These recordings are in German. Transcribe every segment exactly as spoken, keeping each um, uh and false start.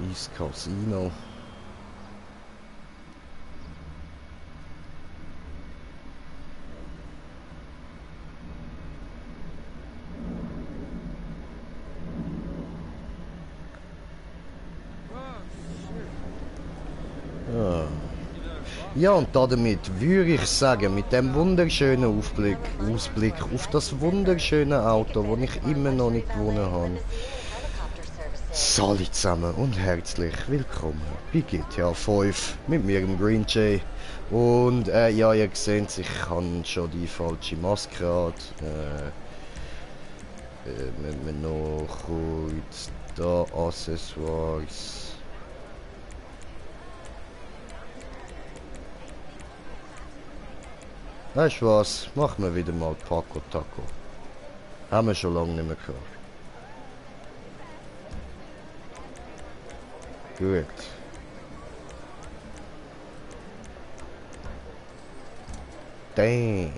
ins Casino. Ja. Ja, und damit würde ich sagen, mit dem wunderschönen Aufblick, Ausblick auf das wunderschöne Auto, das ich immer noch nicht gewonnen habe, Salut zusammen und herzlich willkommen bei G T A fünf mit mir, dem Green Jay. Und äh, ja, ihr seht, ich habe schon die falsche Maske an. Äh, äh, müssen wir noch kurz da Accessoires. Weißt du was? Machen wir wieder mal Paco Taco. Haben wir schon lange nicht mehr gehört. Gut. Dann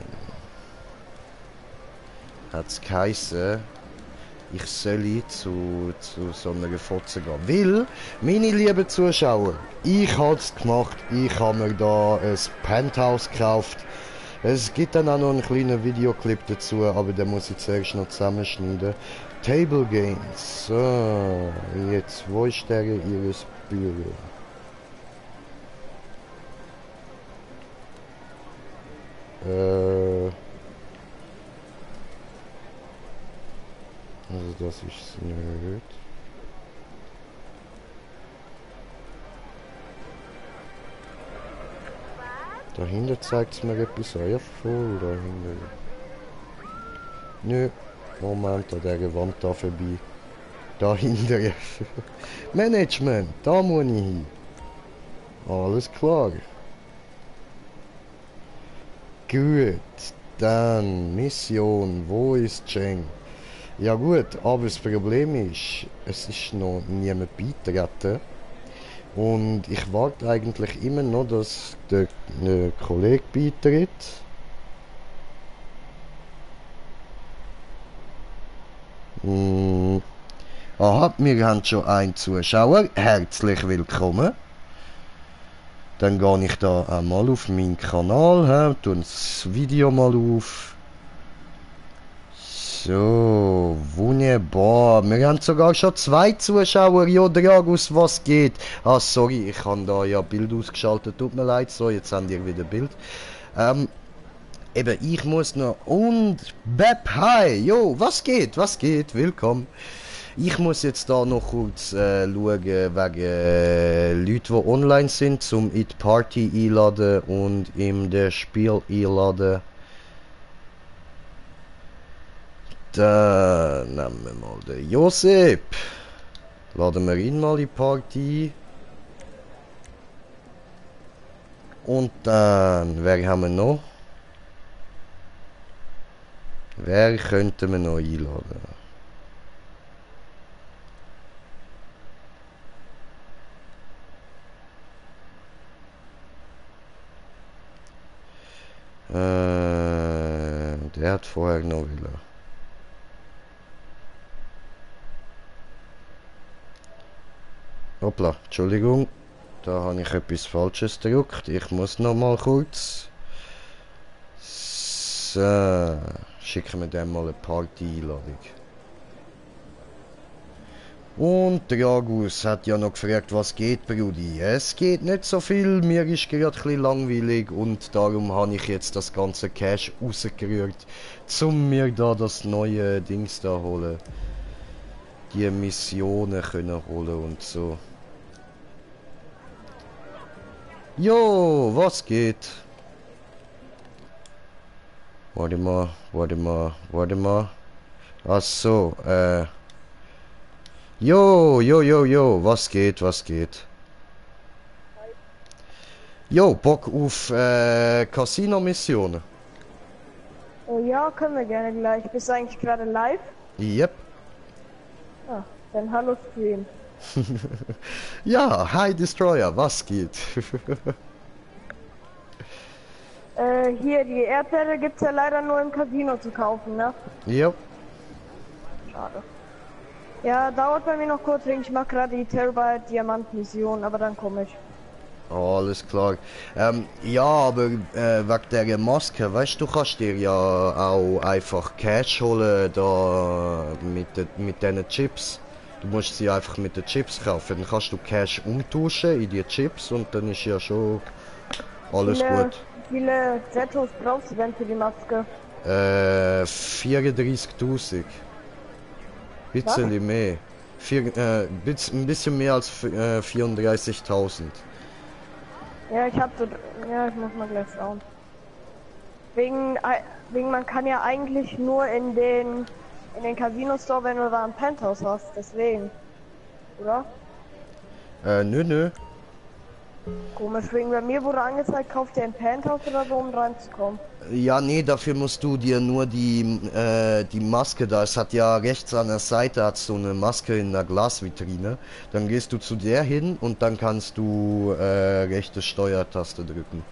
hat es geheißen, ich soll zu, zu so einer Fotze gehen. Weil, meine lieben Zuschauer, ich habe es gemacht. Ich habe mir da ein Penthouse gekauft. Es gibt dann auch noch einen kleinen Videoclip dazu, aber den muss ich zuerst noch zusammenschneiden. Table Games. So, jetzt, wo ist der ihres Büro? Äh. Also, das ist es nicht. Dahinter zeigt es mir etwas an. Ja, voll dahinter. Nö. Moment, an dieser Wand da vorbei. Dahinter. Management, da muss ich hin. Alles klar. Gut. Dann Mission. Wo ist Cheng? Ja gut, aber das Problem ist, es ist noch niemand beigetreten. Und ich warte eigentlich immer noch, dass der, der Kollege beitritt. Hm. Aha, wir haben schon einen Zuschauer. Herzlich willkommen. Dann gehe ich da einmal auf meinen Kanal, tue das Video mal auf. So, wunderbar. Wir haben sogar schon zwei Zuschauer. Ja, Dragus, was geht? Ah, sorry, ich habe da ja Bild ausgeschaltet. Tut mir leid. So, jetzt haben wir wieder Bild. Ähm, eben, ich muss noch... Und... Beb, hi! Jo, was geht? Was geht? Willkommen. Ich muss jetzt da noch kurz äh, schauen, wegen äh, Leuten, die online sind, um in die Party einladen und in das Spiel einladen. Dann nehmen wir mal den Josep. Laden wir ihn mal in die Party. Und dann, wer haben wir noch? Wer könnten wir noch einladen? Äh, der hat vorher noch willen. Hoppla, Entschuldigung, da habe ich etwas Falsches gedrückt. Ich muss noch mal kurz. So, schicken wir dem mal eine Party-Einladung. Und der Agus hat ja noch gefragt, was geht, Brudi? Es geht nicht so viel, mir ist gerade ein bisschen langweilig und darum habe ich jetzt das ganze Cash rausgerührt, um mir da das neue Dings da holen. Die Missionen können holen und so. Jo, was geht? Warte mal, warte mal, warte mal. Ach so, äh. Jo, jo, jo, jo, was geht, was geht? Jo, Bock auf äh, Casino-Missionen. Oh ja, können wir gerne gleich. Bist du eigentlich gerade live? Yep. Ah, dann hallo Stream. Ja, hi Destroyer, was geht? äh, hier, die Erdbeere gibt's ja leider nur im Casino zu kaufen, ne? Yep. Schade. Ja, dauert bei mir noch kurz, wegen ich mache gerade die Terabyte Diamant-Mission, aber dann komme ich. Oh, alles klar. Ähm, ja, aber äh, wegen der Maske, weißt du, du kannst dir ja auch einfach Cash holen da mit, de, mit diesen Chips. Du musst sie einfach mit den Chips kaufen. Dann kannst du Cash umtauschen in die Chips und dann ist ja schon alles Viele, gut. viele Jettos brauchst du denn für die Maske? Äh, vierunddreißigtausend. Was? Bisschen mehr. Vier, äh, bitz- ein bisschen mehr als äh, vierunddreißigtausend. Ja, ich hab so, ja, ich muss mal gleich schauen. Wegen, äh, wegen man kann ja eigentlich nur in den, in den Casino Store, wenn du da ein Penthouse hast, deswegen. Oder? Äh, nö, nö. Komisch, wegen bei mir wurde angezeigt, kauft ihr ein Penthouse oder so, um reinzukommen. Ja, nee, dafür musst du dir nur die, äh, die Maske da. Es hat ja rechts an der Seite hat so eine Maske in der Glasvitrine. Dann gehst du zu der hin und dann kannst du äh, rechte Steuertaste drücken.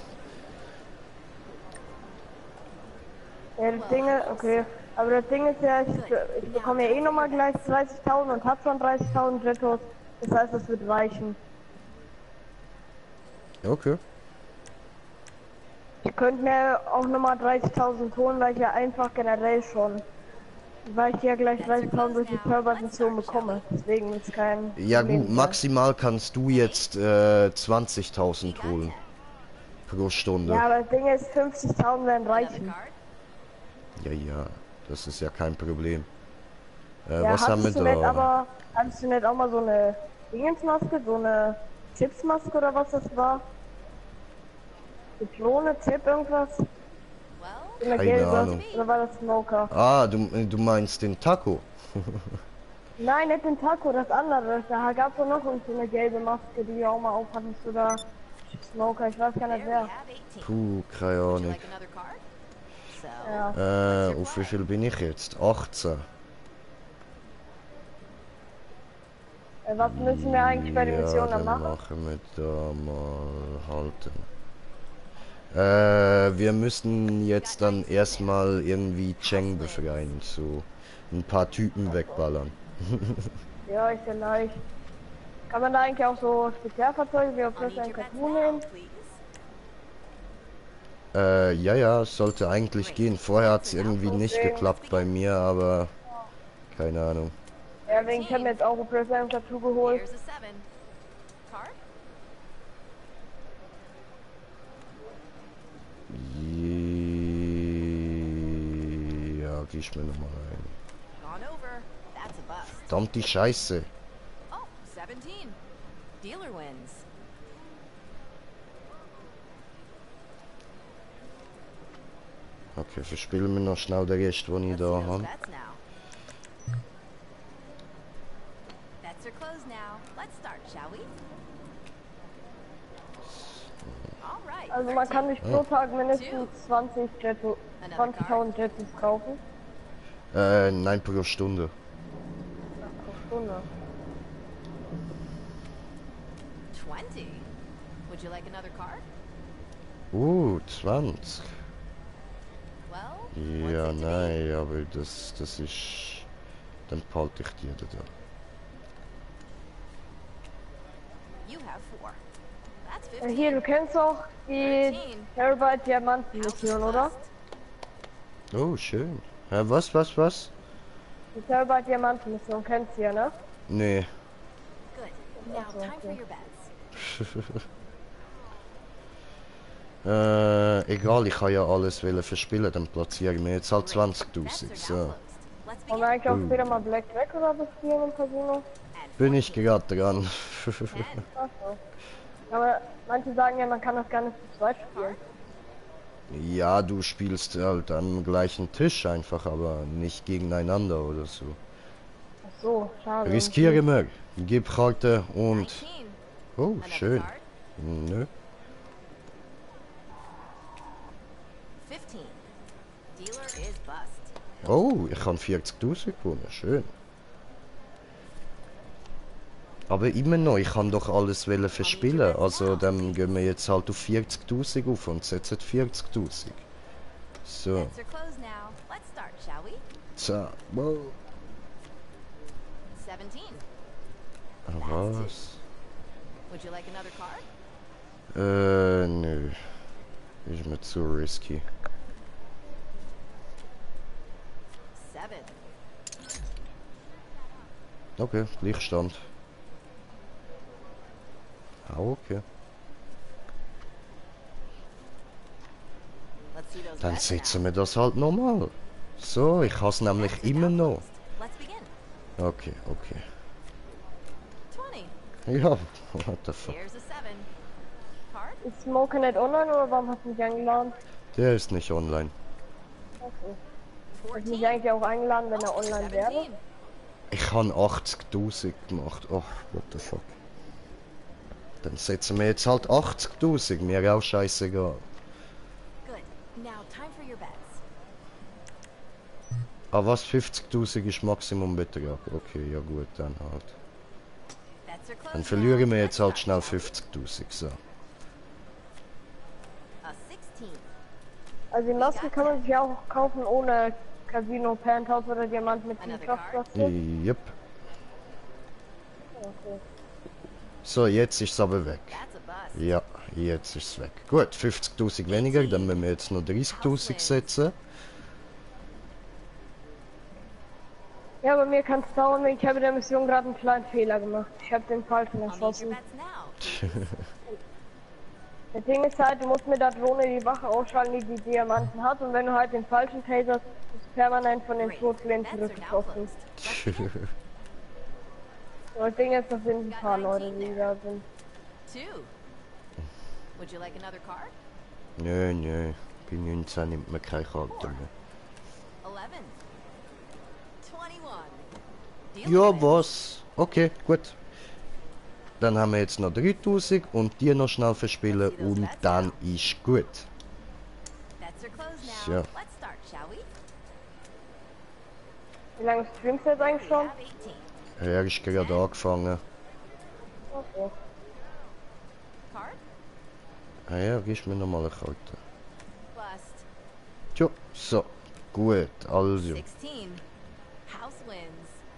Ja, das Ding ist, okay. Aber das Ding ist ja, ich, ich bekomme ja eh nochmal gleich dreißigtausend und hab schon dreißigtausend Jettos. Das heißt, das wird reichen. Okay. Ich könnte mir auch nochmal dreißigtausend holen, weil ich ja einfach generell schon, weil ich ja gleich dreißigtausend durch die Server-Mission bekomme. Deswegen ist kein Ja Problem gut, sein. maximal kannst du jetzt äh, zwanzigtausend holen pro Stunde. Ja, aber das Ding ist, fünfzigtausend werden reichen. Ja, ja, das ist ja kein Problem. Äh, Ja, was haben wir hattest du nicht da? aber, hattest du nicht auch mal so eine Dingensmaske, so eine Chipsmaske oder was das war? Zitrone, Chip, irgendwas? So eine Keine gelbe, Ahnung. oder war das Smoker? Ah, du, du meinst den Taco? Nein, nicht den Taco, das andere. Da gab es doch noch so eine gelbe Maske, die du auch mal aufhattest, oder Smoker, ich weiß gar nicht wer. Puh, keine Ahnung. Ja. Äh, auf wie viel bin ich jetzt? achtzehn. Äh, Was müssen wir eigentlich bei der Mission Ja, dann dann machen? machen wir da mal halten. Äh, wir müssen jetzt dann erstmal irgendwie Cheng befreien, so ein paar Typen wegballern. Ja, ist ja leicht. Kann man da eigentlich auch so Spezialfahrzeuge wie auf Flash ein Cartoon nehmen? Äh, ja, ja, es sollte eigentlich gehen. Vorher hat es irgendwie nicht geklappt bei mir, aber keine Ahnung. Ja, wegen ich hab mir jetzt auch Flash ein Tattoo geholt. Ja, geh ich mir nochmal rein. Verdammte Scheiße. Okay, verspielen wir noch schnell den Rest, den ich da habe. Also man kann sich pro Tag mindestens zwanzig Jetto, zwanzigtausend Jettos kaufen. Äh, nein, pro Stunde. Pro Stunde. twenty. Would you like another card? Uh, zwanzig. Well, Ja, what's it to be? nein, aber das, das ist... Dann behalte ich die da. You have four. That's Äh, fifteen. Hier, du kennst auch die Terabyte Diamanten Mission, oder? Oh, schön. Hä, was, was, was? Die Terabyte Diamanten Mission kennst du ja, ne? Nee. Good. Now, Okay, time for okay. your bets. Äh, egal, ich kann ja alles wollen verspielen, dann platziere ich mir jetzt halt Bets are zwanzigtausend. now So, closed. Let's Wollen wir begin. eigentlich auch Uh. später mal Blackjack oder was spielen im Casino? And bin ich gerade dran. ten. Achso. Aber manche sagen ja, man kann das gar nicht zu zweit spielen. Ja, du spielst halt am gleichen Tisch einfach, aber nicht gegeneinander oder so. Ach so, schade. Riskiere mir. Gib Karte und... nineteen. Oh, Another schön. card. Nö. fifteen. Dealer is bust. Oh, ich habe vierzigtausend gewonnen. Schön. Aber immer noch, ich kann doch alles wollen verspielen. Also dann gehen wir jetzt halt auf vierzigtausend auf und setzen vierzigtausend. So. Bets are closed now. Let's start, shall we? So. Wow. seventeen. Was? Would you like another card? Äh, nö. Ist mir zu risky. Seven. Okay, Gleichstand. Ah, okay. Let's see those Dann bets setzen now. wir das halt nochmal. So, ich has nämlich Bets are immer now noch. closed. Let's begin. Okay, okay. Twenty. Ja, what the fuck. Here's a seven. Card? Ist Smoker nicht online oder warum hast du mich eingeladen? Der ist nicht online. Okay. Hast du mich Fourteen. eigentlich auch eingeladen, wenn er Oh, online wäre? seventeen. Ich han achtzigtausend gemacht. Oh, what the fuck. Dann setzen wir jetzt halt achtzigtausend. Mir auch scheißegal. Good. Now time for your bets. Ah, was? fünfzigtausend ist Maximumbetrag. Okay, ja gut, dann halt. Bets are closed Dann now. verlieren wir jetzt Let's halt start, schnell shall we? fünfzigtausend. So. A sixteen. Also die Maske kann man sich ja auch kaufen ohne Casino, Penthouse oder Diamant mit dem Another Kraftwasser. Yep. Okay. So, jetzt ist es aber weg. That's a bust. Ja, jetzt ist es weg. Gut, fünfzigtausend weniger, dann müssen wir jetzt noch dreißigtausend setzen. Ja, bei mir kann es dauern, weil ich habe in der Mission gerade einen kleinen Fehler gemacht. Ich habe den falschen I'll need your erschossen. bets now. please. Das Ding ist halt, du musst mit der Drohne die Wache ausschalten, die die Diamanten hat. Und wenn du halt den falschen taserst, ist permanent von den Great. Schrotflinten Bets are now zurückgeschossen. closed. Und das Ding ist, das sind ein paar Leute, die da sind. Two. Would you like another card? Nö, nö. Bei neunzehn nimmt man keine Karte mehr. Eleven. Twenty-one. Deal Ja, with it. was? Okay, gut. Dann haben wir jetzt noch dreitausend und die noch schnell verspielen und dann ist gut. Bets are closed now. So. Let's start, shall we? Wie lange streamst du jetzt eigentlich We schon? have eighteen. Er ist gerade angefangen. Okay. Card? Ah ja, gibst mir noch mal eine Karte. Bust. Tja, so. Gut, also. Sixteen. House wins.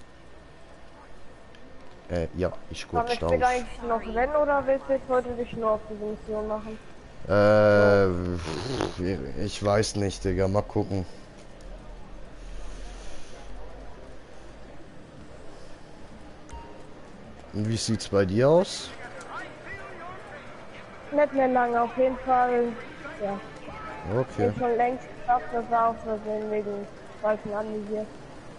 Äh, ja, ist Kann gut, ich Stauf. später eigentlich noch rennen oder willst du jetzt heute dich nur auf diese Mission machen? Äh, ich weiß nicht, Digga, mal gucken. Und wie sieht's bei dir aus? Nicht mehr lange, auf jeden Fall. Ja, Okay. ich schon längst geschafft, das war auch Versehen wegen falschen anvisiert.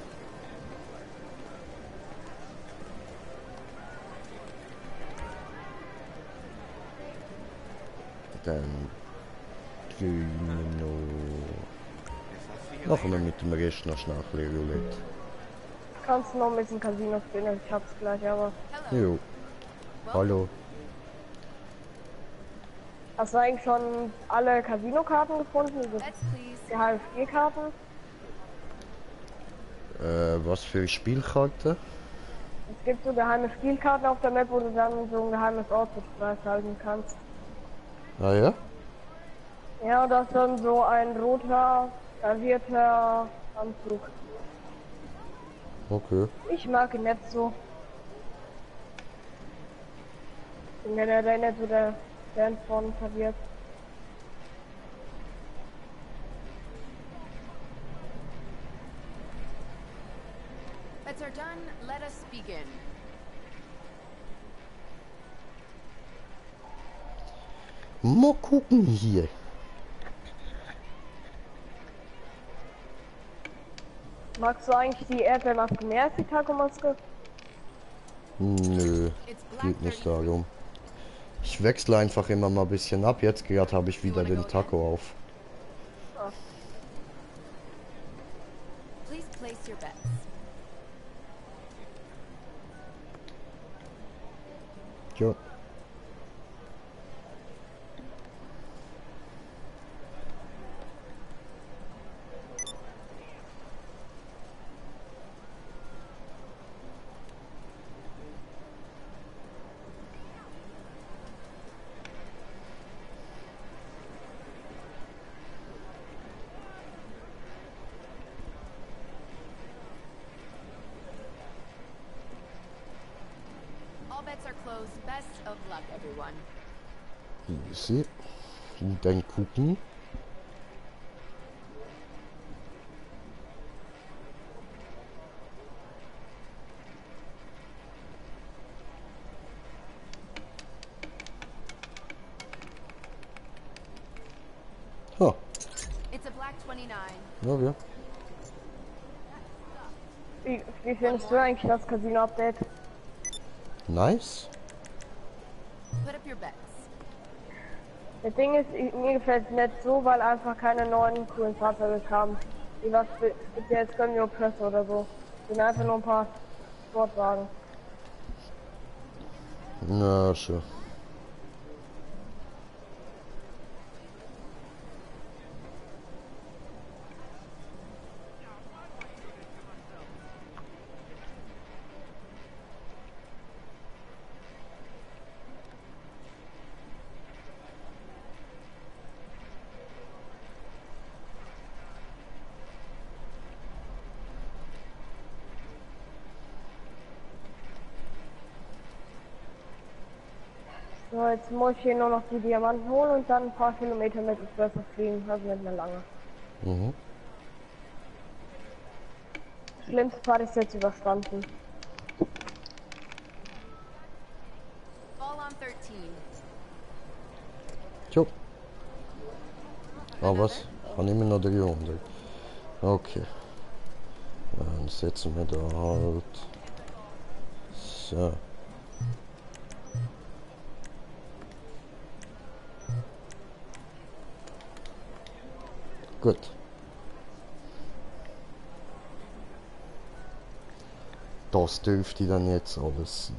Dann gehen wir noch. Machen wir mit dem Rest noch schnell ein bisschen Roulette. Kannst du noch ein bisschen Casino spielen, ich hab's gleich, aber. Hello. Jo. Hallo. Hast du eigentlich schon alle Casino-Karten gefunden? Diese Bets, please. geheime Spielkarten? Äh, was für Spielkarte? Es gibt so geheime Spielkarten auf der Map, wo du dann so ein geheimes Outfit freischalten kannst. Ah ja? Ja, das ist dann so ein roter, gravierter Anzug. Okay. Ich mag ihn nicht so. Ich bin generell nicht so der Fan von verwirrt. Bets are done. Let us begin. Mal gucken hier. Magst du eigentlich die Erdbeermaske mehr als die Taco-Maske? Nö, It's black geht nicht thirty-three. darum. Ich wechsle einfach immer mal ein bisschen ab. Jetzt gerade habe ich wieder den Taco auf. Please place your bets. Ja. All bets are closed. Best of luck, everyone. Easy. Und dann gucken. Oh, It's a black twenty-nine. ja, ja. Wie, wie findest du eigentlich das Casino-Update? Nice. Put up your bets. Das Ding ist, ich, mir gefällt es nicht so, weil einfach keine neuen coolen Fahrzeuge kamen. Wie was speziell Scambio Press oder so. Sind einfach nur ein paar Sportwagen. Na, schön. So, jetzt muss ich hier nur noch die Diamanten holen und dann ein paar Kilometer mit Espresso fliegen, also nicht mehr lange. Mhm. Schlimmste Part ist jetzt überstanden. Ball on thirteen. Jo. Ah, was? Kann ich mir noch dreihundert. Okay. Dann setzen wir da halt. So. Gut. Das dürfte dann jetzt alles sein.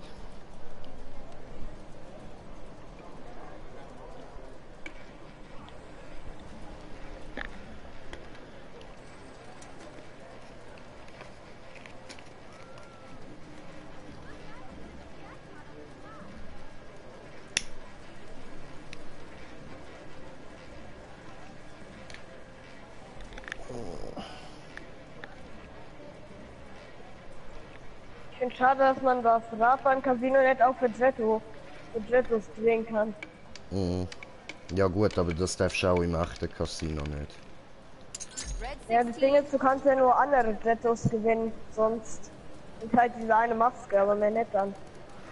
Ich finde schade, dass man das Rad beim Casino nicht auch für Jetto, für Jettos drehen kann. Mhm. Ja gut, aber das darfst du auch im echten Casino nicht. Red Ja, das Ding ist, du kannst ja nur andere Jettos gewinnen, sonst ist halt diese eine Maske, aber mehr nicht dann.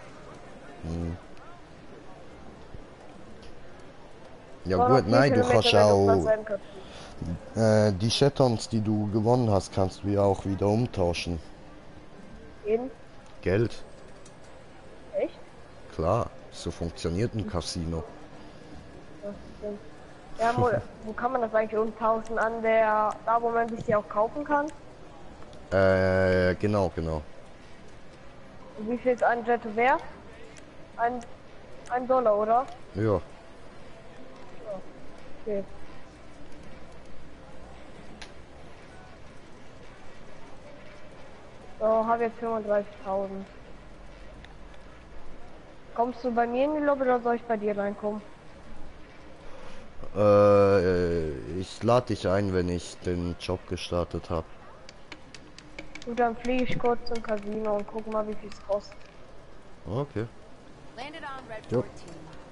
Ja War noch gut, vier nein, du Kilometer, kannst wenn auch Platz sein kannst. äh, die Chatons, die du gewonnen hast, kannst du ja auch wieder umtauschen. Eben? Geld, Echt? klar, so funktioniert ein Casino. Das stimmt. Ja, wo, wo kann man das eigentlich umtauschen? An der, da wo man sich die auch kaufen kann? Äh, genau, genau. Und wie viel ist ein Jetto wert? Ein, ein Dollar, oder? Ja. Okay. So, habe jetzt fünfunddreißigtausend. Kommst du bei mir in die Lobby oder soll ich bei dir reinkommen? Äh, ich lade dich ein, wenn ich den Job gestartet habe. Und dann fliege ich kurz zum Casino und guck mal, wie viel es kostet. Okay. Landed on red Jo. fourteen.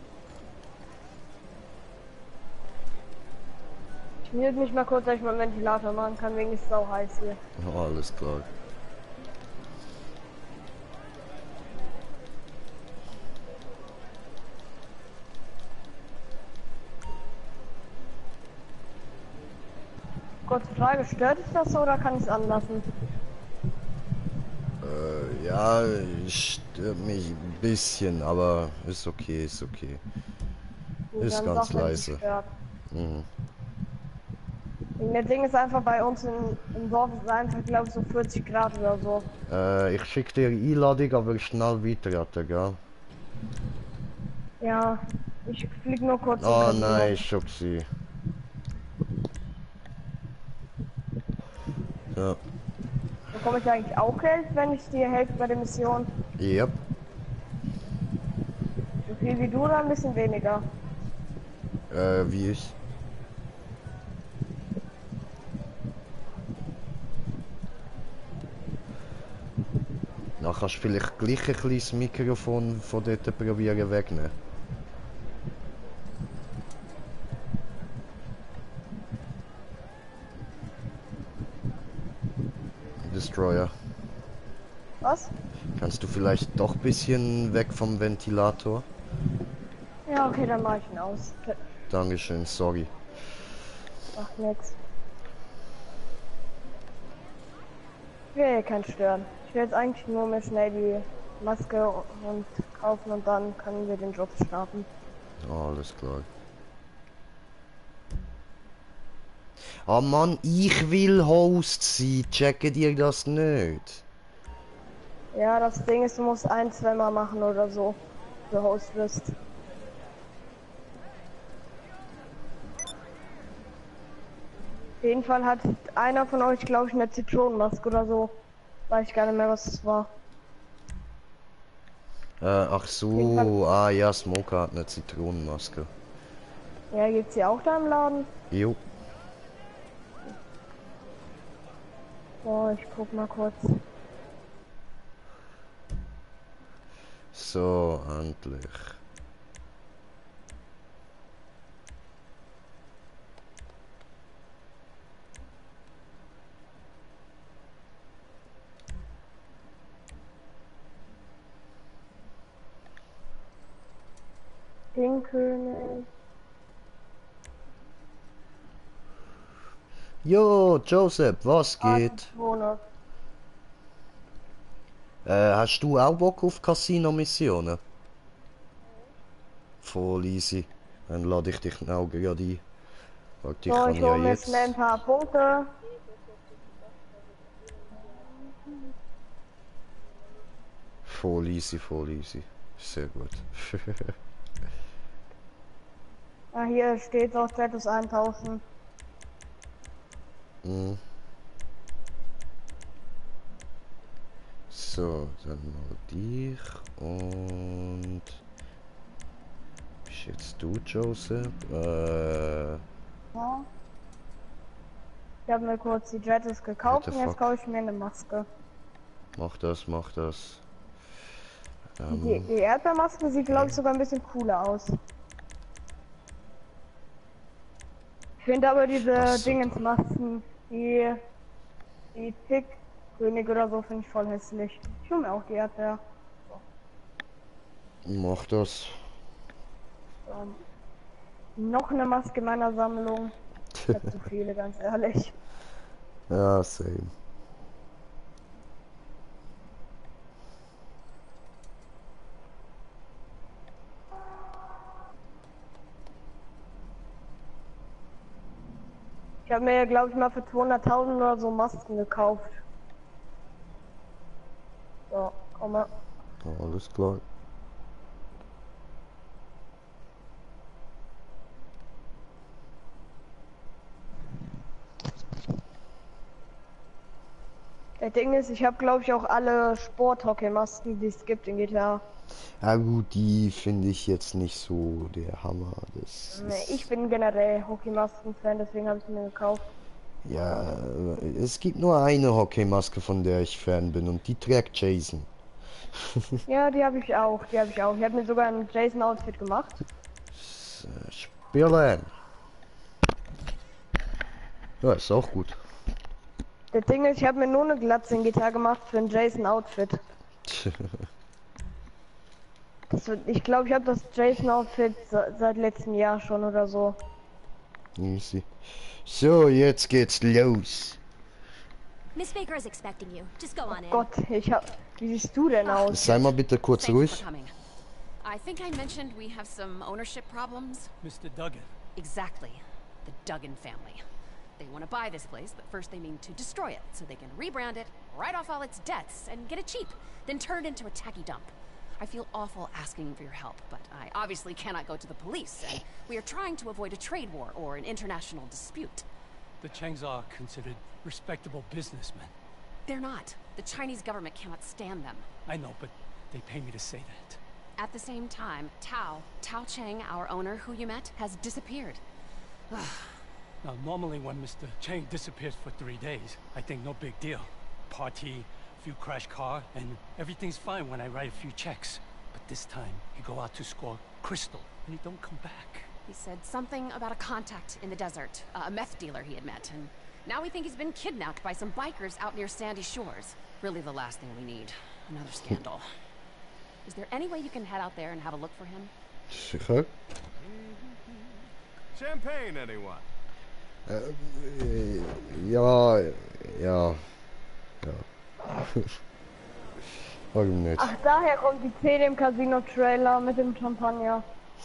Ich mute mich mal kurz, dass ich mal Ventilator machen kann, wegen ist sau heiß hier. Ja, alles klar. Kurze Frage, stört es das so oder kann ich es anlassen? Äh, ja, stört mich ein bisschen, aber ist okay, ist okay. Gut, Ist dann ganz sag, wenn es leise. stört. Mhm. Wegen der Ding ist einfach bei uns in, im Dorf ist einfach, glaube ich, so vierzig Grad oder so. Äh, ich schicke dir die Einladung, aber schnell weiter, gell? Ja, ich flieg nur kurz zum Oh Casino. nein, ist schon gewesen. Ja. Bekomme ich eigentlich auch Geld, wenn ich dir helfe bei der Mission? Yep. So viel wie du oder ein bisschen weniger? Äh, wie ich? Dann kannst du vielleicht gleich ein kleines Mikrofon von dort probieren wegnehmen. Destroyer. Was? Kannst du vielleicht doch ein bisschen weg vom Ventilator? Ja, okay, dann mach ich ihn aus. Okay. Dankeschön, sorry. Macht nix. Ich will keinen stören. Ich will jetzt eigentlich nur mir schnell die Maske und kaufen und dann können wir den Job starten. Oh, alles klar. Ah Mann, ich will Host sein. Checkt ihr das nicht? Ja, das Ding ist, du musst ein, zweimal machen oder so, du Host wirst. Auf jeden Fall hat einer von euch, glaube ich, eine Zitronenmaske oder so. Weiß ich gar nicht mehr, was es war. Äh, ach so, ah ja, Smoker hat eine Zitronenmaske. Ja, gibt's die auch da im Laden? Jo. Boah, ich guck mal kurz. So, endlich. Pinkeln. Jo, Joseph, was geht? Wohne. Äh, hast du auch Bock auf Casino-Missionen? Voll easy. Dann lade ich dich auch gerade ein. Warte, ich So, kann ich ja hole mir jetzt... schnell ein paar Punkte. Voll easy, voll easy. Sehr gut. Ah, hier steht auch Status eintauschen. Mhm. So, dann mal dich und... Bist jetzt du, Joseph? Äh... Ja. Ich habe mir kurz die Jettis gekauft What the und jetzt fuck? kaufe ich mir eine Maske. Mach das, mach das. Die, Ähm, die Erdbeermaske sieht, glaube ich, sogar ein bisschen cooler aus. Ich finde aber diese Ach so, Dingensmasken, die, die Tick-König oder so, finde ich voll hässlich. Ich hole mir auch die Erdbeer. mach das. Ähm, noch eine Maske in meiner Sammlung. Ich hab zu viele, ganz ehrlich. Ja, same. Ich habe mir, glaube ich, mal für zweihunderttausend oder so Masken gekauft. So, komm mal. Alles klar. Das Ding ist, ich habe, glaube ich, auch alle Sporthockey-Masken, die es gibt in G T A. Ja gut, die finde ich jetzt nicht so der Hammer. Das Nee, ist, ich bin generell Hockeymasken-Fan, deswegen habe ich sie mir gekauft. ja, es gibt nur eine Hockeymaske, von der ich Fan bin und die trägt Jason. Ja, die habe ich auch, die habe ich auch. Ich habe mir sogar ein Jason-Outfit gemacht. Äh, Spielen. Ja, ist auch gut. Das Ding ist, ich habe mir nur eine Glatze in G T A gemacht für ein Jason-Outfit. Das wird- Ich glaube, ich habe das Jason-Outfit se- seit letztem Jahr schon oder so. Easy. So, jetzt geht's los. Miss Baker is expecting you. Just go on in. Gott, ich hab. Wie siehst du denn aus? Sei mal bitte kurz Thanks ruhig. for coming. I think I mentioned we have some ownership problems. Mister Duggan. Exactly. The Duggan family. They want to buy this place, but first they mean to destroy it so they can rebrand it, write off all its debts, and get it cheap, then turn it into a tacky dump. I feel awful asking for your help, but I obviously cannot go to the police, and we are trying to avoid a trade war or an international dispute. The Changs are considered respectable businessmen. They're not. The Chinese government cannot stand them. I know, but they pay me to say that. At the same time, Tao, Tao Cheng, our owner who you met, has disappeared. Now, normally when Mister Chang disappears for three days, I think no big deal. Party, few crash car, and everything's fine when I write a few checks. But this time, you go out to score Crystal, and you don't come back. He said something about a contact in the desert, uh, a meth dealer he had met, and now we think he's been kidnapped by some bikers out near Sandy Shores. Really the last thing we need. Another scandal. Is there any way you can head out there and have a look for him? Sicher. Champagne, anyone? Äh, ja, ja, ja. Warum nicht? Ach, daher kommt die Szene im Casino-Trailer mit dem Champagner.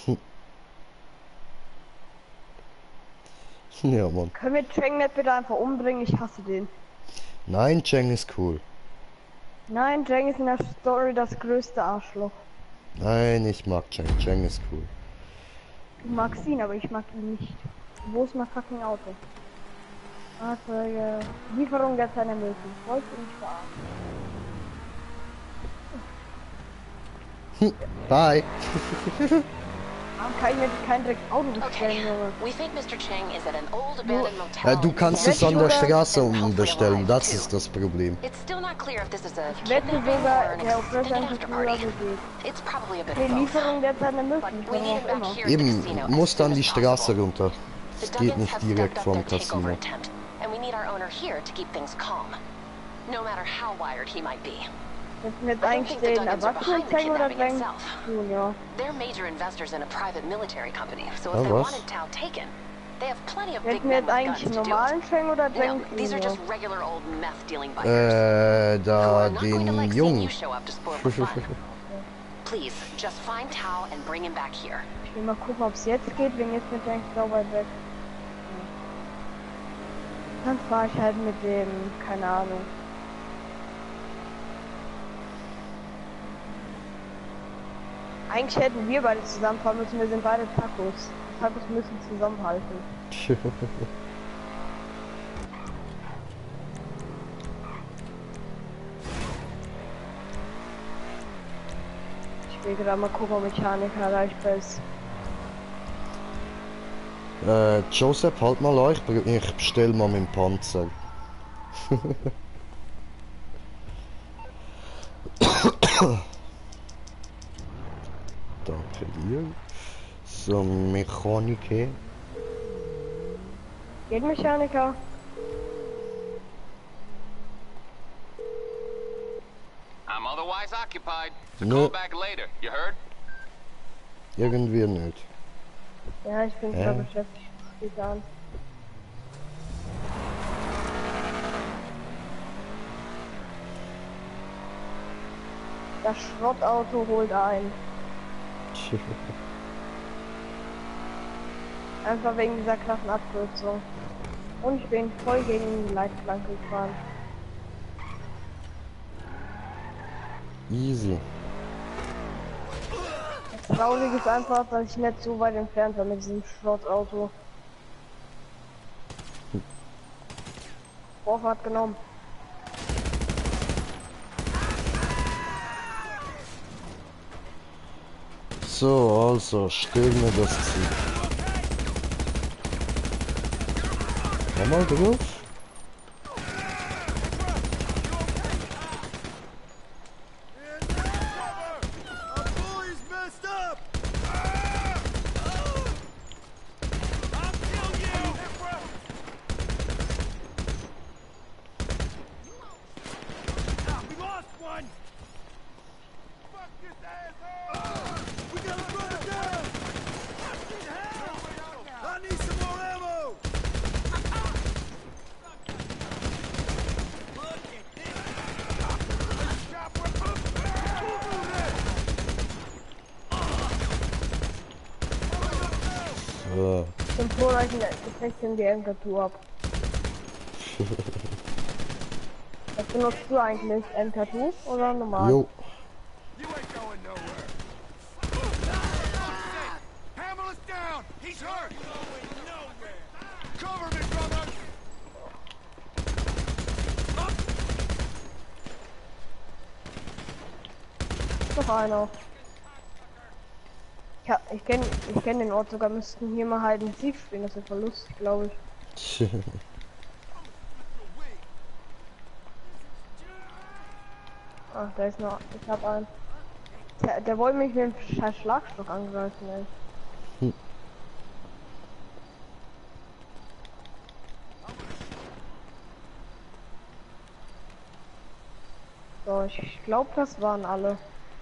Ja, Mann. Können wir Cheng nicht bitte einfach umbringen? Ich hasse den. Nein, Cheng ist cool. Nein, Cheng ist in der Story das größte Arschloch. Nein, ich mag Cheng. Cheng ist cool. Du magst ihn, aber ich mag ihn nicht. Wo ist mein fucking Auto? Fahrzeuge. Lieferung der Zeit ermöglicht. Wollte ich nicht verarschen. Bye. Warum kann ich mir kein direkt Auto bestellen, Okay, Junge? we think Mister Cheng is at an old abandoned motel. Äh, du kannst es an der Straße umbestellen, das ist das Problem. It's still not clear if this is a Wette kidnapping sogar, or an der Oppressor extended einfach after früher party. geht. It's probably a bit Die of both. Lieferung der Zeit But ermöglicht, we warum need auch him back immer. here at the Eben, casino as musst soon an die as Straße possible. runter. The Es geht Duggins nicht have direkt stepped up vom their takeover Casino. attempt, and we need our owner here to keep things calm. No matter how wired he might be. Müssen wir jetzt I don't eigentlich think the den Duggins are Erwachsenen behind the zeigen oder kidnapping Cheng itself. Junior? They're major investors in a private military company, so if Oh, they was? wanted Tao taken, they have plenty of big Hätten wir men jetzt with eigentlich guns einen to do normalen it. Cheng oder No, Cheng these are Junior? just regular old meth-dealing bikers. Äh, who da are not going to den like seeing you Jungen. show up to spoil the fun. Please, just find Tao and bring him back here. Ich will mal gucken, ob es jetzt geht, wegen jetzt mit Cheng so weit weg. Dann fahre ich halt mit dem, keine Ahnung. Eigentlich hätten wir beide zusammenfahren müssen, wir sind beide Tacos. Die Tacos müssen zusammenhalten. Ich will gerade mal gucken, ob Mechaniker erreichbar ist. Äh, Joseph, halt mal an, ich, br- ich bestell mal meinen Panzer. Danke dir. So, Mechaniker. Geht Mechaniker? I'm otherwise occupied, so No. call back later, you heard? Irgendwie nicht. Ja, ich bin Hä? gerade beschäftigt. Geht an. Das Schrottauto holt ein. Einfach wegen dieser krassen Abkürzung. Und ich bin voll gegen die Leitplanke gefahren. Easy. Das Traurige ist einfach, dass ich nicht so weit entfernt war mit diesem Schrottauto. Vorfahrt genommen. So, also, stürme das Ziel. Nochmal drauf. So. Zum Vorreichen Gefecht in die Enkertour ab. Was benutzt du eigentlich? M K zwei oder normal? Jo. You ain't going nowhere. Hamill is down! He's hurt! Going nowhere! Cover me, brother! Noch einer. Ja, ich kenne ich kenn den Ort sogar, müssten hier mal halt ein Sieg spielen, das ist voll lustig, glaube ich. Ach, da ist noch. Ich hab einen. Der, der wollte mich mit dem scheiß Schlagstock angreifen, ey. Hm. So, ich glaube, das waren alle.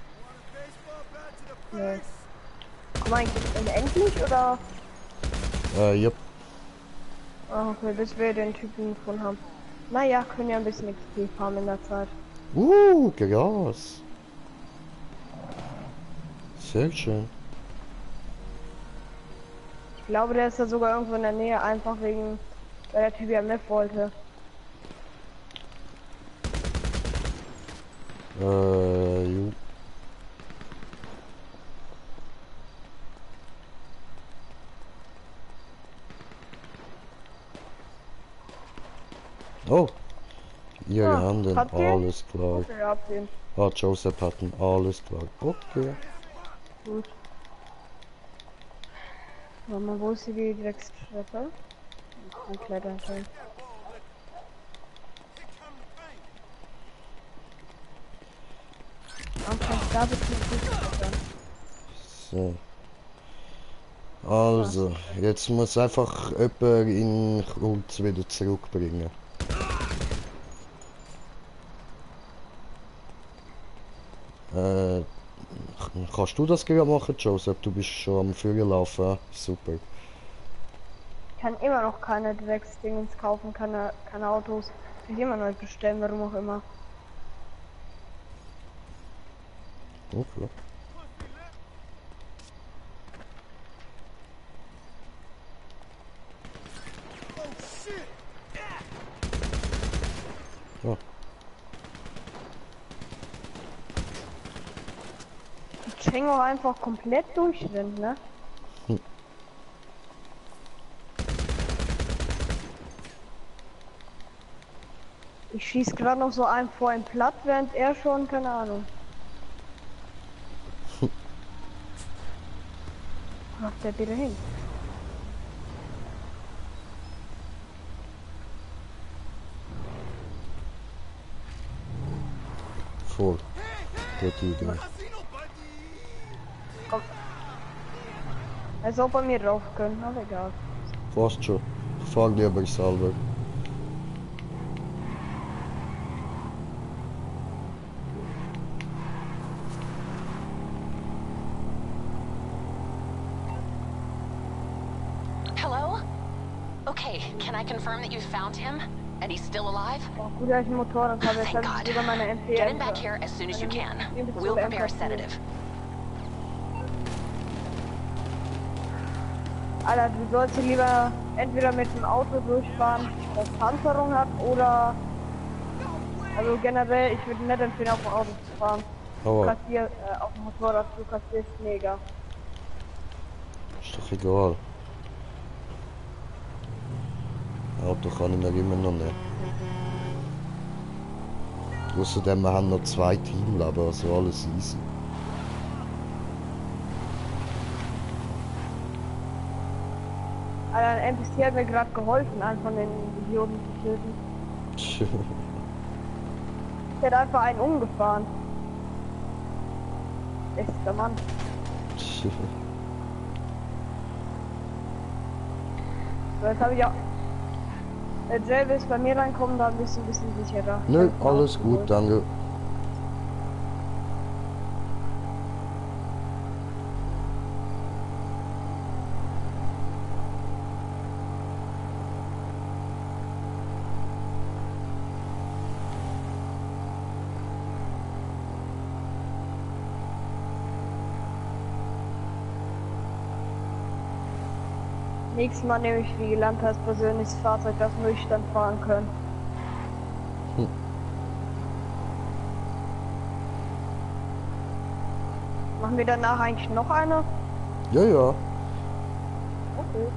Nee. Komm eigentlich unendlich oder? Äh, jupp. Ah, okay, bis wir den Typen gefunden haben. Naja, können ja ein bisschen X P farmen in der Zeit. Uh, Gras. Sehr schön. Ich glaube, der ist ja sogar irgendwo in der Nähe, einfach wegen, weil der Typ ja mit wollte. Äh, jo. Oh, ihr Ah, Handen, habt ihr? alles klar. Okay, habt ihn. Ah, Joseph hatten, alles klar. Okay. Gut. Warte mal, wo ist hier die Dreckstreppe? Ich kann klettern schon. Warum kann ich da bitte nicht klettern? So. Also, jetzt muss einfach jemand in Kruz wieder zurückbringen. Äh, kannst du das gerade machen, Joseph? Du bist schon am Führer laufen. Super. Ich kann immer noch keine Drecksdingens kaufen, keine, keine Autos. Ich will immer noch nicht bestellen, warum auch immer. Okay. Ja. Ich hänge auch einfach komplett durchrennt, ne? Hm. Ich schieß gerade noch so einen vor ihm platt, während er schon, keine Ahnung. Wo macht der bitte hin? Voll. Gute Idee. Komm. Er soll bei mir drauf können, aber egal. Fast schon. Fahr lieber selber. Hello? Okay, can I confirm that you found him? And he's still alive? Oh, gut, dass ich ein Motorrad habe. Jetzt Thank habe God. ich sogar meine M P. Get him back here as soon as you can. We'll prepare a sedative. Alter, du sollst lieber entweder mit dem Auto durchfahren, das Panzerung hat, oder... Also generell, ich würde nicht empfehlen, auf dem Auto zu fahren. Du Aber kassier, äh, auf dem Motorrad, du kassierst mega. ist doch egal. Auto kann ich mir immer noch nicht. Außerdem, wir haben noch zwei Teamleben, also alles easy. Alter, ein N P C hat mir gerade geholfen, einen von den Idioten zu töten. Der hat einfach einen umgefahren. Bester Mann. So, jetzt habe ich auch... Der Jay ist bei mir reinkommen, da bist du ein bisschen sicherer. Nö, alles gut, danke. Nächstes Mal nehme ich wie gelernt als persönliches Fahrzeug, das nüchtern fahren können. Hm. Machen wir danach eigentlich noch eine? Ja, ja. Okay.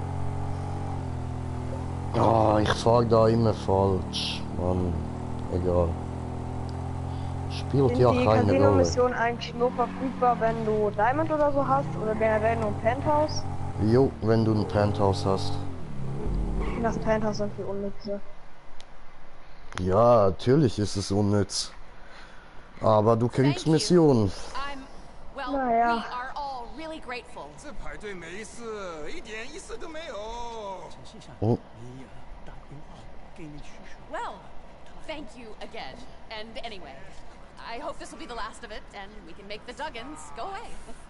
Ah, ich fahr da immer falsch. Mann, egal. Spielt Sind ja die keine Rolle. Casino-Missionen eigentlich nur verfügbar, wenn du Diamond oder so hast? Oder generell nur ein Penthouse? Jo, wenn du ein Penthouse hast. Ich finde das Penthouse irgendwie unnütze. Ja, natürlich ist es unnütz. Aber du kriegst Mission. I'm, well, Naja. we are all really grateful. 这排队没事，一点意思都没有。 陈信长， 哦你呃打电话给你叔叔。 Well, thank you again. And anyway, I hope this will be the last of it, and we can make the Duggins go away.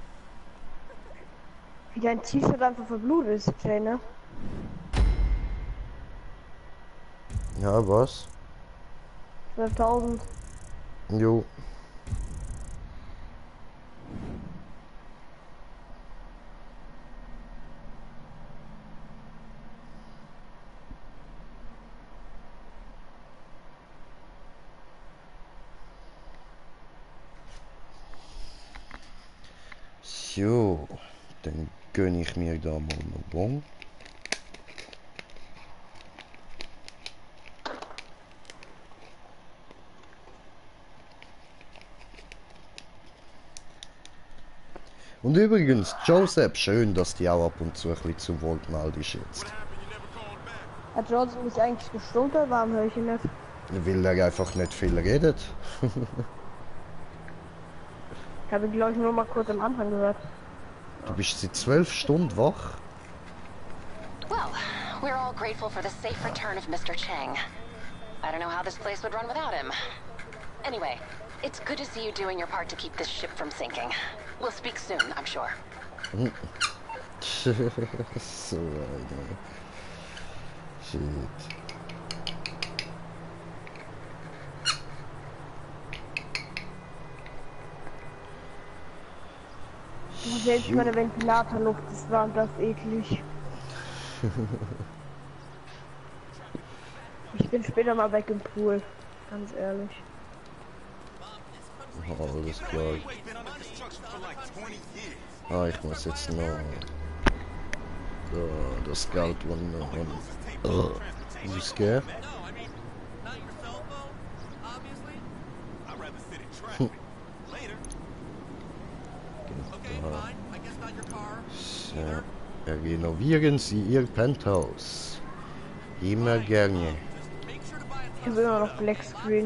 Wie dein T-Shirt einfach verblutet ist, Jay, ne? Ja, was? zwölftausend. Jo. So, dann gönne ich mir da mal einen Bon. Und übrigens, Joseph, schön, dass die auch ab und zu ein bisschen zu Wort meldest jetzt. Hat Johnson mich eigentlich gestunkert? Warum höre ich ihn nicht? Weil er einfach nicht viel redet. Ich habe ihn, glaube ich, nur mal kurz am Anfang gehört. Du bist seit zwölf Stunden wach. Well, we're all grateful for the safe return of Mister Chang. I don't know how this place would run without him. Anyway, it's good to see you doing your part to keep this ship from sinking. We'll speak soon, I'm sure. So eine. Shit. Selbst meine Ventilatorluft, das war das eklig. Ich bin später mal weg im Pool, ganz ehrlich. Oh, alles klar. Ah, ich muss jetzt noch da, das Geld, das ich noch habe, uh, ausgeben. Hm. So, renovieren Sie Ihr Penthouse. Immer gerne. Ich habe immer noch Black Screen.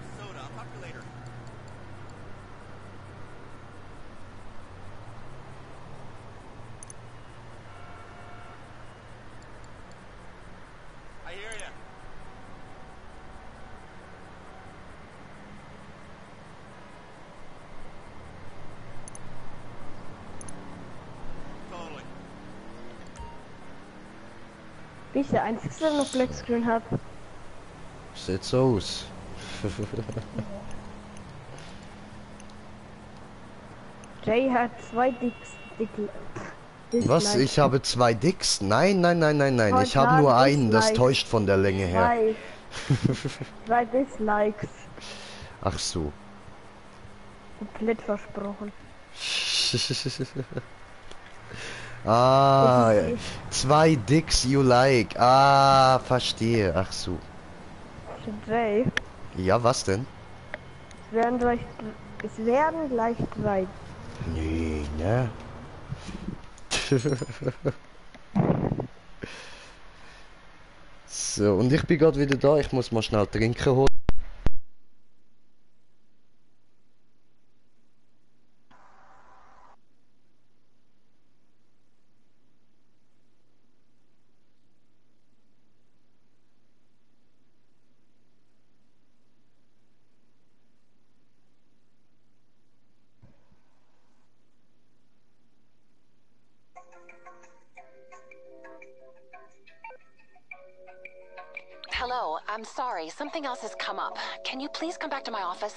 I hear ya. Totally. Bin ich der Einzige, der noch Black Screen hat? Sieht so aus. Jay hat zwei Dicks. Dick, Was? Ich habe zwei Dicks? Nein, nein, nein, nein, nein. Oh, Ich habe nur klar, einen. Das Dislikes. täuscht von der Länge her. Zwei. Zwei Dislikes. Ach so. Komplett versprochen. Ah, Das ist zwei Dicks you like. Ah, verstehe. Ach so. Jay. Ja, was denn? Es werden gleich, es werden gleich drei. Nee, ne? So, und ich bin gerade wieder da. Ich muss mal schnell trinken holen. Hello, I'm sorry. Something else has come up. Can you please come back to my office?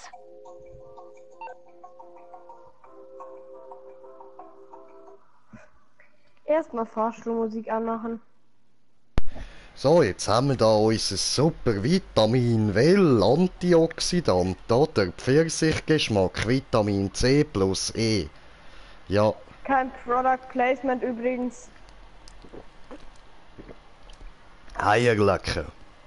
Erstmal Fahrstuhlmusik anmachen. So, jetzt haben wir da unser super Vitamin Well Antioxidant, oder? Pfirsichgeschmack, Vitamin C plus E. Ja, Kein Product Placement übrigens. Eierlecker.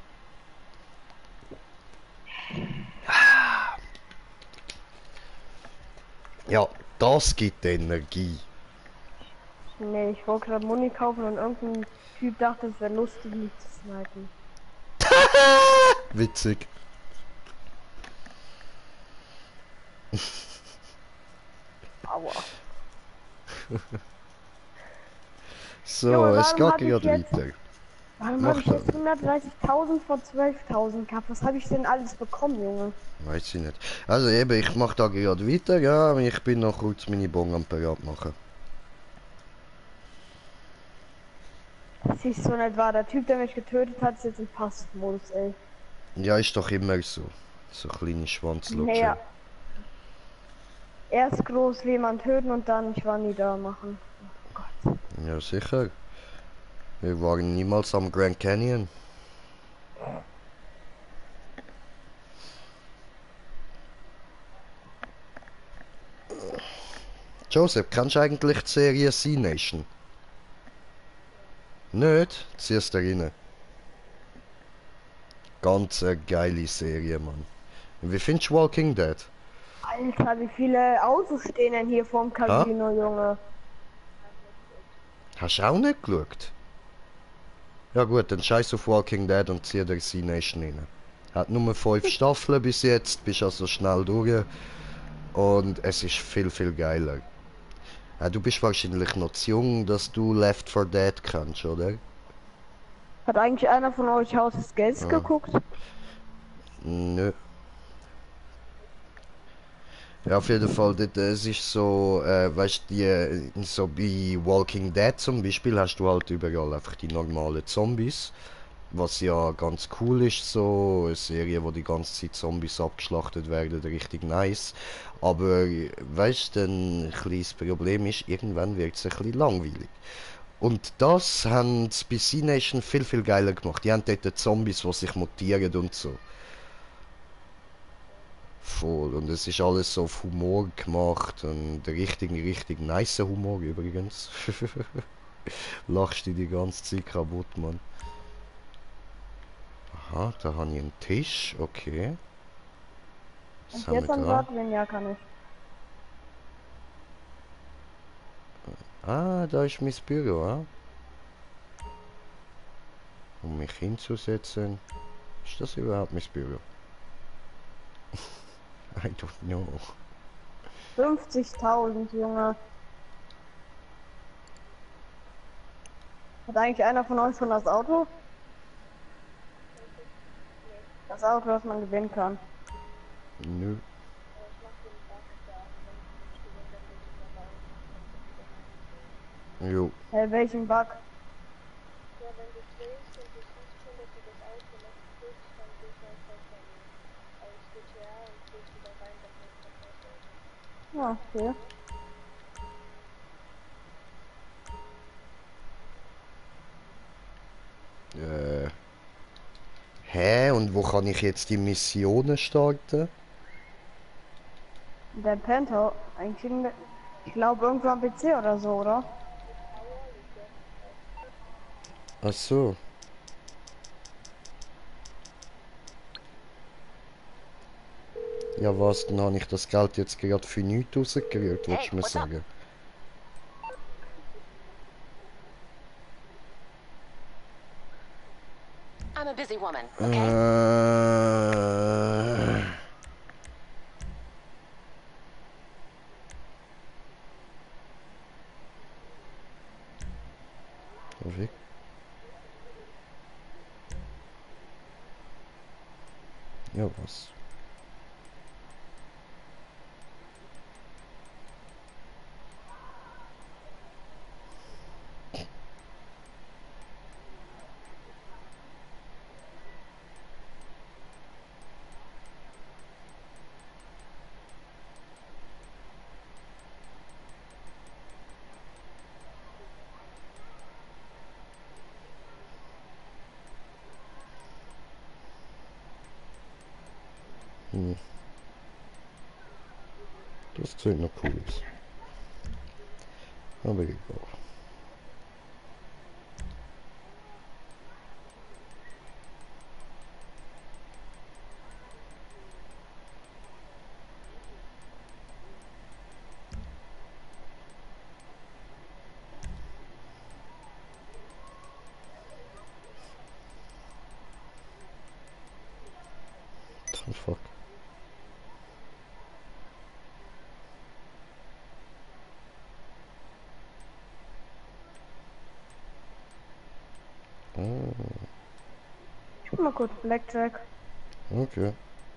Ja, das gibt Energie. Nee, ich wollte gerade Muni kaufen und irgendein Typ dachte, es wäre lustig, mich zu snipen. Witzig. Aua. So, Junge, es warum geht hab ich gerade jetzt- weiter. Warum Mach habe ich das. jetzt hundertdreißigtausend vor zwölftausend gehabt? Was habe ich denn alles bekommen, Junge? Weiß ich nicht. Also eben, ich mach da gerade weiter, ja. Ich bin noch kurz meine Bon am parat machen. Das ist so nicht wahr. Der Typ, der mich getötet hat, ist jetzt im Passmodus, ey. Ja, ist doch immer so. So kleine Schwanzlutsche. Naja. Erst groß jemand töten und dann ich war nie da machen. Oh Gott. Ja, sicher. Wir waren niemals am Grand Canyon. Joseph, kennst du eigentlich die Serie Sea Nation? Nicht? Ziehst du rein. Ganz eine geile Serie, Mann. Und wie findest du Walking Dead? Alter, wie viele Autos stehen denn hier vorm Casino, Junge? Hast du auch nicht geschaut? Ja gut, dann scheiß auf Walking Dead und zieh dir Sea Nation rein. Hat nur fünf Staffeln bis jetzt, bist also schnell durch. Und es ist viel, viel geiler. Ja, du bist wahrscheinlich noch zu jung, dass du Left four Dead kennst, oder? Hat eigentlich einer von euch Haus des Geldes Ja. geguckt? Nö. Ja, auf jeden Fall, das, es ist so, äh, weißt du, die, so bei Walking Dead zum Beispiel hast du halt überall einfach die normalen Zombies. Was ja ganz cool ist, so eine Serie, wo die ganze Zeit Zombies abgeschlachtet werden, richtig nice. Aber weißt du, ein kleines Problem ist, irgendwann wird es ein bisschen langweilig. Und das haben sie bei Sea Nation viel, viel geiler gemacht. Die haben dort Zombies, die sich mutieren und so. Voll. Und es ist alles so auf Humor gemacht und richtig, richtig nice Humor übrigens. Lachst du die ganze Zeit kaputt, Mann. Aha, da habe ich einen Tisch, okay. Was Und haben jetzt wir am da? Wort, wenn ja, kann ich. Ah, da ist mein Büro, ah. Um mich hinzusetzen. Ist das überhaupt mein Büro? I don't know. fünfzigtausend, Junge. Hat eigentlich einer von euch schon das Auto? Das Auto, das man gewinnen kann. Nö. Jo. Hey, welchen Bug? Ja, okay. Äh. Hä? Und wo kann ich jetzt die Missionen starten? Der Penthouse, eigentlich, in- ich glaube irgendwo am P C oder so, oder? Ach so. Ja was, dann habe ich das Geld jetzt gerade für nichts rausgerührt, willst du mir what's up? sagen? I'm a busy woman, Äh. okay? Weg. Ja was? Hm. Das sieht noch cool aus. Aber egal. The fuck? Ich bin mal kurz Blackjack. Okay.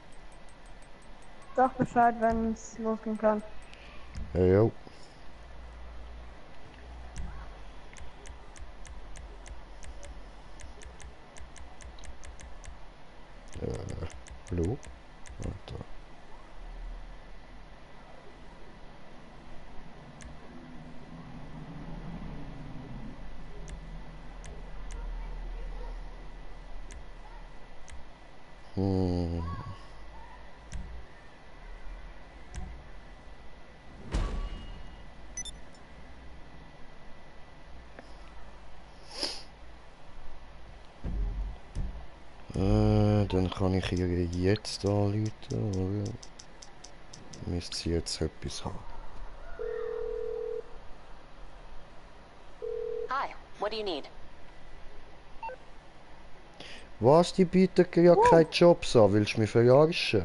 Sag Bescheid, wenn es losgehen kann. Ja, jo. Äh, hallo? Warte. Hm. Äh, dann kann ich ihr jetzt anrufen, oder? Müsste sie jetzt etwas haben. Hi, what do you need? Was, die bieten ja keine Jobs an? Willst du mich verarschen?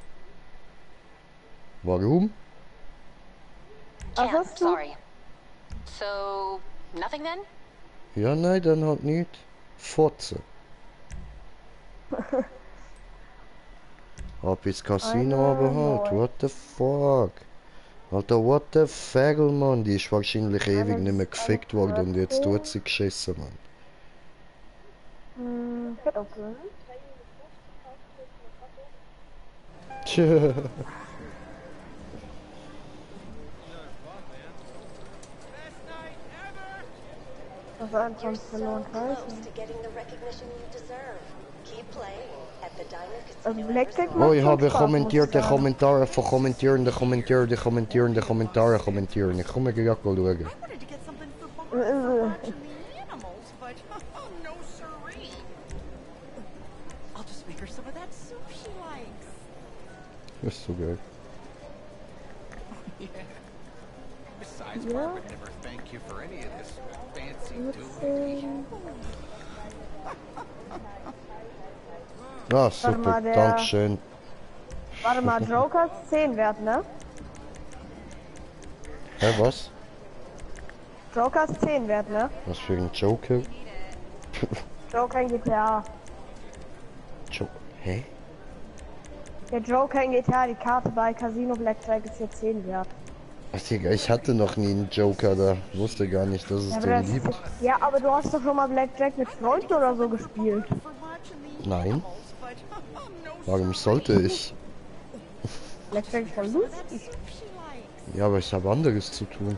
Warum? Was Can't, hast du? sorry. So, nothing then? Ja, nein, dann halt nicht. Fotze. Ab ins Casino aber halt. What the fuck? Alter, what the Fagel, Mann. Die ist wahrscheinlich ewig nicht mehr gefickt worden und jetzt tut sie geschissen, Mann. Hm, hätte auch können. Tja. Das war einfach verloren, weiß to getting the recognition you deserve. Keep playing at the Diamond Also Casino. Blackjack Oh, macht ich schon habe Spaß, kommentierte muss ich sagen. Kommentare von kommentierende, kommentierende, kommentierende, Kommentare kommentieren. Ich komme gleich schauen. wanted to get something for both Äh, äh. watching the animals, but no siree. I'll just make her some of that soup she likes. Das ist so geil. Besides, Yeah. Mark would never thank you for any of this fancy doing. Ah, super, mal, der- Dankeschön. Warte mal, Joker ist zehn wert, ne? Hä, was? Joker ist zehn wert, ne? Was für ein Joker? Joker in G T A. Jo Hä? Der Joker in G T A, die Karte bei Casino Blackjack ist jetzt zehn wert. Ach, Digga, ich hatte noch nie einen Joker da. Wusste gar nicht, dass es Ja, aber, den das, gibt. ja, aber du hast doch schon mal Blackjack mit Freunden oder so gespielt. For watching the Nein. animals, but no Warum sollte ich? Blackjack ist voll lustig. soup she likes. Ja, aber ich habe anderes zu tun.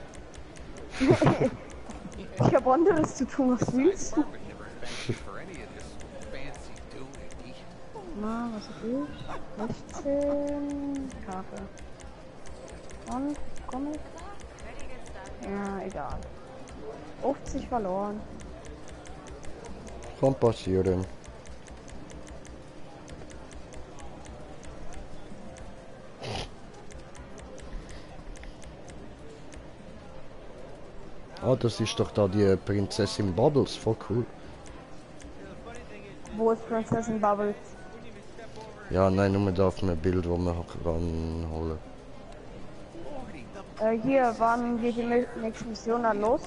Ich hab anderes zu tun, was willst du? Mark would never thank you for any of this fancy doing. Na, was hab ich? sechzehn Karte. Und Comic? Ja, egal. fünfzig verloren. Kann passieren. Ah, das ist doch da die Prinzessin Bubbles, voll cool. Wo ist Prinzessin Bubbles? Ja, nein, nur da auf einem Bild, wo wir ranholen. Äh, hier, wann geht die mi- nächste Mission dann los?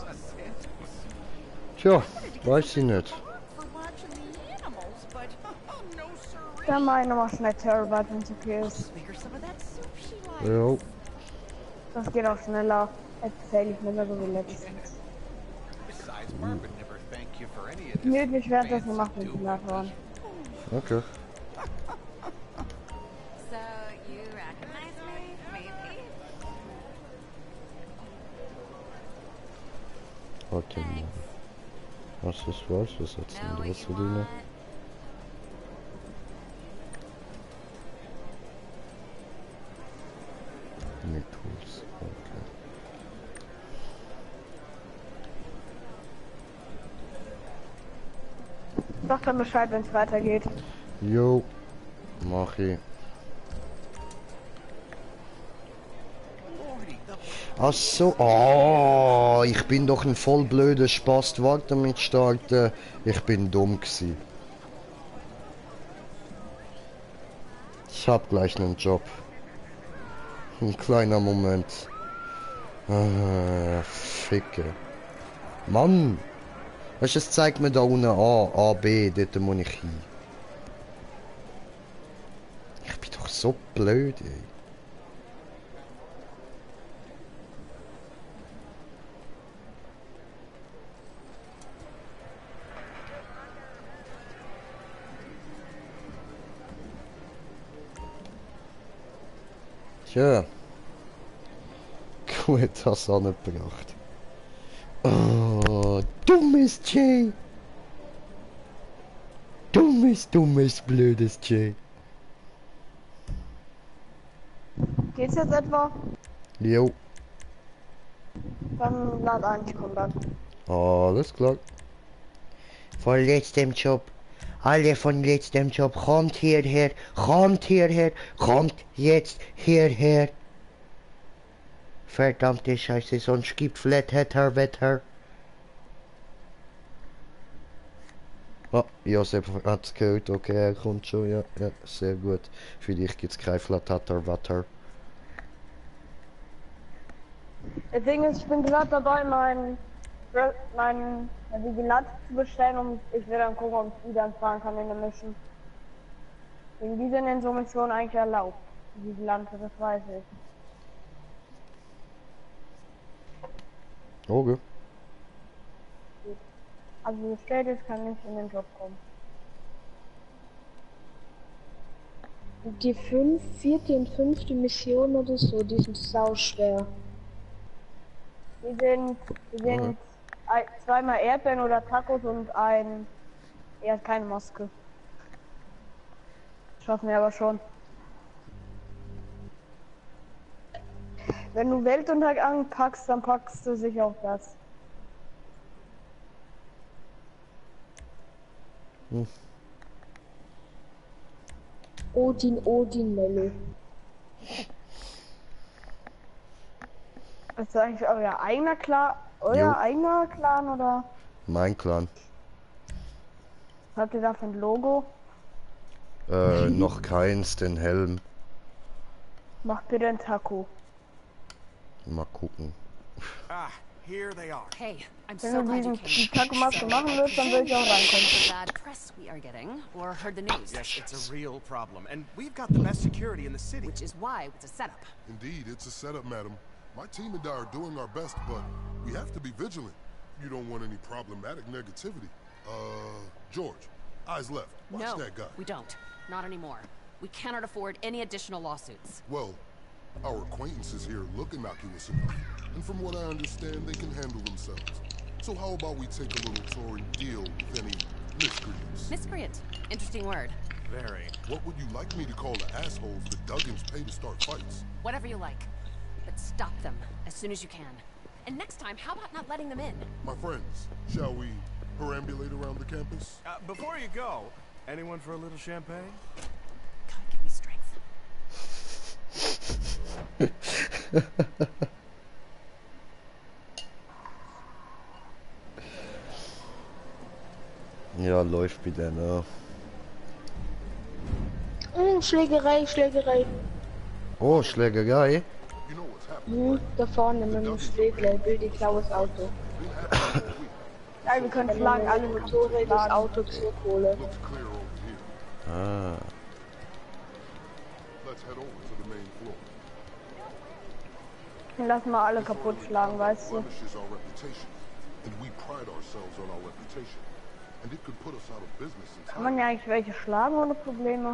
Tja, weiß ich nicht. For watching the animals, but no siree. Dann mach ich nochmal schnell Terabyte, wenn es okay ist. Just make her some of that soup she likes. Jo. Das geht auch schneller. Erzähl ich nicht mehr so wie letztens. Besides, Mark would never thank you for any of this Nö, mich währenddessen fancy gemacht mit doing. Simulatoren. Okay. So, you recognize me, maybe? Warte mal. Was ist was? Was hat's Know denn what was you zu tun? want? Mit Tools. Okay. Sag dann Bescheid, wenn es weitergeht. Jo. Mach ich. Ach so. Oh, ich bin doch ein voll blöder Spast. Warte mit starten. Ich bin dumm gsi. Ich hab gleich einen Job. Ein kleiner Moment. Ah, Ficke. Mann. Weißt du, es zeigt mir da unten A, A, B, dort muss ich hin. Ich bin doch so blöd, ey. Tja. Gut, das auch nicht gebracht. Oh, dummes Jay. Dummes, dummes, blödes Jay. Geht's jetzt etwa? Jo. Dann lad ein, ich komm dann. Alles klar. Von letztem Job. Alle von letztem Job. Kommt hierher. Kommt hierher. Kommt jetzt hierher. Verdammte Scheiße, sonst gibt Flatheader Wetter. Ah, Josef hat's gehört, okay, er kommt schon, ja, ja, sehr gut. Für dich gibt's kein Flatheader Wetter. Das Ding ist, ich bin gerade dabei, mein, mein Vigilant zu bestellen und ich will dann gucken, ob ich die dann fahren kann in der Mission. Wegen die sind in so Missionen eigentlich erlaubt. Die Vigilante, das weiß ich. Okay. Also bestellt ist, kann nicht in den Job kommen. Die fünf, vierte und fünfte Mission oder so, die sind sau schwer. Die sind, die sind Mhm. ein, zweimal Erdbeeren oder Tacos und ein, er hat keine Maske. Schaffen wir aber schon. Wenn du Weltuntergang packst, dann packst du sicher auch das. Hm. Odin, Odin, Mello. Ist das eigentlich euer eigener Clan, euer Jo. eigener Clan oder Mein Clan. was habt ihr da für ein Logo? Äh, noch keins, den Helm. Macht bitte ein Taco. Mal gucken. Ah, here they are. Hey, I'm Wenn so du glad diesen you came. die Taco-Maske machen willst, dann will ich auch reinkommen. The bad press we are getting, or heard the news. Yes, it's a real problem, and we've got the best security in the city. Which is why it's a setup. Indeed, it's a setup, madam. My team and I are doing our best, but we have to be vigilant. You don't want any problematic negativity. Uh, George, eyes left. Watch No, that guy. we don't. Not anymore. We cannot afford any additional lawsuits. Well, our acquaintances here look innocuous enough, and from what I understand, they can handle themselves. So how about we take a little tour and deal with any miscreants? Miscreant. Interesting word. Very. What would you like me to call the assholes the Duggins pay to start fights? Whatever you like. But stop them as soon as you can. And next time, how about not letting them in? My friends, shall we perambulate around the campus? Uh, before you go, anyone for a little champagne? God, give me strength. Ja, läuft bei denen. Hm, Schlägerei, Schlägerei. Oh, Schlägerei. You know what's happening. Hm, da vorne mit dem Schlägler, will die klaues Auto. Ja, wir können Wenn schlagen, man alle alle Motorräder Motorräder das Auto zurückholen. Looks clear over here. Ah. Let's head over to the main floor. Lass mal alle kaputt schlagen, weißt du? Blemishes our reputation, and we pride ourselves on our reputation. And it could put us out of business in Kann time. man ja eigentlich welche schlagen ohne Probleme?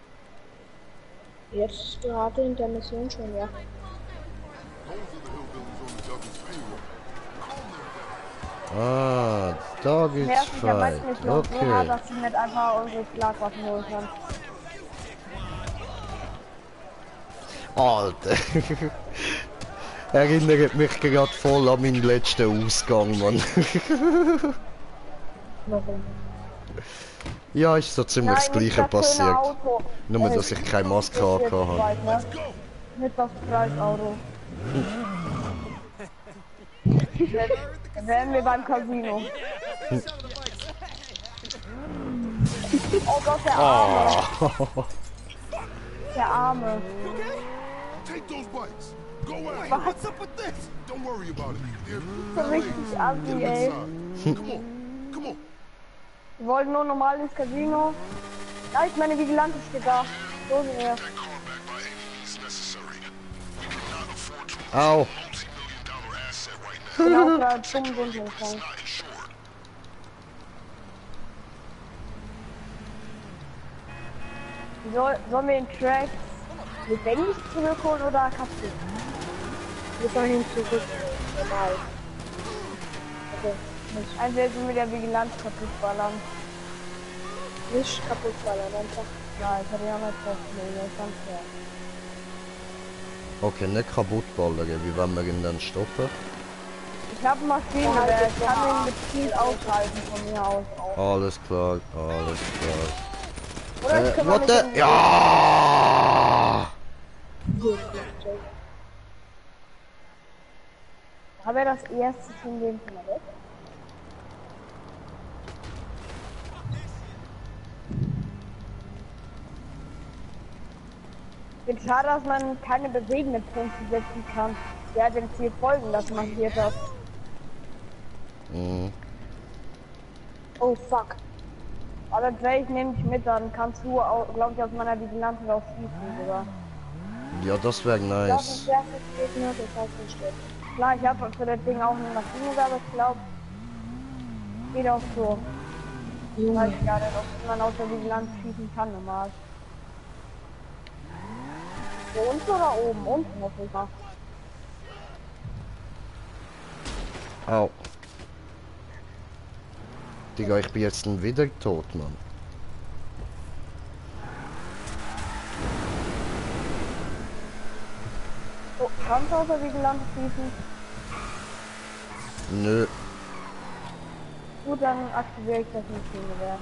Jetzt gerade in der Mission schon, ja. Those are the hillbillies on the Duggins payroll. Ah, da geht's Nervt mich ja Fight. meistens nicht so hart, Okay. dass sie nicht einfach unsere Schlagwaffen holen kann. Alter. Erinnert mich gerade voll an meinen letzten Ausgang, Mann. Warum? Ja, ist so ziemlich das Nein, nicht gleiche das schöne passiert. Auto. Nur, Äh, dass ich keine Maske das ist jetzt hatte. weit, ne? Nicht das Preisauto. Dann wären wir beim Casino. Oh Gott, der Arme. Oh. Der Arme. Take those bikes. Go out. Was? What's up with this? Don't worry about it. They're So richtig assi, ey. inside. Come on. Come Wir wollten nur normal ins Casino. Da ist meine Vigilante steht da. So sind wir. Au. Genau, da dumm sind wir schon. Soll, sollen wir den Track lebendig zurückholen oder kaputt? Wir sollen ihn zurück. Normal. Okay. Nicht. Entweder sind wir der Vigilanz kaputt ballern. Nicht kaputt ballern, einfach. Nein, ich hatte ja mal vorgelegt, das ist ganz fair. Okay, nicht kaputt ballern, wie wenn wir ihn dann stoppen. Ich habe Maschinengewehr, ich kann ihn mit Ziel aushalten von mir aus. Auch. Alles klar, alles klar. Oder ich Äh, kann warte! mit Ja! Haben wir das erste von dem von der Welt? Ich finde schade, dass man keine bewegenden Punkte setzen kann. Der hat dem Ziel folgen, das markiert hat. Mhm. Oh fuck. Aber wenn ich nehme dich mit, dann kannst du, glaube ich, aus meiner Vigilante raus schießen, sogar. Ja, das wäre nice. Klar, ich habe für das Ding auch eine Maschine, aber ich glaube, geht auch so. Ich weiß gar nicht, ob man aus der Vigilante schießen kann, normal. So unten oder oben? Unten hoffe ich mal. Au. Digga, ich bin jetzt dann wieder tot, Mann. Oh, kannst du aus der Vigilante schießen? Nö. Gut, dann aktiviere ich das Maschinengewehr.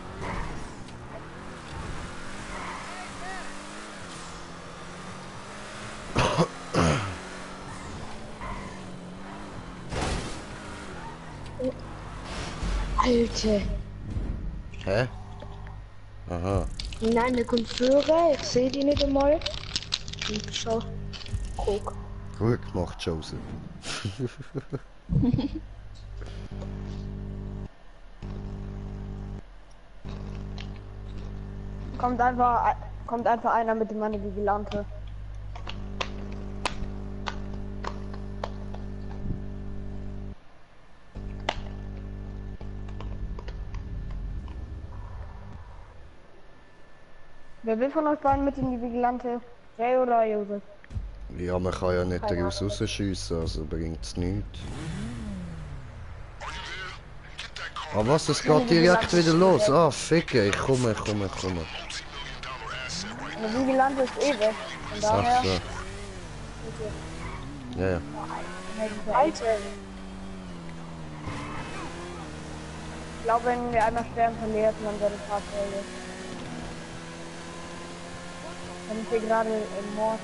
Alter. Hä? Aha. Nein, der kommt Führer, ich sehe die nicht einmal. Und schau. Guck. Gut gemacht, Joseph. Kommt einfach, kommt einfach einer mit dem meine Vigilante. Wer will von euch beiden mit in die Vigilante? Jay oder Josef? Ja, man kann ja nicht daraus rausschiessen, also bringt es nichts. Aber was, es geht direkt wieder los. Ah, ficke, ich komme, ich komme, ich komme. Die Vigilante ist eh weg. Von daher. Ach so. Ja, ja. Alter. Ich glaube, wenn wir einmal sterben, verliert man seine Fahrzeuge. Wenn ich hier gerade im Mord.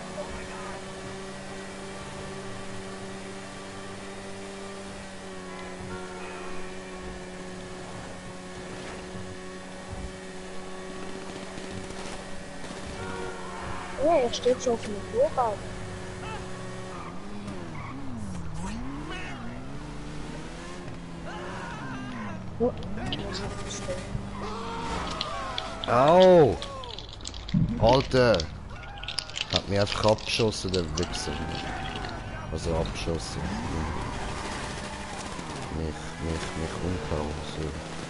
Ja, er steht schon auf dem Motorrad. Oh, Au! Alter! Hat mich einfach abgeschossen, der Wichser. Also abgeschossen. Mich, mich, mich umgehauen. So.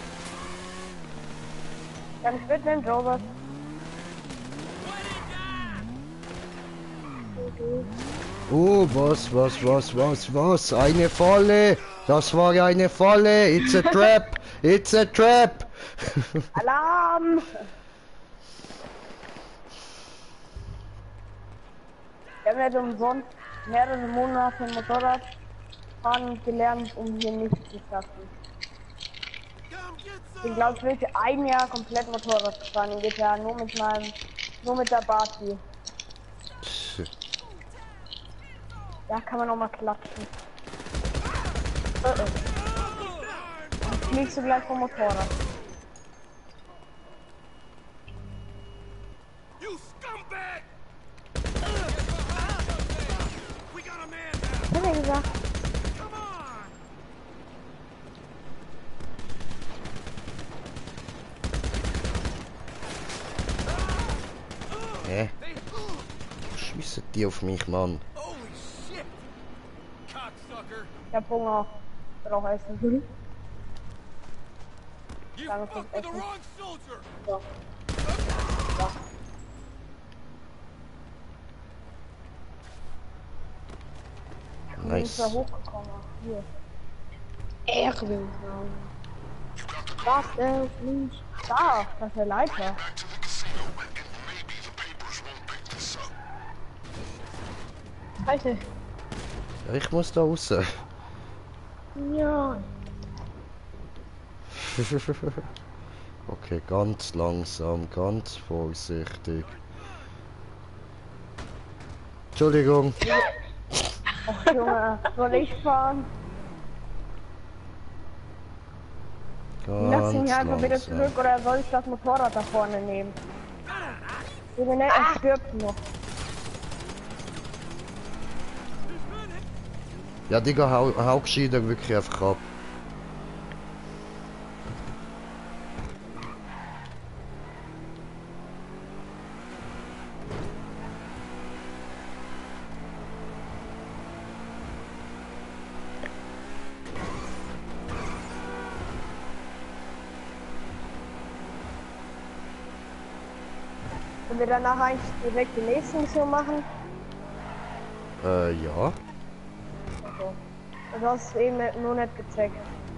Kann ich mitnehmen, Joseph? Oh, was, was, was, was, was? Eine Falle! Das war eine Falle! It's a trap! It's a trap! Alarm! Wir haben ja umsonst mehrere Monate Motorrad fahren gelernt, um hier nichts zu schaffen. Ich glaube, ich will für ein Jahr komplett Motorrad fahren in G T A, nur mit meinem, nur mit der Barty. Ja, kann man auch mal klatschen. Oh, oh. Dann fliegst du gleich vom Motorrad. Was hat er gesagt? die auf mich, Mann. Holy shit! Cocksucker! Ich hab Hunger. Ich will auch essen. Mhm. You Danke fucked fürs with the Essen. wrong soldier! So. Ja. Wie ist Nice. da hochgekommen? Hier. Erwin. Was denn? Mensch. Da, das ist der Leiter. Alter. Ja, ich muss da raus. Ja. Okay, ganz langsam, ganz vorsichtig. Entschuldigung. Ach Junge, soll ich fahren? Lass ihn Ganz hier einfach wieder langsam. zurück oder soll ich das Motorrad da vorne nehmen? Junge, ne, er stirbt noch. Ja, Digga, hau, hau gescheiter wirklich einfach ab. Wenn wir danach eigentlich direkt die nächste Mission machen? Äh, ja. Also, du hast es eben nicht- nur nicht gecheckt.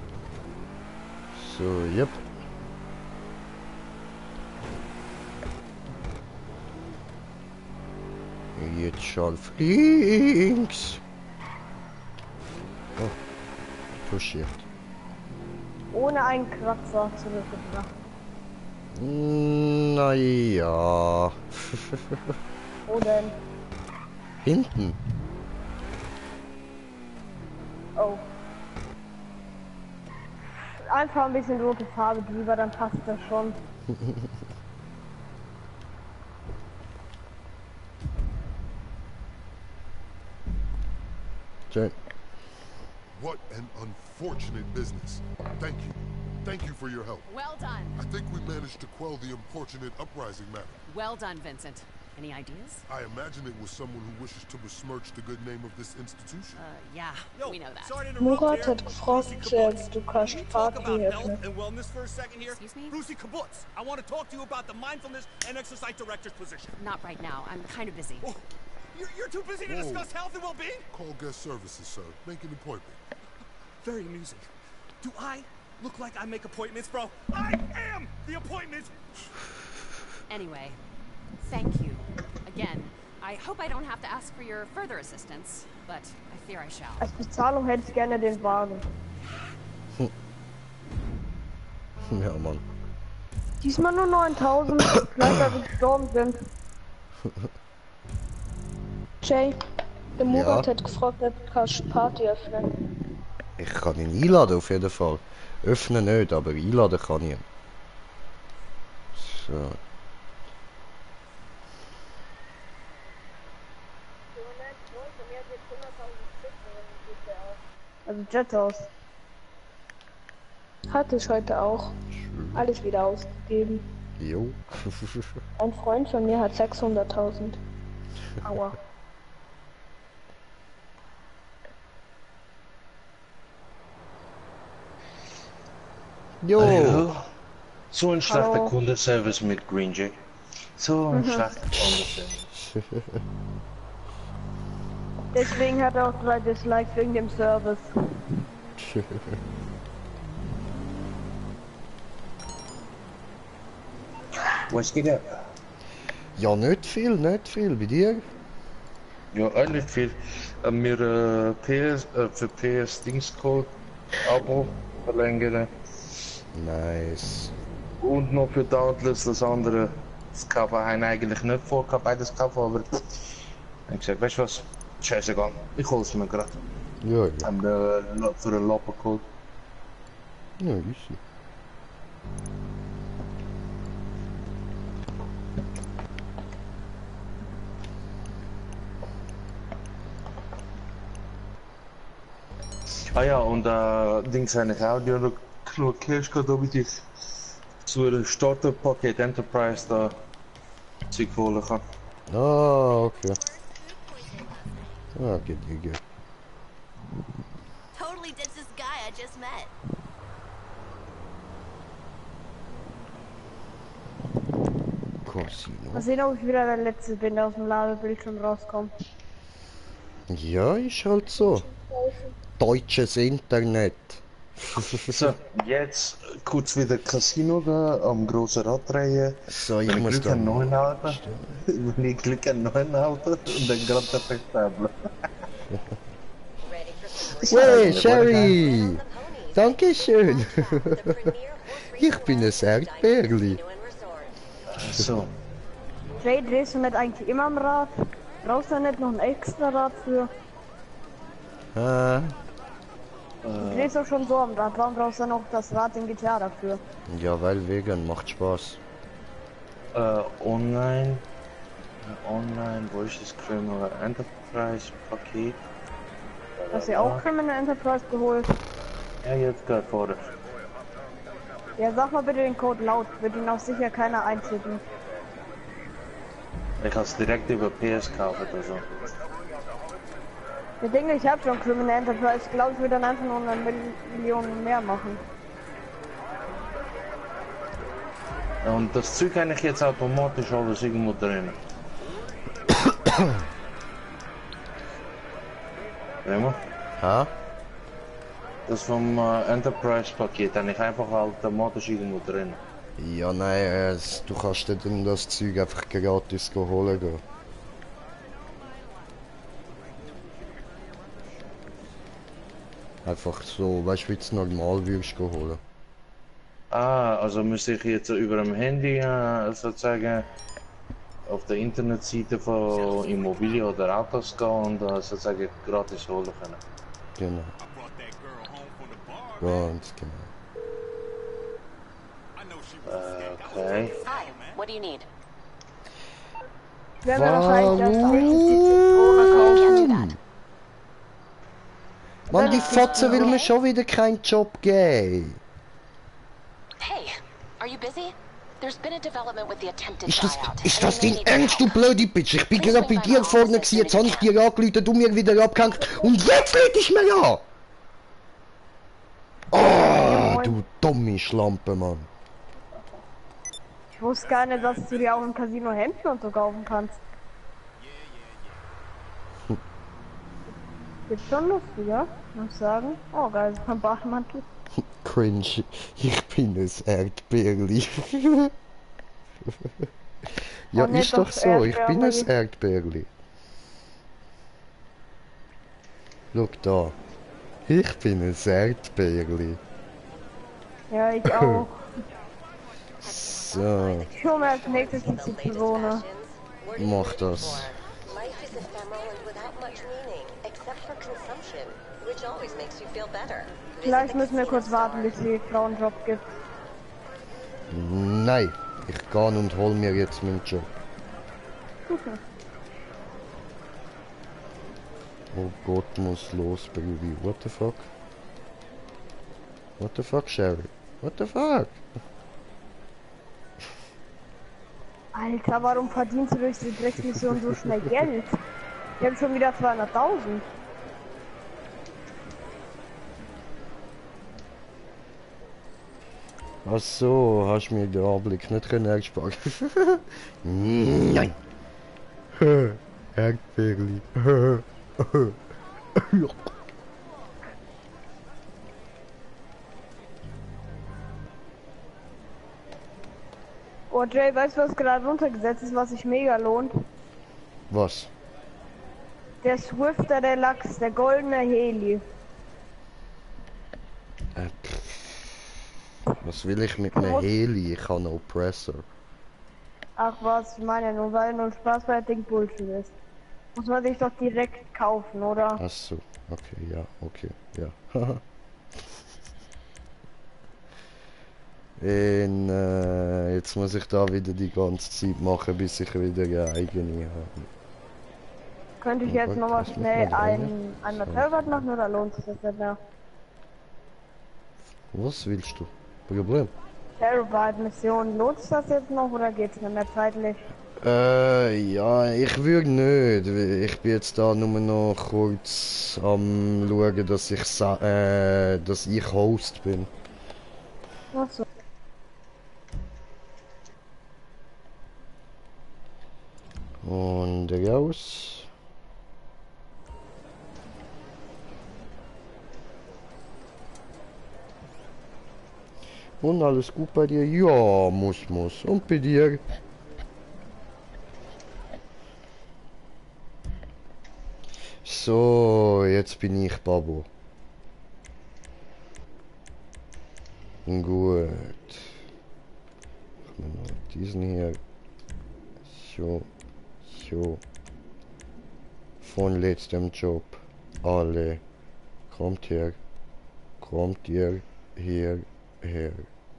So, yep. Jetzt schon auf links. Oh, touchiert. Ohne einen Kratzer zurückgebracht. Naja. Wo denn? Hinten. Oh. Einfach ein bisschen rote Farbe drüber, dann passt das schon. Schön. What an unfortunate business. Thank you. Thank you for your help. Well done. I think we managed to quell the unfortunate uprising matter. Well done, Vincent. Any ideas? I imagine it was someone who wishes to besmirch the good name of this institution. Uh, yeah, Yo, we know that. sorry to Murat interrupt hat here. gefragt, Brucey Kibbutz. äh, du kannst Can we talk Party about health öffnen. and wellness for a second here? Excuse me? Brucey Kibbutz, I want to talk to you about the mindfulness and exercise director's position. Not right now. I'm kind of busy. Oh, you're, you're too busy to Whoa. discuss health and well-being? Call guest services, sir. Make an appointment. Very amusing. Do I look like I make appointments, bro? I am the appointment! Anyway, thank you. Again, I hope I don't have to ask for your further assistance, but I fear I shall. Als Bezahlung hätte ich gerne den Wagen. Ja, Mann. Diesmal nur neuntausend, vielleicht weil wir gestorben sind. Jay, der Murat Ja. hat gefragt, ob du kannst Party öffnen. Ich kann ihn einladen auf jeden Fall. Öffnen nicht, aber einladen kann ich ihn. So. Also Jetos. Hatte ich heute auch. Alles wieder ausgegeben. Jo. Ein Freund von mir hat sechshunderttausend. Aua. Jo. Hallo. So ein schlechter Hallo. Kundenservice mit Green Jay. So ein schlechter Kundenservice. Deswegen hat er auch drei Dislikes wegen dem Service. Was geht ab? Ja, nicht viel, nicht viel. Bei dir? Ja, auch nicht viel. Äh, mir äh, P S, äh, für P S Dingscode Abo verlängern. Nice. Und noch für Dauntless das andere. Das Cover haben eigentlich nicht vorgehabt, beides Cover, aber ich hab gesagt, weißt du was? Scheißegal, ich hol's mir gerade. Ja, ja. Und äh, für einen Loppercode. Ja, easy. Ah ja, und äh, Dings habe ich auch noch genug Cash gehabt, damit ich zu einem Starterpaket Enterprise da Zeug holen kann. Ah, okay. Ah, Gedigge. Totally ditched this guy I just met. Casino. Mal sehen, ob ich wieder der Letzte bin, der aus dem Ladebildschirm rauskommt. Ja, ist halt so. Deutsches Internet. So, jetzt kurz wieder Casino gehen, am grossen Rad drehen. So, ich Wenn ich muss Glück dann... an neun Auto. Wenn ich Glück an neun Auto und dann gerade der Verstabler. Hey, Sherry! Dankeschön! Ich bin ein Erdbeerli. So. Jay, drehst du nicht eigentlich immer am Rad? Brauchst du nicht noch ein extra Rad für? Äh, Du drehst doch schon so am Rad, warum brauchst du noch das Rad in G T A dafür? ja, weil vegan macht Spaß. Äh, online. Äh, online, wo ist das Criminal Enterprise Paket? Hast du auch Criminal Enterprise geholt? Ja, jetzt gerade vor. Ja, sag mal bitte den Code laut, wird ihn auch sicher keiner eintippen. Ich hab's direkt über P S gekauft oder so. Ich denke, ich habe schon Criminal Enterprise, ich glaube, ich würde dann einfach nur eine Million mehr machen. Und das Zeug kann ich jetzt automatisch alles irgendwo drin. Immer? Ha? Das vom äh, Enterprise Paket habe ich einfach automatisch irgendwo drin. Ja, nein, äh, es- du kannst dir dann das Zeug einfach gratis go holen gehen. Einfach so, weißt du, wie du es normal würdest go holen. Ah, also müsste ich jetzt über dem Handy äh, sozusagen auf der Internetseite von Immobilien oder Autos gehen und äh, sozusagen gratis holen können. Genau. Ganz genau. Äh, okay. Hi, what do you need? Ich werde mir wahrscheinlich erst die Zitrone kaufen. Warum? Mann, die Fotze will mir schon wieder keinen Job geben. Hey, are you busy? There's been a development with the attempted Ist das, buyout. ist and das we dein need your Ernst, du help. blöde Bitch? Ich bin gerade bei dir vorne gewesen, jetzt habe ich dir angerufen, du mir wieder abgehängt und jetzt red ich mir an! Oh, du dumme Schlampe, Mann. Ich wusste gar nicht, dass du dir auch im Casino Hemden und so kaufen kannst. Gibt schon lustiger, muss ich sagen. Oh geil, so ein Bademantel. Cringe, ich bin ein Erdbeerli. Ja, Oh, nicht ist doch das so, ich bin ein Erdbeerli. Erdbeerli. Schau da. Ich bin ein Erdbeerli. Ja, ich auch. So, Ich hole mir als nächstes die Zitrone. mach das. Life is ephemeral and without much meaning, except for consumption, which always makes you feel better. Vielleicht müssen wir kurz warten, bis die Frau einen Job gibt. Nein, ich gehe und hol mir jetzt meinen Job. Oh Gott, muss los, Baby. What the fuck? What the fuck, Sherry? What the fuck? Alter, warum verdienst du durch die Drecksmission so schnell Geld? Ich habe schon wieder zweihunderttausend. Ach so, hast mir den Anblick nicht können ersparen. Nein! Erdbeerli. Oh Jay, weißt du, was gerade runtergesetzt ist, was sich mega lohnt? Was? Der Swifter Deluxe, der goldene Heli. Äh, was will ich mit einem Heli? Ich habe einen Oppressor. Ach was, ich meine nur, weil nur Spaß bei Ding Bullshit ist. Muss man sich doch direkt kaufen, oder? Ach so, okay, ja, okay, ja. Und, äh, jetzt muss ich da wieder die ganze Zeit machen, bis ich wieder eine eigene habe. Könnte ich Ja, jetzt gut, nochmal das muss schnell man ein, rein. ein So. Motorrad machen oder lohnt sich das nicht mehr? Was willst du? Problem? Terabyte Mission, lohnt sich das jetzt noch oder geht's nicht mehr zeitlich? Äh, ja, ich würde nicht. Ich bin jetzt da nur noch kurz am schauen, dass ich sa äh, dass ich Host bin. Ach so. Und raus. Und alles gut bei dir? Ja, muss, muss. Und bei dir? So, jetzt bin ich Babo. Gut. Machen wir noch diesen hier. So, so. Von letztem Job. Alle. Kommt her. Kommt ihr hier her.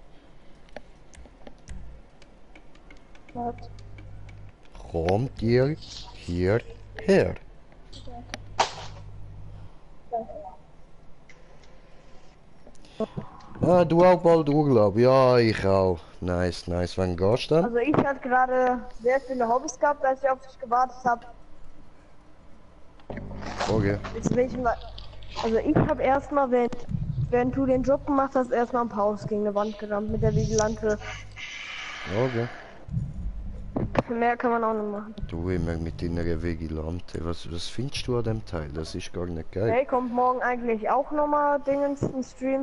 Was? Kommt ihr hierher? Ah, du auch bald Urlaub? Ja, ich auch. Nice, nice. Wann gehst du dann? Also ich hatte gerade sehr viele Hobbys gehabt, als ich auf dich gewartet habe. Okay. Jetzt will ich mal. Also ich habe erstmal, wenn, wenn du den Job gemacht hast, erstmal ein Pause gegen eine Wand gerammt mit der Vigilante. Okay. Mehr kann man auch nicht machen. Du immer mit deiner Vigilante. Was, was findest du an dem Teil? Das ist gar nicht geil. Hey, kommt morgen eigentlich auch nochmal Dingens im Stream?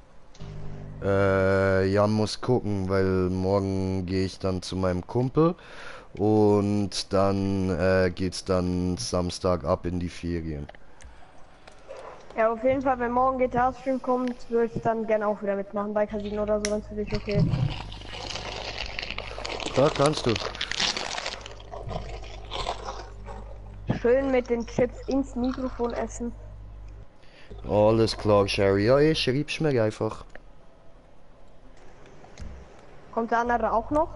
Äh, ja, muss gucken, weil morgen gehe ich dann zu meinem Kumpel und dann äh, geht's dann Samstag ab in die Ferien. Ja, auf jeden Fall, wenn morgen G T A-Stream kommt, würde ich dann gerne auch wieder mitmachen bei Casino oder so, wenn es für dich okay ist. Da kannst du. Schön mit den Chips ins Mikrofon essen. Alles klar, Sherry. Ja, ich schreib's mir einfach. Kommt der andere auch noch?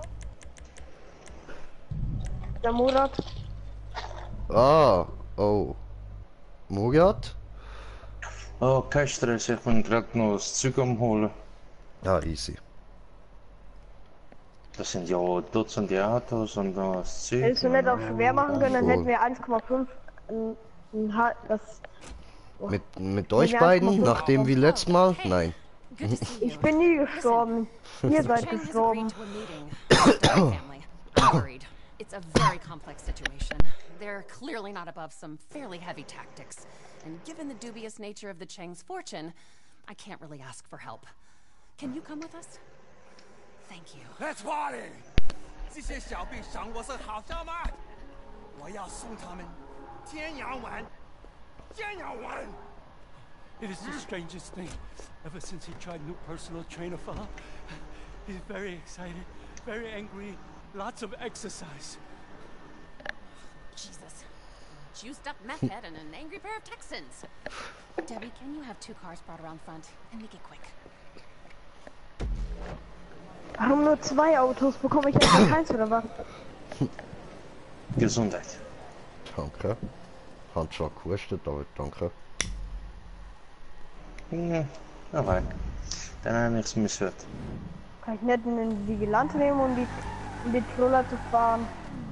Der Murat? Ah, oh. Murat? Oh, kein Stress, ich bin gerade noch das Zeug am holen. Ah, easy. Das sind ja Dutzende Autos und das Zeug. Hättest du nicht auch schwer machen können, dann Cool. hätten wir eins Komma fünf. ein- ein Ha- Das. Mit, mit euch beiden, nachdem wie letztes Mal? Nein. Ich bin nie gestorben. Ihr seid gestorben. Worried. It's a very complex situation. They're clearly not above some fairly heavy tactics. And given the dubious nature of the Cheng's fortune, I can't really ask for help. Can you come with us? Thank you. Let's party！ 这些小币赏我是好笑吗？我要送他们天涯玩，天涯玩。 It is the strangest thing. Ever since he tried new personal trainer for her, he's very excited, very angry, lots of exercise. Jesus. Juiced up meth head and an angry pair of Texans. Debbie, can you have two cars brought around front and make it quick? Warum nur zwei Autos? Bekomme ich jetzt keins oder was? Gesundheit. Danke. Hat schon gekostet, aber danke. Ja, aber dann habe ich es missgehört. Kann ich nicht in den Vigilante nehmen, um die, um die Troller zu fahren?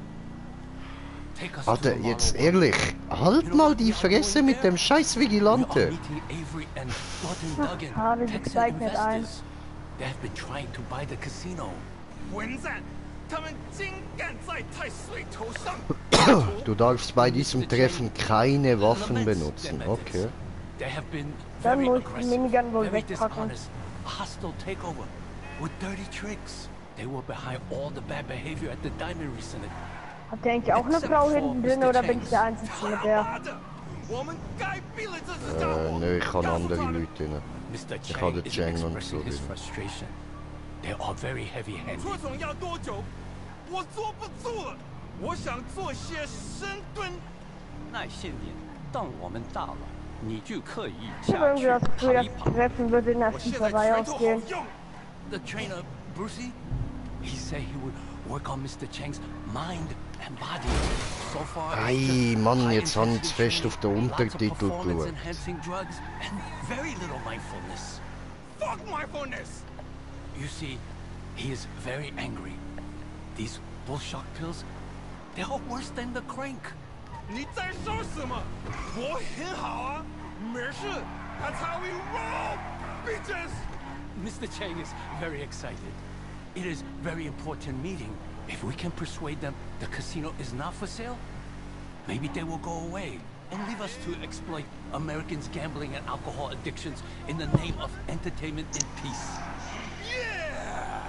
Alter, jetzt ehrlich, halt mal die Fresse mit dem scheiß Vigilante. Schade, die steigt nicht ein. They have been trying to buy the casino. 混蛋！他们竟敢在太岁头上！ Du darfst bei diesem Treffen keine Waffen benutzen, okay. They have been Dann very muss ich die aggressive, Minigun wohl very wegpacken. dishonest, a hostile takeover with dirty tricks. They were behind all the bad behavior at the Diamond recently. Habt ihr eigentlich auch eine Frau hinten drin oder bin ich der Einzige mit der? 我们该毙了这只家伙！ Äh, ne, ich habe andere Leute drin. Mister Ich Chang habe is Chang und so expressing his drin. frustration. They are very heavy-handed. 楚总要多久？我坐不住了，我想做些深蹲。 耐性点，当我们大了，你就可以 Ich habe 下 irgendwie 去 das Gefühl, 跑一 das 跑。 Treffen würde in der Schießerei ausgehen. The trainer, Brucey, he said he would work on Mister Chang's mind and body. So far, Ei, Mann, jetzt haben sie fest auf den Untertitel geschaut. enhancing drugs and very little mindfulness. Fuck mindfulness! You see, he is very angry. These bullshock pills, They're all worse than the crank. 你在说什么？我很好啊，没事。That's how we roll, bitches. Mister Chang is very excited. It is very important meeting. If we can persuade them the casino is not for sale, maybe they will go away and leave us to exploit Americans' gambling and alcohol addictions in the name of entertainment and peace. Yeah!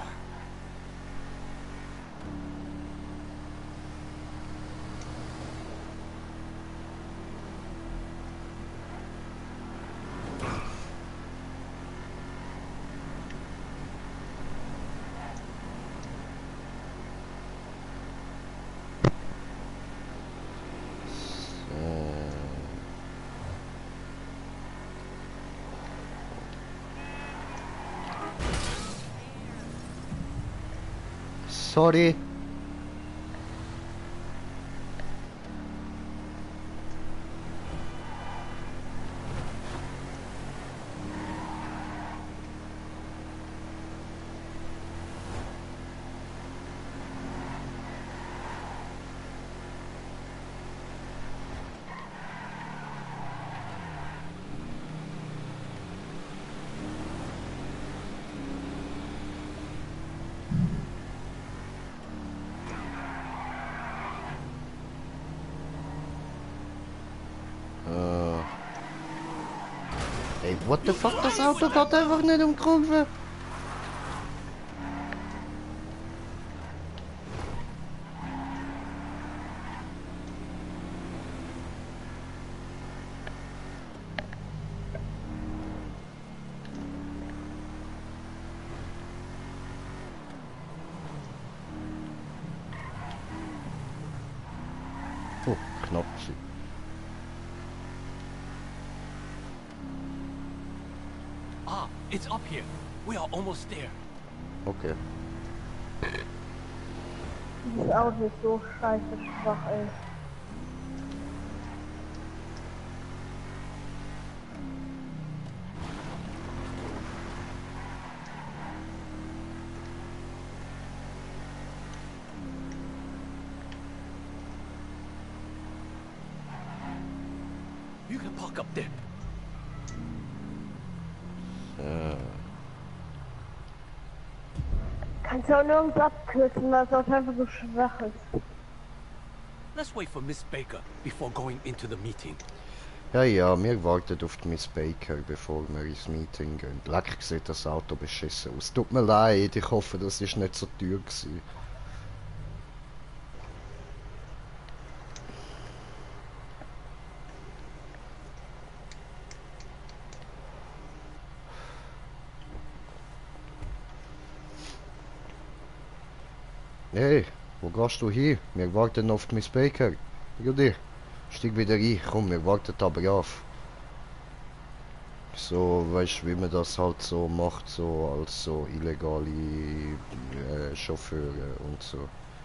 Sorry. Ey, what the fuck, das Auto fährt einfach nicht um Kurve. Oh, knapp. Ah, it's up here. We are almost there. Okay. Dieses Auto ist so scheiße schwach, ey. You can park up there. Kannst du auch nirgends abkürzen, weil es auch einfach so schwach ist. Let's wait for Miss Baker before going into the meeting. Ja, ja, wir warten auf die Miss Baker, bevor wir ins Meeting gehen. Leck, sieht das Auto beschissen aus. Tut mir leid, ich hoffe, das ist nicht so teuer gewesen. Hey, wo gehst du hin? Wir warten auf die Miss Baker. Judy, steig wieder rein. Komm, wir warten aber auf. So, weißt du, wie man das halt so macht, so als so illegale äh, Chauffeure und so.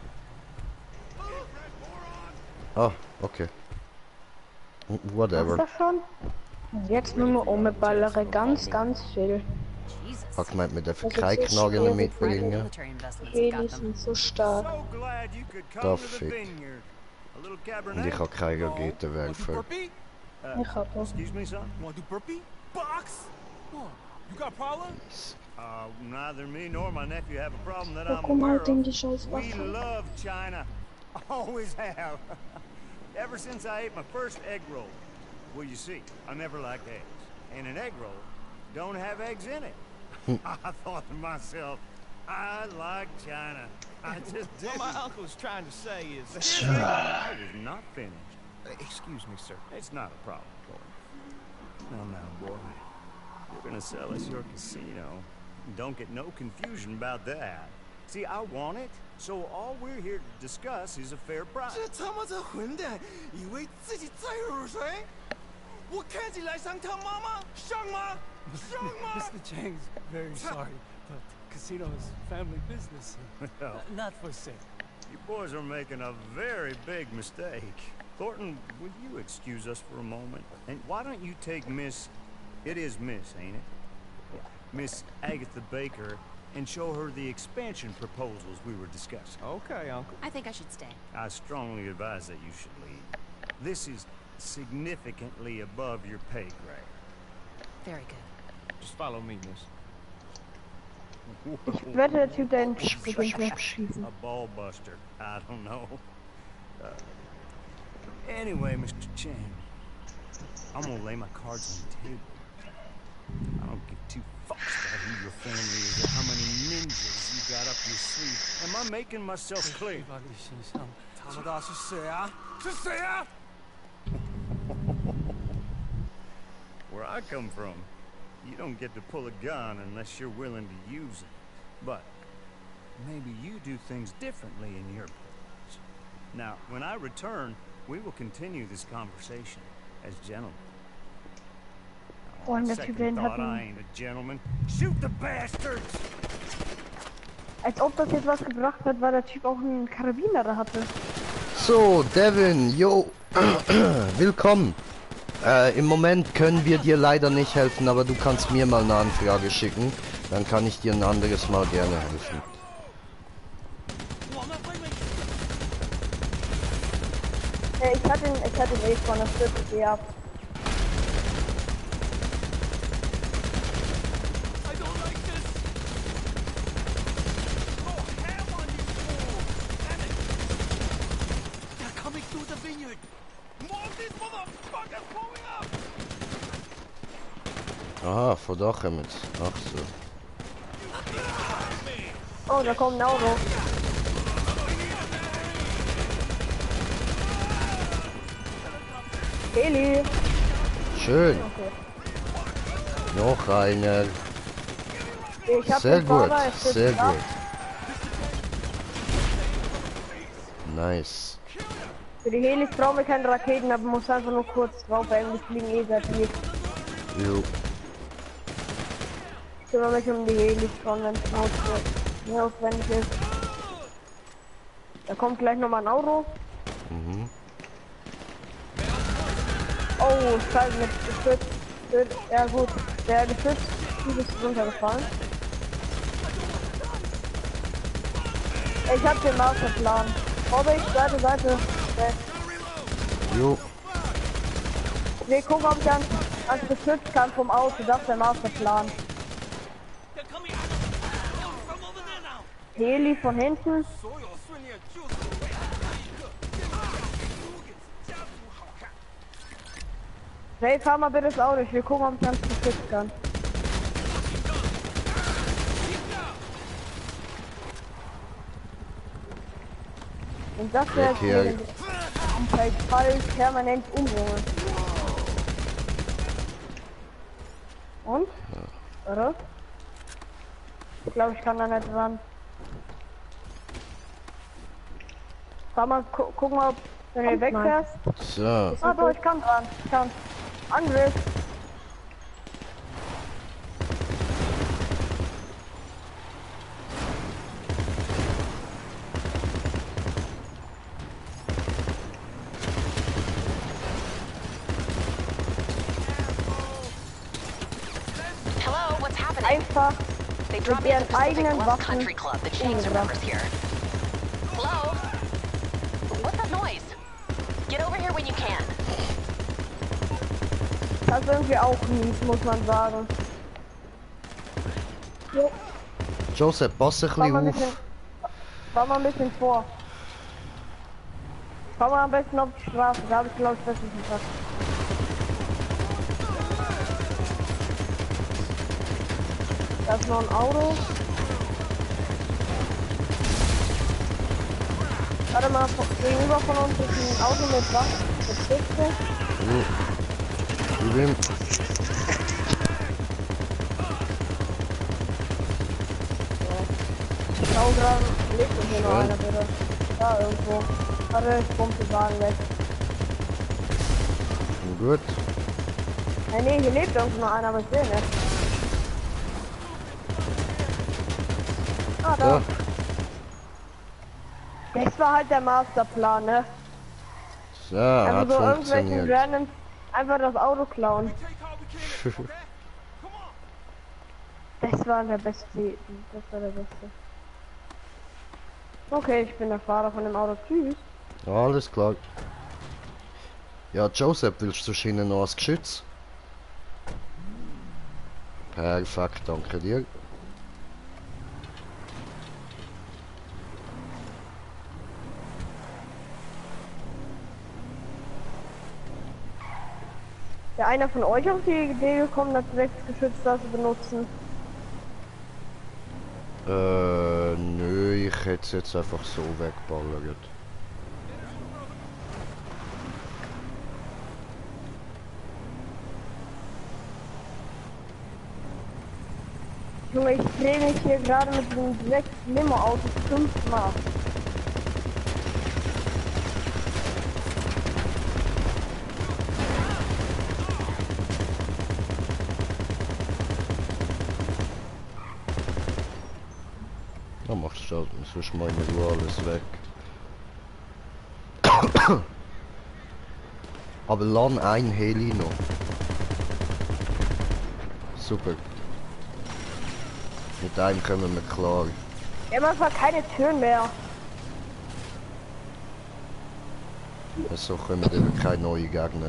Ah, okay. Whatever. Das schon? Und jetzt müssen wir umballern, ganz, ganz viel. Ich hab gemeint, wir dürfen keine Knarren mitbringen. Heli sind so stark. Da fick. Und ich hab keine Raketenwerfer. Ich hab auch. Excuse me, son. You want to do burpee? Box? What? You got a problem? Uh, neither me nor my nephew have a problem that I'm Warum aware halt denn of. die scheiß We Waffe? love China. Always have. Ever since I ate my first egg roll. Well, you see, I never liked eggs. And an egg roll don't have eggs in it. I thought to myself, I like China. I just did. What my uncle was trying to say is... Excuse me, I was not finished. Uh, excuse me, sir. It's not a problem, Gordon. No, no, boy. You're gonna sell us your casino. Don't get no confusion about that. See, I want it, so all we're here to discuss is a fair price. 这他妈这混蛋，以为自己载入水？我看起来像他妈妈，像吗？像吗？ Mister Chang's very sorry, but casino is family business. Well, Not for sale. you boys are making a very big mistake. Thornton, will you excuse us for a moment? And why don't you take Miss... It is Miss, ain't it? Miss Agatha Baker and show her the expansion proposals we were discussing. Okay, Uncle. I think I should stay. I strongly advise that you should leave. This is significantly above your pay grade. Very good. Just follow me, miss. Ich wette, der Typ da hinten wird den gleich schießen. A ball buster. I don't know. Uh, anyway, Mister Chang, I'm gonna lay my cards on the table. I don't give two fucks about who your family is or how many ninjas you got up your sleeve. Am I making myself clear? Where I come from, you don't get to pull a gun unless you're willing to use it. But maybe you do things differently in your place. Now, when I return, we will continue this conversation as gentlemen. Oh, und der Typ da hinten hat Thought I einen... ain't a gentleman. Shoot the bastards! Als ob das jetzt was gebracht hat, weil der Typ auch einen Karabiner da hatte. So, Devin, yo, willkommen. Äh, im Moment können wir dir leider nicht helfen, aber du kannst mir mal eine Anfrage schicken. Dann kann ich dir ein anderes Mal gerne helfen. Ja, ich hatte ihn, ich hatte ihn eh von der Stütze gehabt. Aha, vor Dache mit. Ach so. Oh, da kommt ein Auto. Heli. Schön. Okay. Noch einer. Ich hab Sehr den gut, Fahrer, es sehr sitzt ab. gut. Nice. Für die Helis brauchen wir keine Raketen, aber man muss einfach nur kurz drauf, weil die fliegen eh sehr tief. Jo. Ich kümmere mich um die Helis schon, wenn es notwendig ist. Da kommt gleich nochmal ein Auto. Mhm. Oh, scheiße, mit Geschütz. Ja gut, der Geschütz ist runtergefallen. Ich hab den Masterplan. Vorweg, Seite, Seite. Okay. Jo. Ne, guck, ob ich ans, ans Geschütz kann vom Auto. Das ist der Masterplan. Heli von hinten. Ray, fahr mal bitte das Auto. Ich will gucken, ob ich ans Geschütz kann. Und das wäre Okay. halt voll permanent umbringen. Und? Oder? Ich glaube, ich kann da nicht ran. Fahr mal, gu guck mal, ob wenn du wegfährst. So. Ah, doch, ich kann dran. Ich kann. Angriff. Hello, what's happening? Einfach They mit dropped me at ihren the Pacific eigenen Bluff Waffen Country Club. The Changs are umgebracht. members here. Hello? What's that noise? Get over here when you can. Das ist irgendwie auch mies, muss man sagen. Jo, Joseph, pass ein fahr mal ein bisschen bisschen, auf. fahr mal ein bisschen vor. Fahr mal am besten auf die Straße, da habe ich glaube ich besser gesagt. Da ist noch ein Auto. Warte mal, gegenüber von uns ist ein Auto mit Waffen, mit Spitze. Jo. Gib ihm. Ich glaube gerade, lebt hier noch einer bitte. Da irgendwo. Warte, ich pumpe den Wagen weg. Gut. Nein, nee, hier lebt irgendwo noch einer, aber ich sehe nicht. Ah, da. Da. Das war halt der Masterplan, ne? So, hat Also so irgendwelchen funktioniert. Randoms einfach das Auto klauen. Das war der beste. Das war der beste. Okay, ich bin der Fahrer von dem Auto. Tschüss. Alles klar. Ja, Joseph, willst du Schienen noch als Geschütz? Perfekt, danke dir. Ja, einer von euch auf die Idee gekommen, das Rechtsgeschütz da zu benutzen? Äh, nö, ich hätte es jetzt einfach so wegballert. Junge, ich drehe mich hier gerade mit dem sechs Limo-Auto fünfmal. Da machst du das, sonst meine du alles weg. Aber lang ein Heli noch. Super. Mit einem kommen wir klar. Ja, man hat keine Türen mehr. So kommen eben keine neuen Gegner.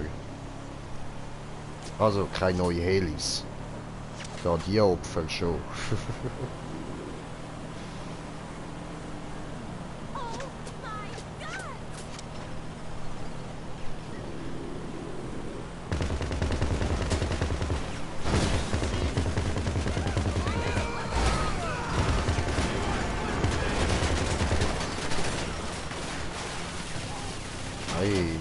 Also keine neuen Helis. Da die Opfer schon. Hey.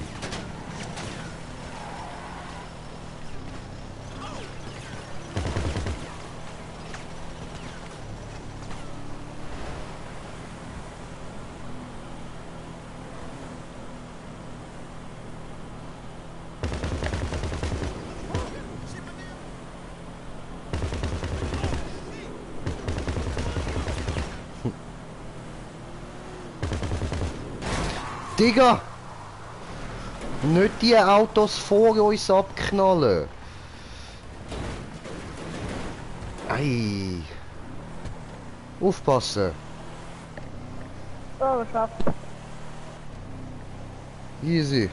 Digga! Nicht die Autos vor uns abknallen! Ei! Aufpassen! So, geschafft. Easy.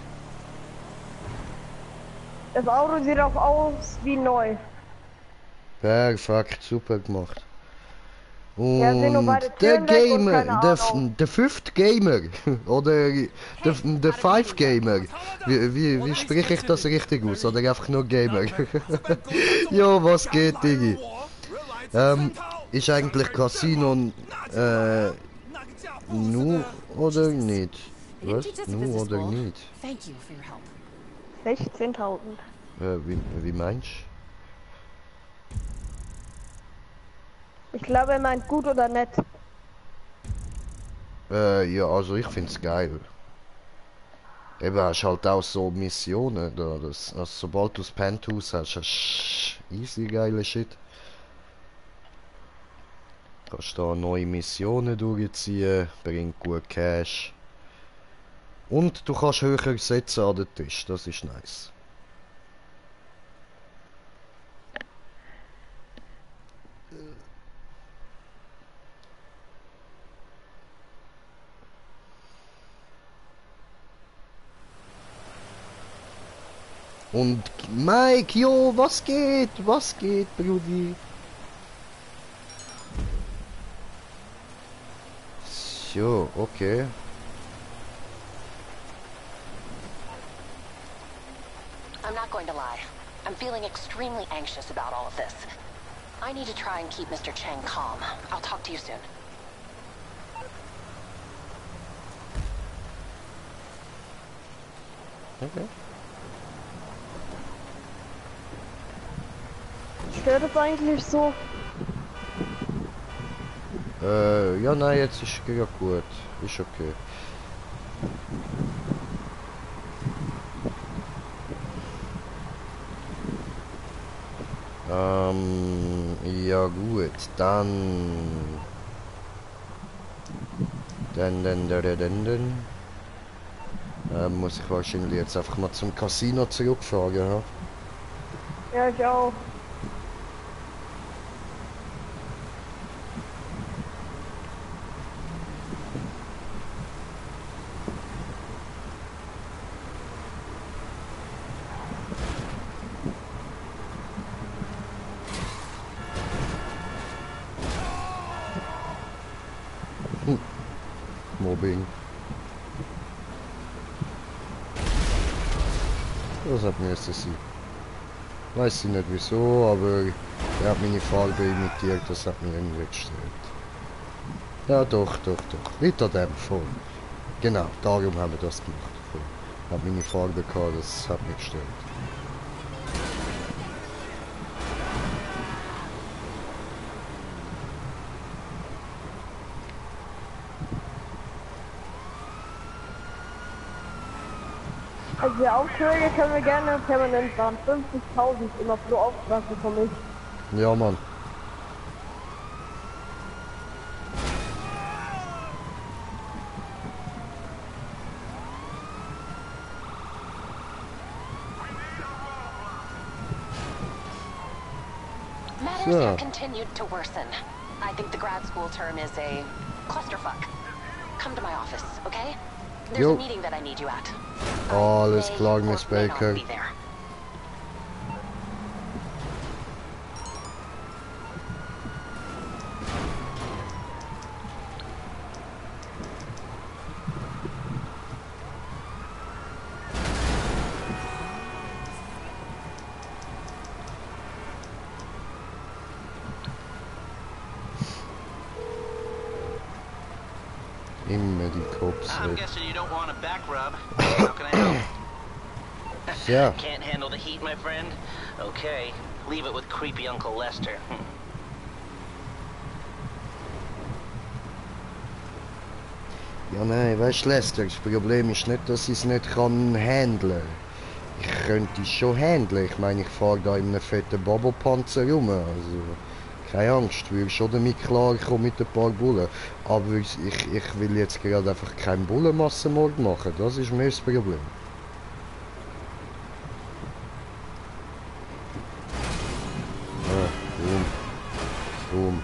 Das Auto sieht auch aus wie neu. Perfekt, super gemacht. Und Ja, sind nur beide der Türen weg und Gamer, keine der, Ahnung. der fünfte Gamer, oder der, der Five Gamer, wie, wie, wie spreche ich das richtig aus, oder einfach nur Gamer? Jo, was geht, Digi? Ähm, ist eigentlich Casino, äh, nu oder nicht? Was? Nu oder nicht? sechzehntausend. Äh, wie, wie meinst du? Ich glaube, er meint gut oder nett. Äh, ja, also ich find's geil. Eben, hast halt auch so Missionen da, das, also sobald du das Penthouse hast, hast du easy geile Shit. Kannst da neue Missionen durchziehen, bringt gut Cash. Und du kannst höher setzen an den Tisch, das ist nice. Und Mike, jo, was geht? Was geht, Brudi? So, okay. I'm not going to lie. I'm feeling extremely anxious about all of this. I need to try and keep Mister Cheng calm. I'll talk to you soon. Okay. Stört es eigentlich so? Äh, ja, nein, jetzt ist ja gut. Ist okay. Ähm, ja gut, dann... Dann, dann, dann, dann, dann... Ähm, muss ich wahrscheinlich jetzt einfach mal zum Casino zurückfahren, ja? Ja, ich auch. Mobbing. Das hat mir sein. Weiß ich nicht wieso, aber er hat meine Farbe imitiert, das hat mir irgendwie gestört. Ja doch, doch, doch. Weiter dem voll. Genau, darum haben wir das gemacht. Voll. Hat meine Farbe gehabt, das hat mich gestört. Also die Aufträge können wir gerne permanent machen. fünfzigtausend immer pro Auftrag bekomme ich. Ja, Mann. Matters have continued to worsen. I think the grad school term is a clusterfuck. Come to my office, okay? There's Jo. a meeting that I need you at. Alles klar, Miss Baker. Be there. Immer die Cops I'm weg. guessing you don't want a back rub. How can I help? Ja. Can't handle the heat, my friend? Okay. Leave it with creepy Uncle Lester. Hm. Ja, nein, weißt du, Lester, das Problem ist nicht, dass ich es nicht kann handeln. Ich könnte es schon handeln. Ich meine, ich fahre da in einem fetten Bobopanzer rum. Also, keine Angst, ich will schon damit klarkommen mit ein paar Bullen. Aber ich, ich, ich will jetzt gerade einfach keinen Bullenmassenmord machen. Das ist mir das Problem. Ah, boom. Boom.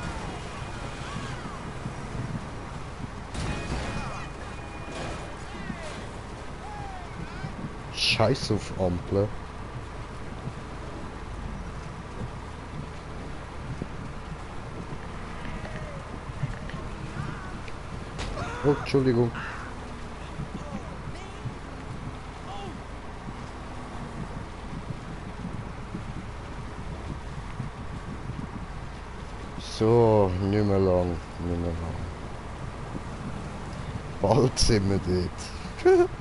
Scheiß auf Ampel. Oh, Entschuldigung. So, nicht mehr lang, nicht mehr lang. Bald sind wir dort.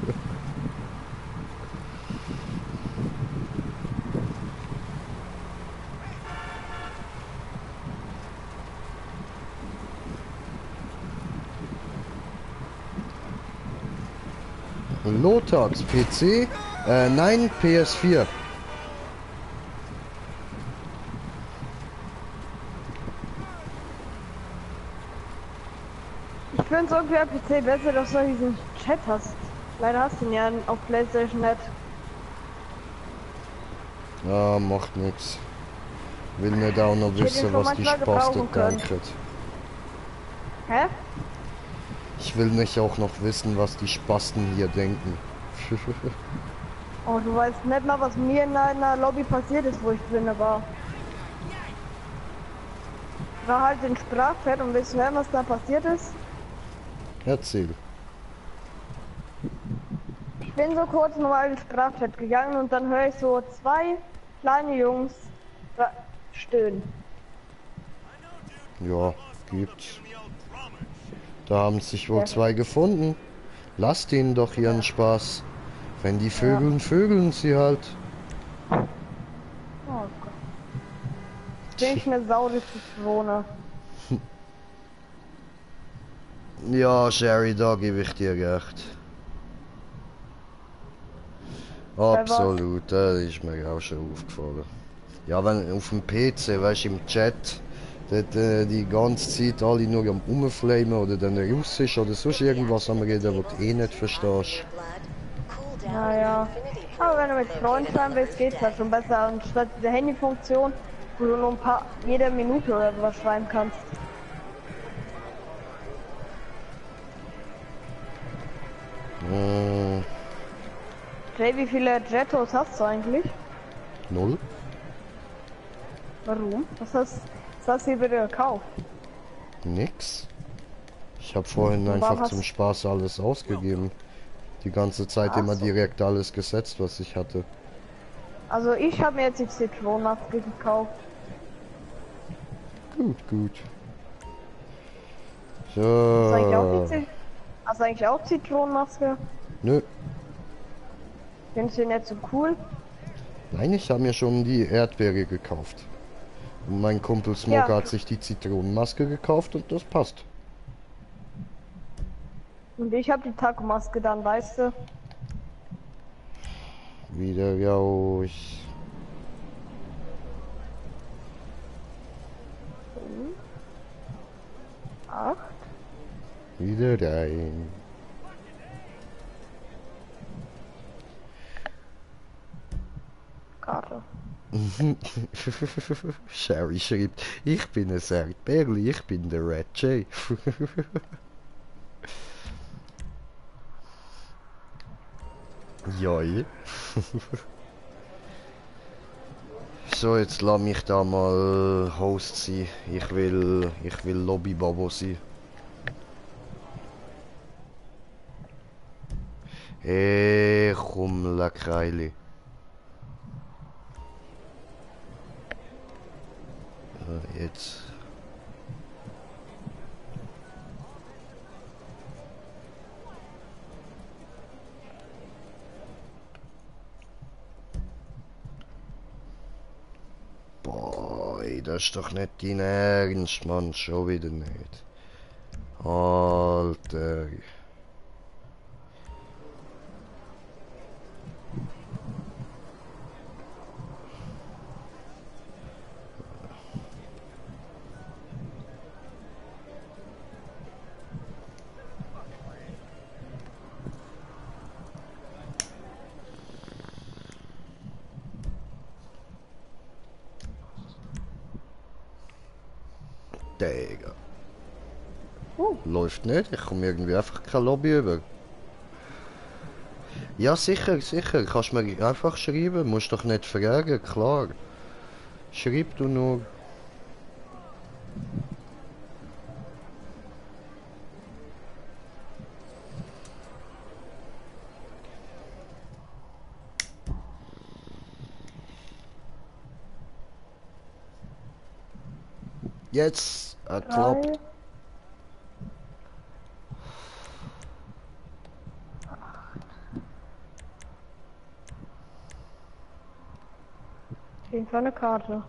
Lotax P C? Äh, nein, P S vier. Ich finde es irgendwie am P C besser, dass du diesen Chat hast. Leider hast du ihn ja auf PlayStation nicht. Ja, macht nix. Will nicht auch noch Ich hätte wissen, ihn was schon die manchmal Spasten gebrauchen können. denken. Hä? Ich will nicht auch noch wissen, was die Spasten hier denken. Oh, du weißt nicht mal, was mir in einer Lobby passiert ist, wo ich drin war. Ich war halt in Sprachchat und willst du hören, was da passiert ist? Erzähl. Ich bin so kurz mal in den Sprachchat gegangen und dann höre ich so zwei kleine Jungs stöhnen. Ja, gibt's. Da haben sich wohl zwei gefunden. Lasst ihnen doch ihren Spaß. Wenn die vögeln, vögeln sie halt. Oh Gott. Bin ich eine Sau, dass ich wohne. Ja, Sherry, da gebe ich dir recht. Absolut, das ist mir auch schon aufgefallen. Ja, wenn auf dem P C, weißt du, im Chat, dort äh, die ganze Zeit alle nur am Rumflamen oder dann Russisch oder sonst irgendwas am Reden, was du eh nicht verstehst. Naja. Aber wenn du mit Freunden sein willst, geht's halt schon besser. Anstatt dieser Handyfunktion, wo du nur ein paar, jede Minute oder sowas schreiben kannst. Äh, Jay, wie viele Jettos hast du eigentlich? null. Warum? Was hast, was hast du wieder gekauft? Nix. Ich habe vorhin Und einfach was- zum Spaß alles ausgegeben. Die ganze Zeit Ach immer so. direkt alles gesetzt, was ich hatte. Also ich habe mir jetzt die Zitronenmaske gekauft. Gut, gut. Hast du eigentlich auch, die So. Zit- Hast du eigentlich auch Zitronenmaske? Nö. Findest du nicht so cool? Nein, ich habe mir schon die Erdbeere gekauft. Und mein Kumpel Smog Ja. hat sich die Zitronenmaske gekauft und das passt. Und ich habe die Taco-Maske dann, weißt du? Wieder raus. Acht. Wieder rein. Karte. Sherry schreibt, ich bin ein Erdbeerli, ich bin der Red Jay. Joi. So, jetzt lass mich da mal Host sein. Ich will, ich will Lobby-Bobo sein. Hey, komm, Lackeili. Jetzt. Boah, das ist doch nicht dein Ernst, Mann. Schon wieder nicht. Alter. Digga. Uh. Läuft nicht, ich komme irgendwie einfach kein Lobby über. Ja, sicher, sicher. Kannst mir einfach schreiben, musst doch nicht fragen, klar. Schreib du nur. Jetzt, er klappt. Jeden Fall eine Karte.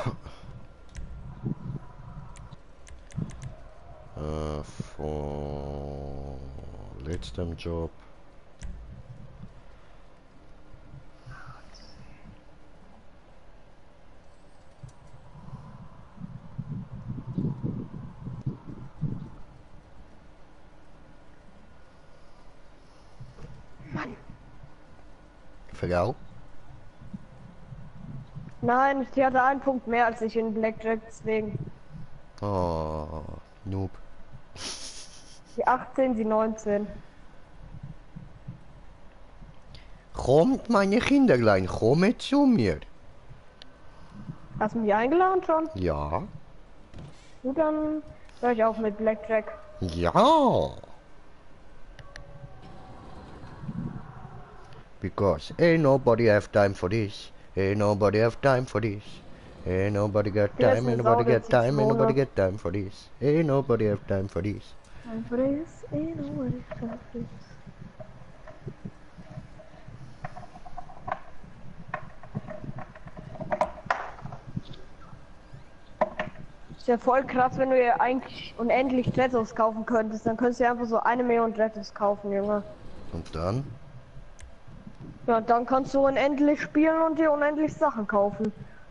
Äh, von letztem Job. Mann. Frau? Nein, sie hatte einen Punkt mehr als ich in Blackjack, deswegen. Oh, Noob. Die achtzehn, die neunzehn. Kommt, meine Kinderlein, komme zu mir. Hast du mich eingeladen schon? Ja. Gut, dann höre ich auf mit Blackjack. Ja. Because ain't nobody have time for this. Ain't nobody have time for this. Ain't nobody got Ja, time, das ain't ist nobody auch got time, ain't Zitrone. nobody got time for this. Ain't nobody have time for this. Time for this, ain't nobody have this. Ist ja voll krass, wenn du ja eigentlich unendlich Jettos kaufen könntest. Dann könntest du ja einfach so eine Million Jettos kaufen, Junge. Und dann? Ja, und dann kannst du unendlich spielen und dir unendlich Sachen kaufen.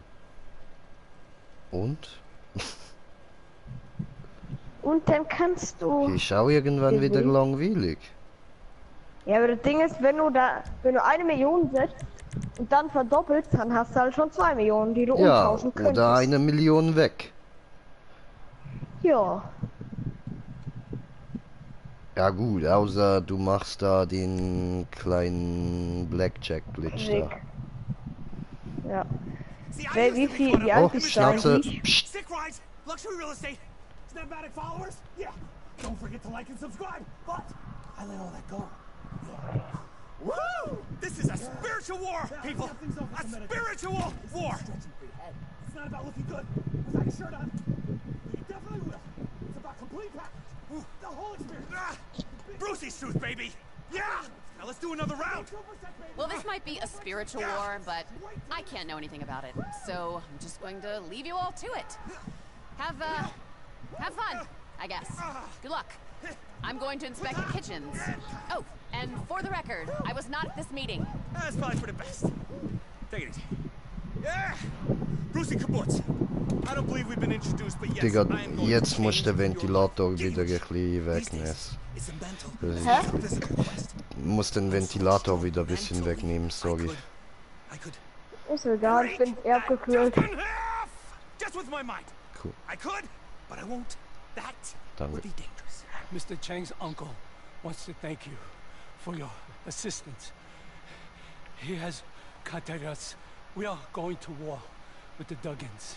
Und? Und dann kannst du... Ich schau irgendwann wieder Gewinn. langweilig. Ja, aber das Ding ist, wenn du da, wenn du eine Million setzt und dann verdoppelst, dann hast du halt schon zwei Millionen, die du Ja, umtauschen könntest. oder eine Million weg. Ja. Ja gut, außer du machst da den kleinen Blackjack-Glitch da. Rick. Ja. Wer, wie viel, wie alt Oh, bist du Schnauze. eigentlich? Psst. Sick rides, luxury real estate, snapmatic followers. Yeah, Don't forget to like and subscribe. But I let all that go. Woo! This is a spiritual war, people. A spiritual war. It's not about looking good without your shirt on. You definitely will. It's about complete package. The whole experience. Ah, Brucey's truth, baby. Yeah. Now let's do another round. Well, this might be a spiritual war, but I can't know anything about it. So I'm just going to leave you all to it. Have, uh, have fun, I guess. Good luck. I'm going to inspect the kitchens. Oh, and for the record, I was not at this meeting. That's probably for the best. Take it easy. Yeah! Brucey Kibbutz. I don't believe we've been introduced, but yes, Digga, I am going jetzt to musst du den change Ventilator wieder ein bisschen wegnehmen. Hä? Ich muss den Ventilator wieder ein bisschen wegnehmen, sorry. Ist egal, ich bin eher gekühlt. Just with my mind. Cool. I could, but I won't. That Danke. would be dangerous. Mister Chang's uncle wants to thank you for your assistance. He has contacted us. We are going to war with the Duggins.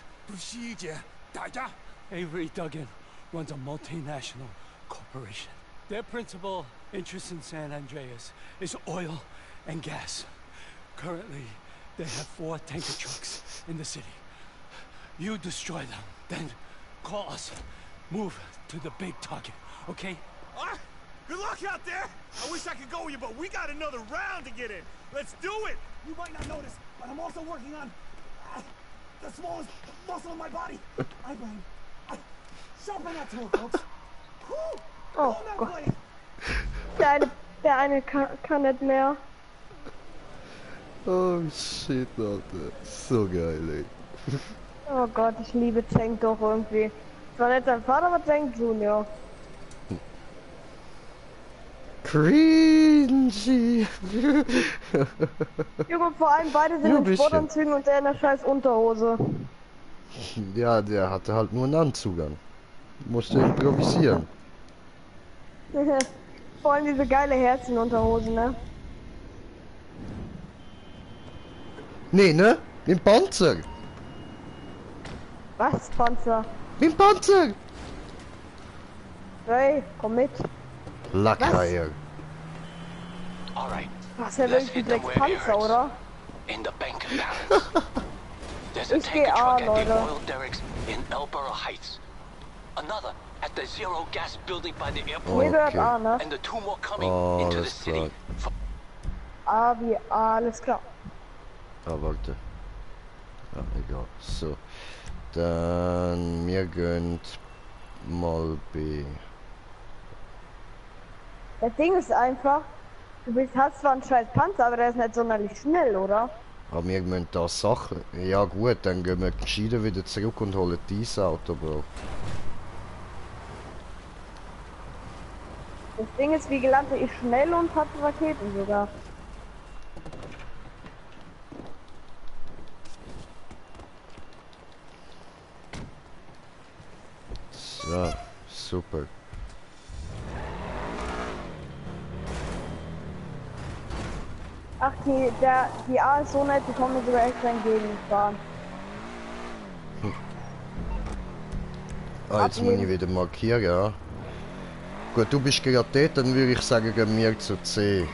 Avery Duggan runs a multinational corporation. Their principal interest in San Andreas is oil and gas. Currently, they have four tanker trucks in the city. You destroy them, then call us. Move to the big target, okay? Ah, good luck out there! I wish I could go with you, but we got another round to get in. Let's do it! You might not notice, but I'm also working on uh, the smallest muscle in my body. I brain. Uh, sharpen that tool, folks. Whew. Oh Gott. Der eine, der eine kann, kann nicht mehr. Oh shit, Alter. So geil, ey. Oh Gott, ich liebe Cheng doch irgendwie. Zwar nicht dein Vater, aber Cheng Junior. Cringy. Junge, vor allem beide sind Ja, in bisschen. Sportanzügen und der in der scheiß Unterhose. Ja, der hatte halt nur einen Anzug an. Musste improvisieren. Vor allem diese geile Herzchen-Unterhose, ne? Nee, ne? Im Panzer. Was, Panzer? Im Panzer. Hey, komm mit. Lackeier. All right. Was, er will die sechs Panzer, oder? In the bank balance. There's a Ich geh tanker truck A, at the Leute. oil derricks in Elborough Heights. Another at the zero gas building by the airport. Mir gehört A, ne? And the two more coming Oh, into the alles city. klar. A wie A, alles klar. Ah, warte. Ah, egal. So. Dann mir gönnt mal B. Das Ding ist einfach, du bist, hast zwar einen scheiß Panzer, aber der ist nicht sonderlich schnell, oder? Aber wir müssen da Sachen. Ja gut, dann gehen wir gescheiden wieder zurück und holen dieses Auto, Bro. Das Ding ist, wie gelernt, ist schnell und hat Raketen sogar. So, super. Ach, die, der, die A ist so nett, die kommen mir sogar extra entgegenfahren. Hm. Ah, jetzt muss ich wieder markieren, ja. Gut, du bist gerade dort, dann würde ich sagen, gehen wir zu C.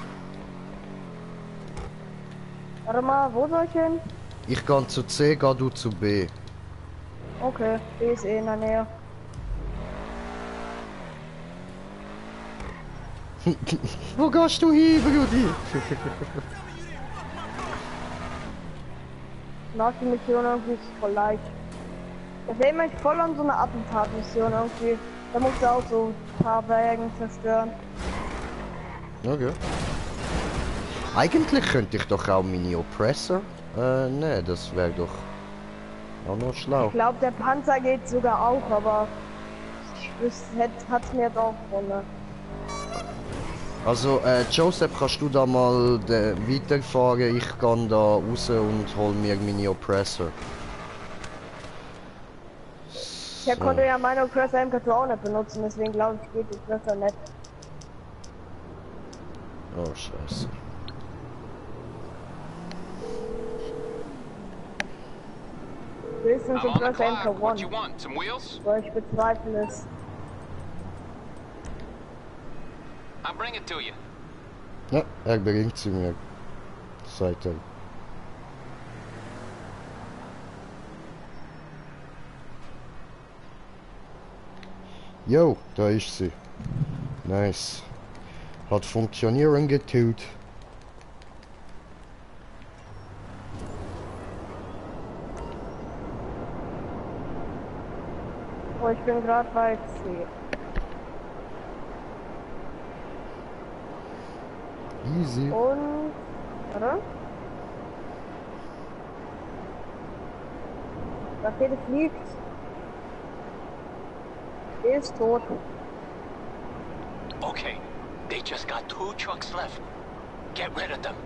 Warte mal, wo soll ich hin? Ich gehe zu C, geh du zu B. Okay, B ist eh in der Nähe. Wo gehst du hin, Brudi? Nach die Mission irgendwie ist voll leicht. Das erinnert mich voll an so eine Attentatmission irgendwie. Da musst du auch so ein paar Wagen zerstören. Okay. Eigentlich könnte ich doch auch Mini Oppressor. Äh, ne, das wäre doch auch noch schlau. Ich glaube, der Panzer geht sogar auch, aber ich wüsste, hat mir doch Rolle. Also, äh, Joseph, kannst du da mal de, weiterfahren? Ich gehe da raus und hol mir Mini Oppressor. So. Ich konnte ja meine Oppressor M K zwei auch nicht benutzen, deswegen glaube ich, geht die Oppressor nicht. Oh, scheiße. Höchstens Oppressor M K eins. Weil ich bezweifle es. I'll bring it to you. Ja, er bringt sie mir, sagt er. Jo, da ist sie. Nice. Hat funktionieren getut. Oh, ich bin gerade bei C. Easy. Und... Warte. Rakete fliegt. Er ist tot. Okay, they just got two trucks left. Get rid of them.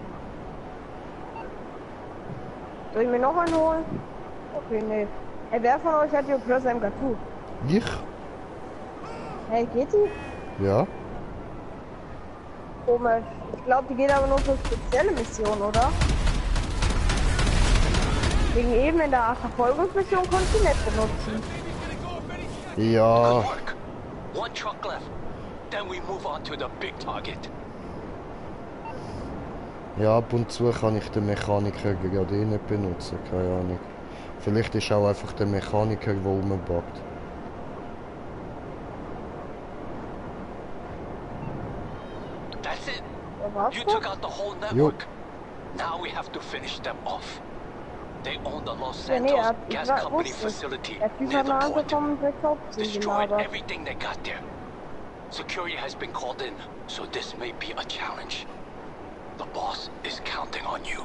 Soll ich mir noch einen holen? Okay, nee. Hey, wer von euch hat die Plus M K zwei? Ich? Hey, geht die? Ja. Komisch. Ich glaube, die geht aber nur für spezielle Missionen, oder? Wegen eben in der Verfolgungsmission konnte ich die nicht benutzen. Ja. One truck left. Then we move on to the big target. Ja, ab und zu kann ich den Mechaniker gerade eh nicht benutzen, keine Ahnung. Vielleicht ist auch einfach der Mechaniker, der rumbackt. That's it. You took out the whole network. Now we have to finish them off. They own the Los Santos Gas Company facility near the port. Destroyed everything they got there. Security has been called in, so this may be a challenge. The boss is counting on you.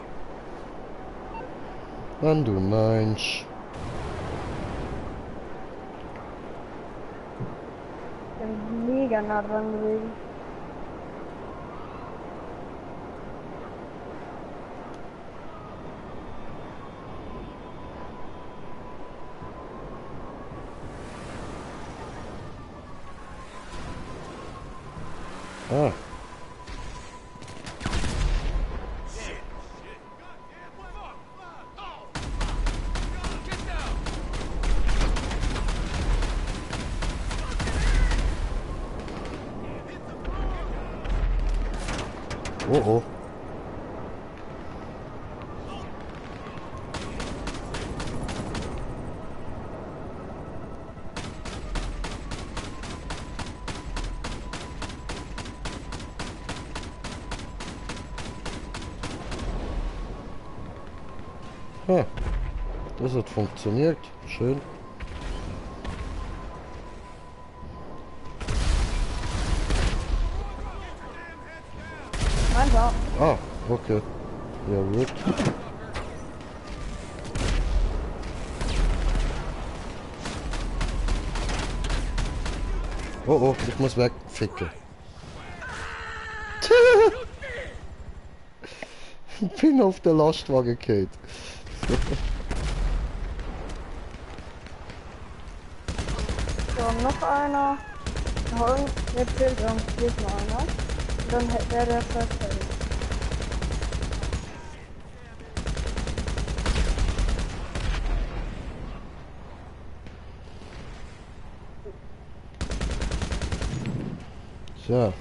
Wenn du meinst. Ich bin mega nah dran gewesen. Ah. Oh oh. Ha, das hat funktioniert. Schön. Einfach. Ah, okay. Ja, gut. Oh oh, ich muss weg. Ficken. Ich bin auf der Lastwagen gefallen. So, noch einer. Und jetzt fehlt uns. Hier ist noch einer. Und dann wäre der fast fertig. So.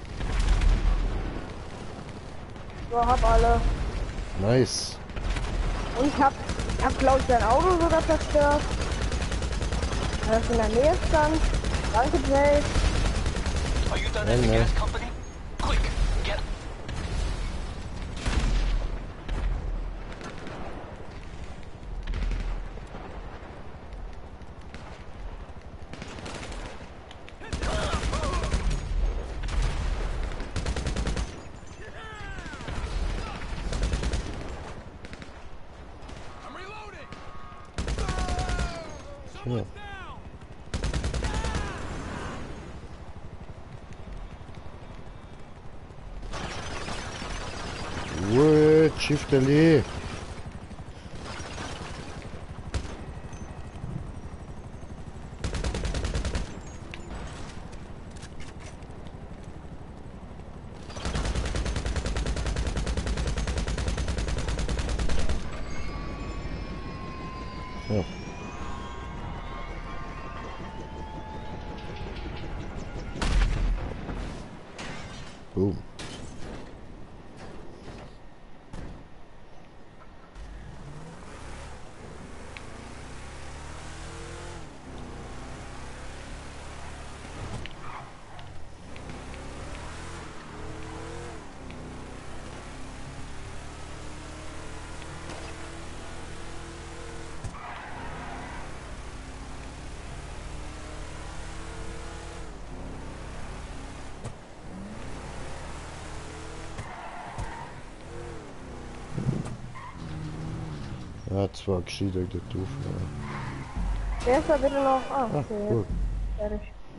So, hab alle. Nice. Und ich hab, ich hab glaube ich sein Auto sogar zerstört. Das in der Nähe stand. Danke, Jay. Are you done at the gas company? Quick, get. Ja. Ruhe, Schifteli. Ja. Boom. Ja, zwar geschieht euch der Tuff. Wer ist da bitte noch? Ah, Ah, okay. cool. Fertig.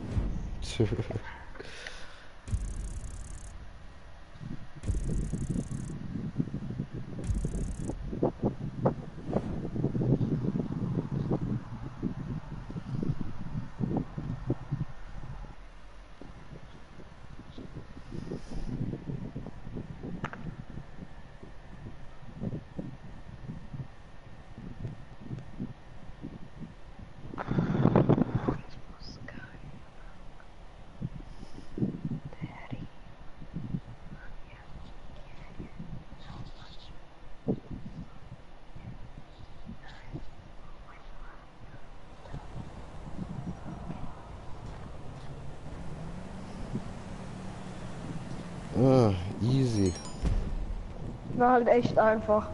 Ah, easy. War halt echt einfach.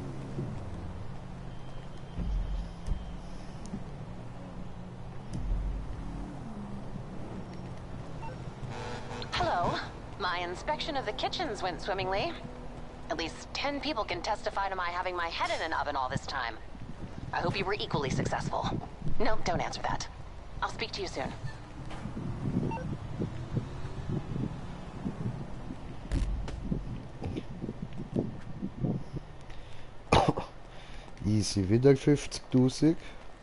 Hello. My inspection of the kitchens went swimmingly. At least ten people can testify to my having my head in an oven all this time. I hope you were equally successful. No, don't answer that. I'll speak to you soon. Easy, wieder fünfzigtausend.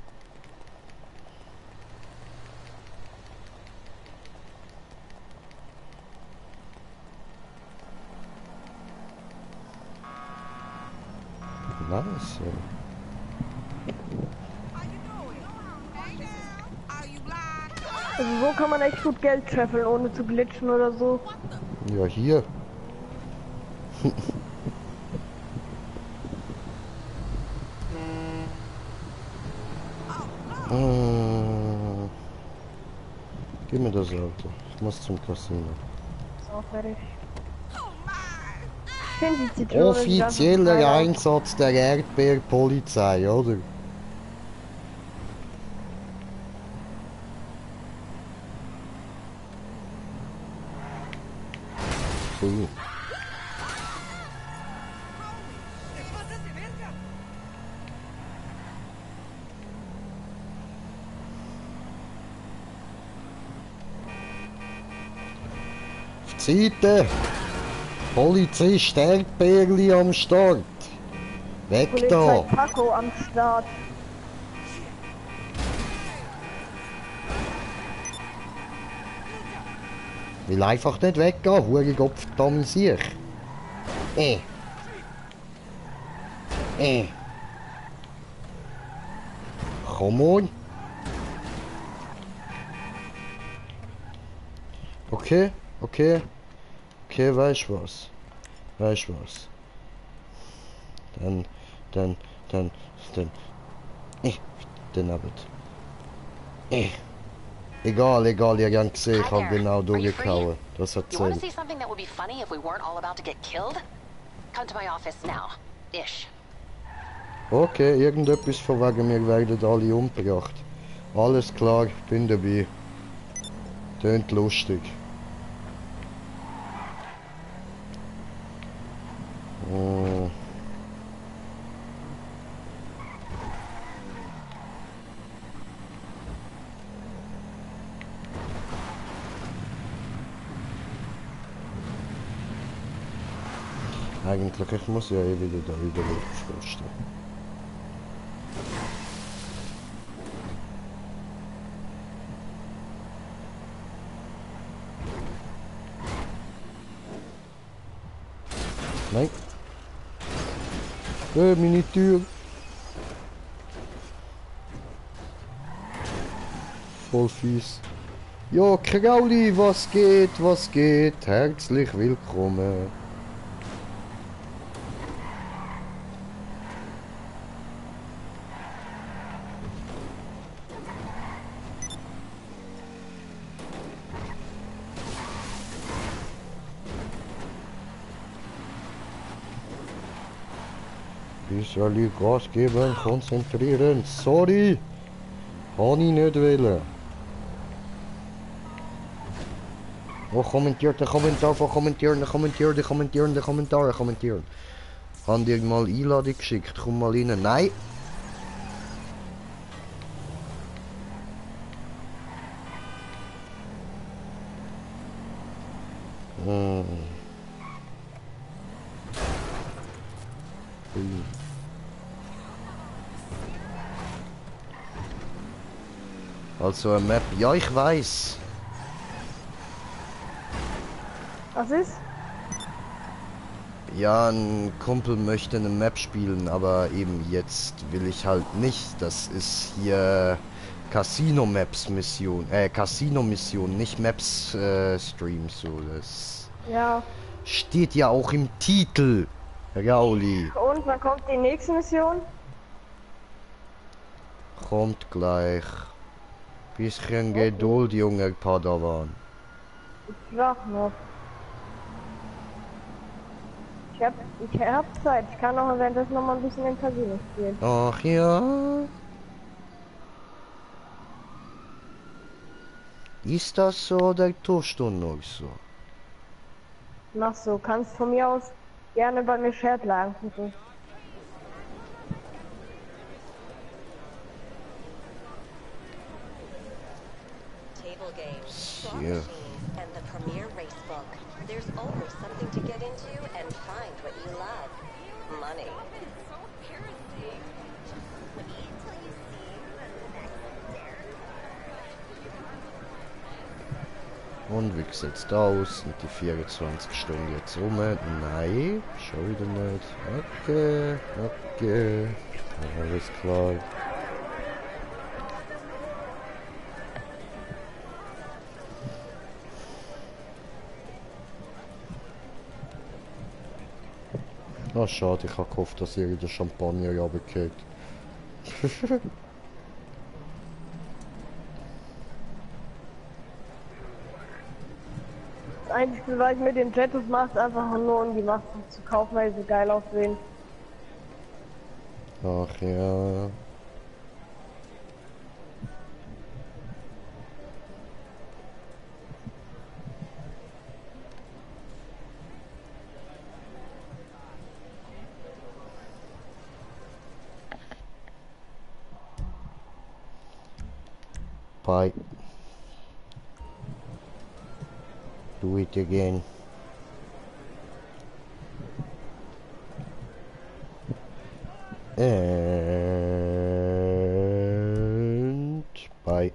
Nice. Also so kann man echt gut Geld treffeln, ohne zu glitschen oder so. Ja, hier. Ah. Gib mir das Auto. Ich muss zum Casino. So, fertig. Ich finde die Zitrone Offizieller Einsatz der Erdbeerpolizei, oder? Cool. Seite! Polizist Erdbeerli am Start! Weg Polizei da! Paco am Start. Will einfach nicht weggehen, hure Gottverdammt sich! Eh! Eh! Come on! Okay, okay. Okay, weißt du was? Weißt du was? Dann, dann, dann, dann. Eh, dann aber. Eh. Egal, egal, ihr habt gesehen, ich habe genau durchgehauen. Das hat You want to zählt. see something that would be funny if we weren't all about to get killed? Come to my office now. Ish. Okay, irgendetwas von wegen mir werden alle umgebracht. Alles klar, bin dabei. Tönt lustig. Oh. Eigentlich, ich muss ja eh wieder da wieder wegfrosten. Nein. Äh, meine Tür. Voll fies. Jo, Krauli, was geht, was geht? Herzlich willkommen. Ich soll die Gas geben, konzentrieren. Sorry. Kann ich nicht wählen. Oh, kommentiert, Kommentar von kommentieren, kommentieren, kommentieren, Kommentare, kommentieren. Haben dir mal Einladung geschickt, komm mal rein. Nein. Hm. Also eine Map, ja ich weiß. Was ist? Ja, ein Kumpel möchte eine Map spielen, aber eben jetzt will ich halt nicht. Das ist hier Casino Maps Mission, äh Casino Mission, nicht Maps äh, Stream, so das. Ja. Steht ja auch im Titel, Rauli. Und wann kommt die nächste Mission? Kommt gleich. Bisschen Geduld, Junge Padawan. Ich wach noch. Ich hab, ich hab Zeit. Ich kann auch währenddessen noch mal ein bisschen im Casino spielen. Ach ja. Ist das so oder tust du noch so? Mach so. Kannst von mir aus gerne bei mir Shared lagen, bitte. Table games, slot Yeah. machines, and the premier race book. There's always something to get into and find what you love. Money. Und wie sieht's da aus? Sind die vierundzwanzig Stunden jetzt rum? Nein, schon wieder nicht. Okay, okay. Alles klar. Ah, schade, ich habe gehofft, dass ihr der Champagner runtergeht. Das Einzige, was ich mit den Jettos mache, ist einfach nur um die Masken zu kaufen, weil sie geil aussehen. Ach ja. Bye. Do it again. And bye.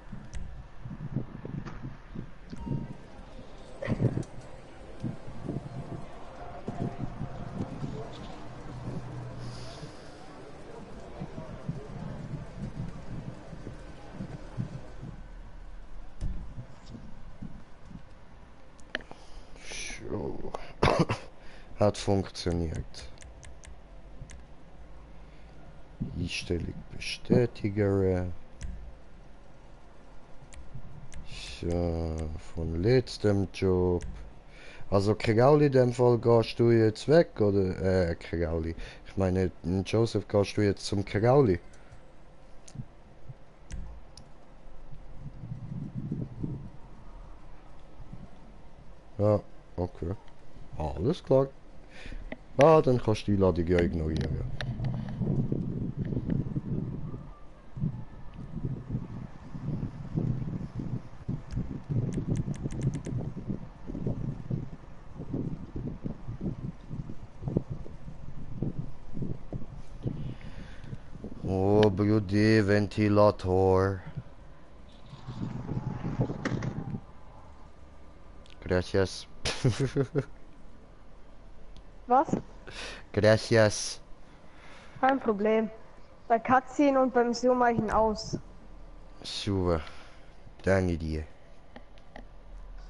So. Hat funktioniert. Einstellung bestätigen. So, von letztem Job. Also Krauli, in dem Fall gehst du jetzt weg, oder? Äh, Krauli. Ich meine, Joseph, gehst du jetzt zum Krauli? Ja, okay. Alles klar. Ah, dann kannst du die Einladung ja ignorieren. Oh, Brudi, Ventilator. Gracias. Was? Gracias. Kein Problem. Bei Cutscene und beim Mission mache ich ihn aus. Super. Danke dir.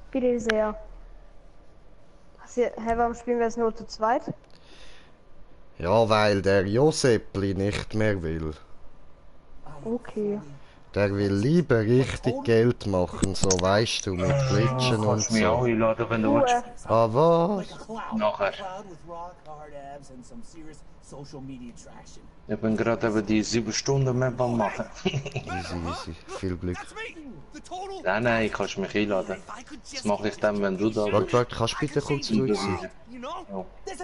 Bitte sehr. Hä, warum spielen wir es nur zu zweit? Ja, weil der Josepli nicht mehr will. Okay. Der will lieber richtig Geld machen, so weißt du, mit Glitchen oh, und so. Mich auch einladen, wenn du willst. Ah, was? Nachher. Ich bin gerade eben die sieben Stunden Map am machen. Easy, easy. Viel Glück. Nein, nein, kannst mich einladen. Das mache ich dann, wenn du da bist. Warte, warte, kannst du bitte kurz ruhig sein? Ja.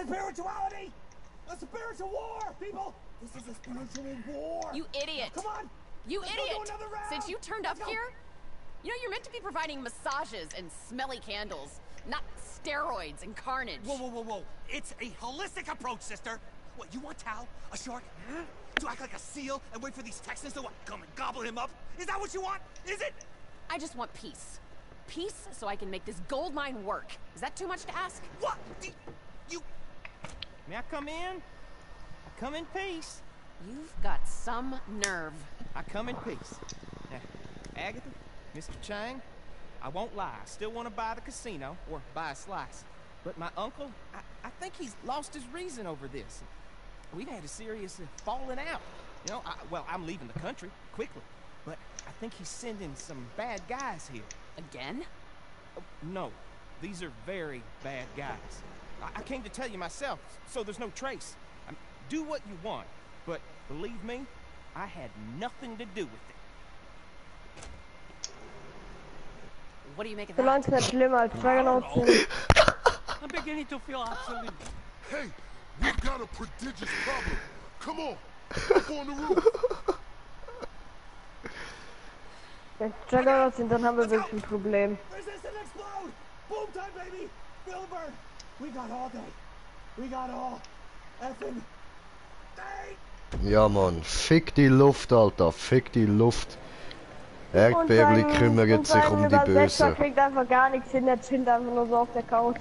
You idiot! You idiot! Since you turned up here, you know you're meant to be providing massages and smelly candles, not steroids and carnage. Whoa, whoa, whoa, whoa! It's a holistic approach, sister. What, you want Tal, a shark, huh? To act like a seal and wait for these Texans to what, come and gobble him up? Is that what you want? Is it? I just want peace. Peace so I can make this gold mine work. Is that too much to ask? What? You... May I come in? I come in peace. You've got some nerve. I come in peace. Now, Agatha, Mister Chang, I won't lie. I still want to buy the casino, or buy a slice. But my uncle, I, I think he's lost his reason over this. We've had a serious uh, falling out. You know, I, well, I'm leaving the country, quickly. But I think he's sending some bad guys here. Again? Uh, no, these are very bad guys. I, I came to tell you myself, so there's no trace. I mean, do what you want, but believe me, I had nothing to do with it. What do you make of that? I'm beginning to feel obsolete. Hey, we've got a prodigious problem. Come on, up on the roof. Wenn Juggernauts sind, dann haben wir wirklich ein Problem. Resist and explode! Boom time, baby! Feel burn! We got all day. We got all effing day! Ja, Mann, fick die Luft, Alter, fick die Luft. Erdbeerli kümmert sich um die Bösen. Der kriegt einfach gar nichts hin, der chillt einfach nur so auf der Couch.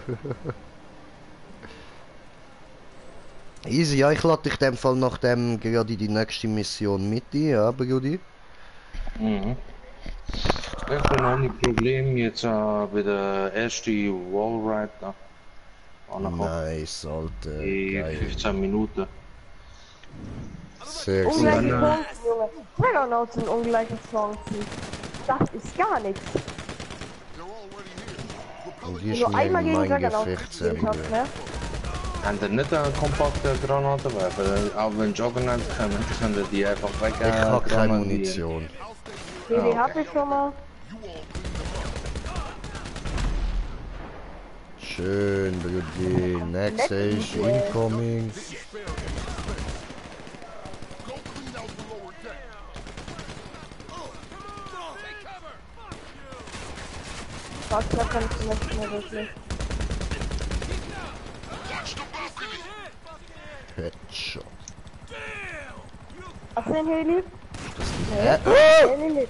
Easy, ja, ich lade dich in dem Fall nach dem gerade die nächste Mission mit ein, ja, Brudi? Mhm. Ich habe noch ein Problem jetzt äh, bei der ersten Wallride da. Nice, Alter. Die fünfzehn Minuten. Sehr gut. Ungleiche Chancen, Junge. Juggernauts sind ungleiche Chancen. Das ist gar nichts. Und hier ist mir mein Gefecht sehr gut. Haben die nicht eine kompakte Granatenwerfer? Auch wenn Juggernauts kommen, können die einfach weg. Ich habe keine Munition. Die, die hab ich schon mal. Schön, Brudi. Next stage incoming. Was, da kann ich nicht mehr wirklich. Headshot. Hast du den Heli? Hä? Heli.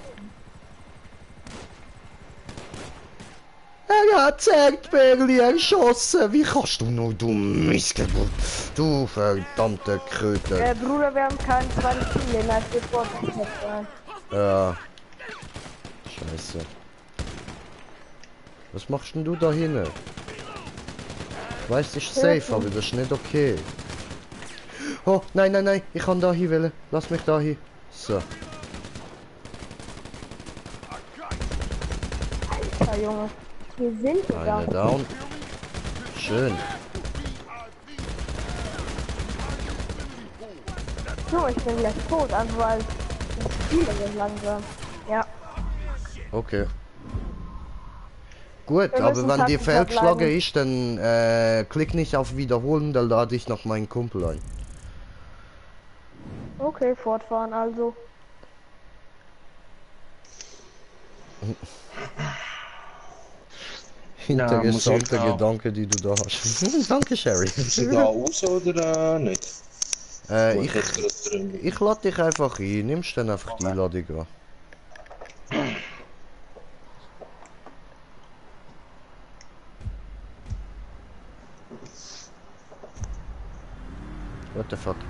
Er hat Erdbeerli erschossen. Wie kannst du nur, du Missgeburt? Du verdammte Kröte. Äh, Bruder, wir haben keinen zweiten Team, den hat sofort sein. Ja. Scheiße. Was machst denn du da hinten? Ich weiß, das ist safe, aber das ist nicht okay. Oh, nein, nein, nein, ich kann da hin wollen. Lass mich da hin. So. Alter, Junge. Wir sind da. Eine down. Schön. So, ich bin gleich tot, einfach weil das Spiel ist langsam. Ja. Okay. Gut, aber wenn die fehlgeschlagen ist, dann äh, klick nicht auf Wiederholen, dann lade ich noch meinen Kumpel ein. Okay, fortfahren also. Interessante ja, Gedanke, die du da hast. Danke, Sherry. Bist du da aus oder äh, nicht? Äh, ich ich lade dich einfach ein. Nimmst dann einfach die Einladung an. What the fuck?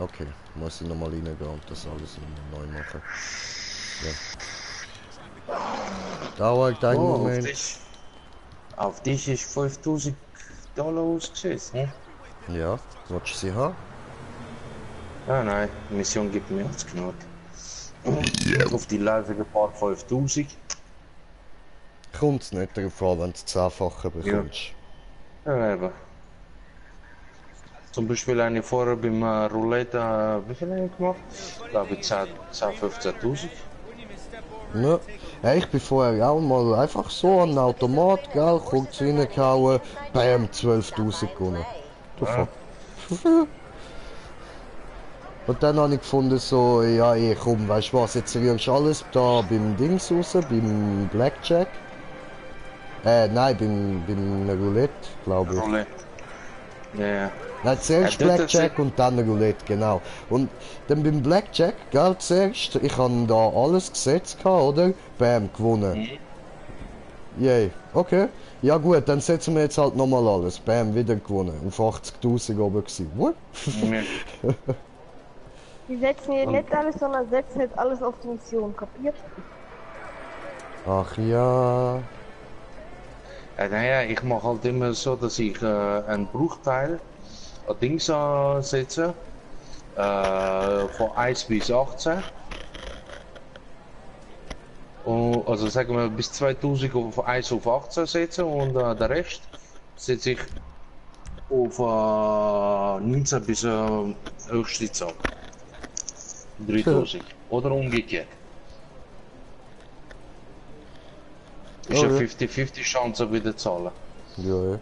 Okay, muss ich nochmal reingehen und das alles neu machen. Ja. Dauert einen oh, Moment. Auf dich, auf dich ist fünftausend Dollar ausgesetzt, ne? Ja, willst du sie haben? Ah nein, die Mission gibt mir jetzt genug. Auf die letzten paar fünftausend. Kommt es nicht darauf an, wenn du das Zehnfache bekommst. Ja, ja eben. Zum Beispiel eine vorher beim äh, Roulette, äh, wie viel habe ich gemacht? Ich glaube zehn, fünfzehntausend. Ja. Ja, ich bin vorher auch mal einfach so an den Automat, gell, kurz reingehauen, bam, zwölftausend gewonnen. Ja. Und dann habe ich gefunden, so, ja, ey, komm, weißt du was, jetzt rührst du alles da beim Dings raus, beim Blackjack. Äh, nein, beim, beim Roulette, glaube ich. Roulette. Ja, ja. Nein, zuerst Ja, Blackjack und dann Roulette, genau. Und dann beim Blackjack, gell, zuerst, ich habe da alles gesetzt, oder? Bam, gewonnen. Mhm. Yay, okay. Ja gut, dann setzen wir jetzt halt nochmal alles. Bam, wieder gewonnen. Auf achtzigtausend oben gewesen. What? Mhm. Die setzen hier nicht alles, sondern setzen jetzt alles auf die Mission, kapiert? Ach ja. Ja, naja, ich mache halt immer so, dass ich äh, einen Bruchteil an Dings ansetze. Äh, von eins bis achtzehn. Und, also sagen wir bis zweitausend von eins auf achtzehn setzen und äh, der Rest setze ich auf äh, neunzehn bis äh, höchste Zahl. dreitausend. Oder umgekehrt. Ist Oh, eine ja. fünfzig fünfzig Chance wieder zahlen. Ja, ja.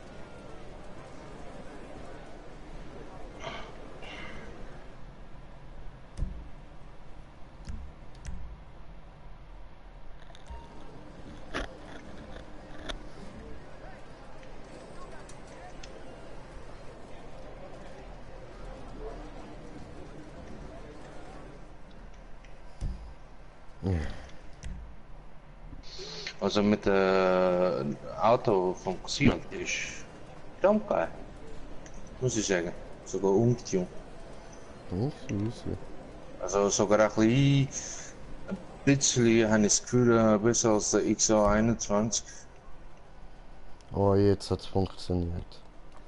Also mit dem äh, Auto vom Casino ist verdammt geil. Muss ich sagen. Sogar umgetunt. Oh, süß. Also sogar ein bisschen, ein bisschen habe ich das Gefühl, äh, besser als der X A einundzwanzig. Oh, jetzt hat es funktioniert.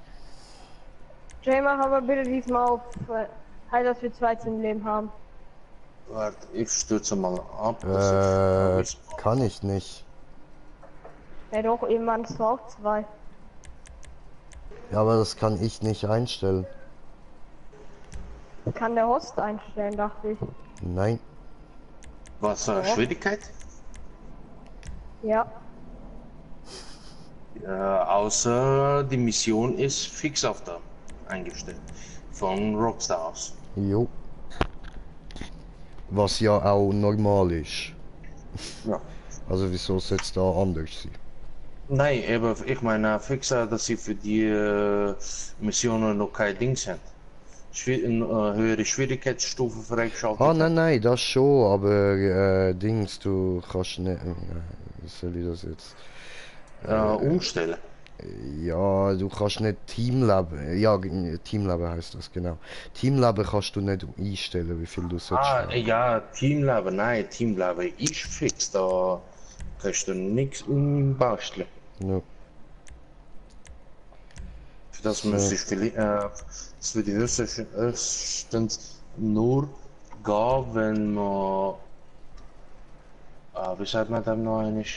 Jay, mach aber bitte diesmal auf, äh, halt, dass wir zwei zum Leben haben. Warte, ich stürze mal ab. Äh, kann ich nicht. Ja doch, eben waren es auch zwei. Ja, aber das kann ich nicht einstellen. Kann der Host einstellen, dachte ich. Nein. Was, äh, Schwierigkeit? Ja. Äh, außer die Mission ist fix auf da eingestellt. Von Rockstar aus. Jo. Was ja auch normal ist. Ja. Also wieso soll es da anders sein? Nein, eben, ich meine fix, äh, dass sie für die äh, Missionen noch kein Ding sind. Schwier eine äh, höhere Schwierigkeitsstufe freigeschaltet. Ah, nein, nein, das schon, aber äh, Dings, du kannst nicht. Äh, wie soll ich das jetzt? Äh, umstellen. Ja, du kannst nicht Teamleben. Ja, Teamleben heißt das, genau. Teamleben kannst du nicht einstellen, wie viel du sollst. Ah, haben. ja, Teamleben, nein, Teamleben ist fix, da kannst du nichts umbasteln. No. Für das So. müsste ich vielleicht, äh, das würde höchstens, höchstens nur gehen, wenn man, äh, wie sagt man dem noch einmal?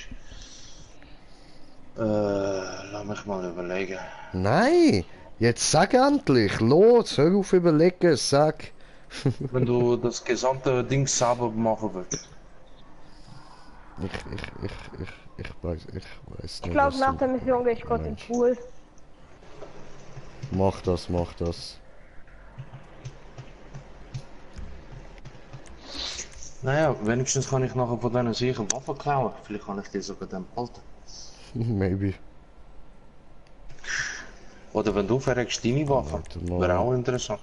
Äh, lass mich mal überlegen. Nein! Jetzt sag endlich! Los, hör auf überlegen, sag! Wenn du das gesamte Ding selber machen willst. Ich, ich, ich, ich, ich weiß, ich weiß nicht. Ich glaube, was nach du der Mission gehe ich kurz in den Pool. Mach das, mach das. Naja, wenigstens kann ich nachher von deiner sicher Waffe klauen. Vielleicht kann ich die sogar dann behalten. Maybe. Oder wenn du verreckst deine Waffe. Wäre auch interessant.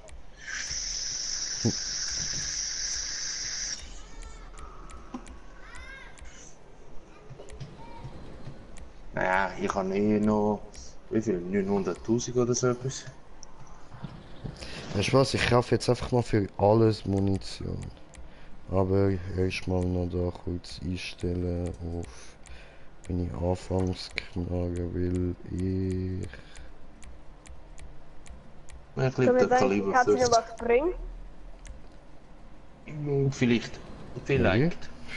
Naja, ich habe eh noch, wie viel, neunhunderttausend oder so etwas. Weißt du was, ich kaufe jetzt einfach mal für alles Munition. Aber erstmal noch da kurz einstellen auf meine Anfangsknarre will ich. Ich glaube, der Kaliber kannst du mir was bringen? Vielleicht. Vielleicht.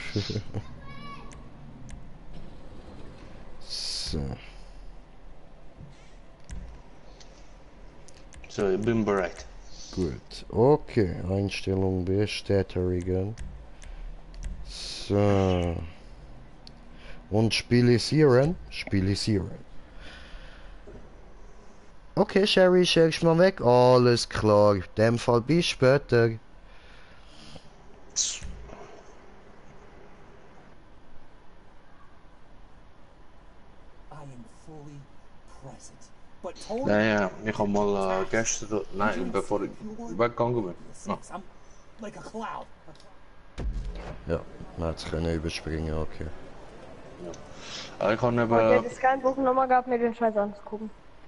So. So, ich bin bereit. Gut, okay, Einstellung bestätigen. So. Und spielisieren, spielisieren. Okay, Sherry, schickst mal weg. Alles klar, in dem Fall bis später. Ja, ja, ich habe mal äh, gestern, nein, bevor ich weggegangen bin. No. Ja, man hat es können überspringen, okay. Ja. Ich habe eben... Und der hat keinen Bock nochmal gehabt, mir den Scheiß anzugucken.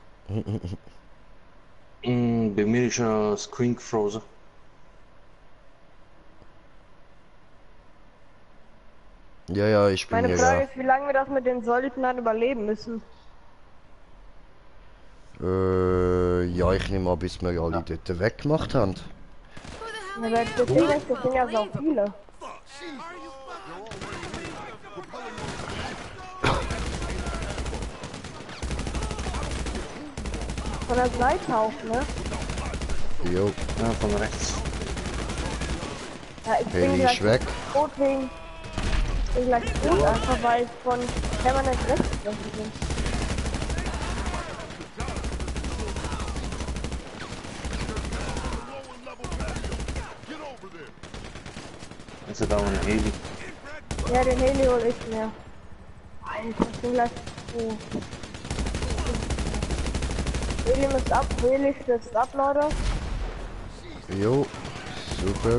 mm, bei mir ist ein Screen gefrozen. Ja, ja, ich bin Meine hier. Frage Ja. ist, wie lange wir das mit den Söldnern überleben müssen. Äh, ja, ich nehme mal, bis wir alle dort weggemacht haben. Ja, weil das Ding ist, das sind ja so viele. Von der Seite auf, ne? Jo. Ja, von rechts. Ja, ich Heli bin gleich ist weg. tot wegen... Ich bin gleich tot, einfach weil ich von permanent rechts bin. Ist er da ein Heli? Ja, den Heli hol ich mir. Alter, ich bin gleich tot. Heli müsst ab, Heli stürzt ab, Leute. Jo, super.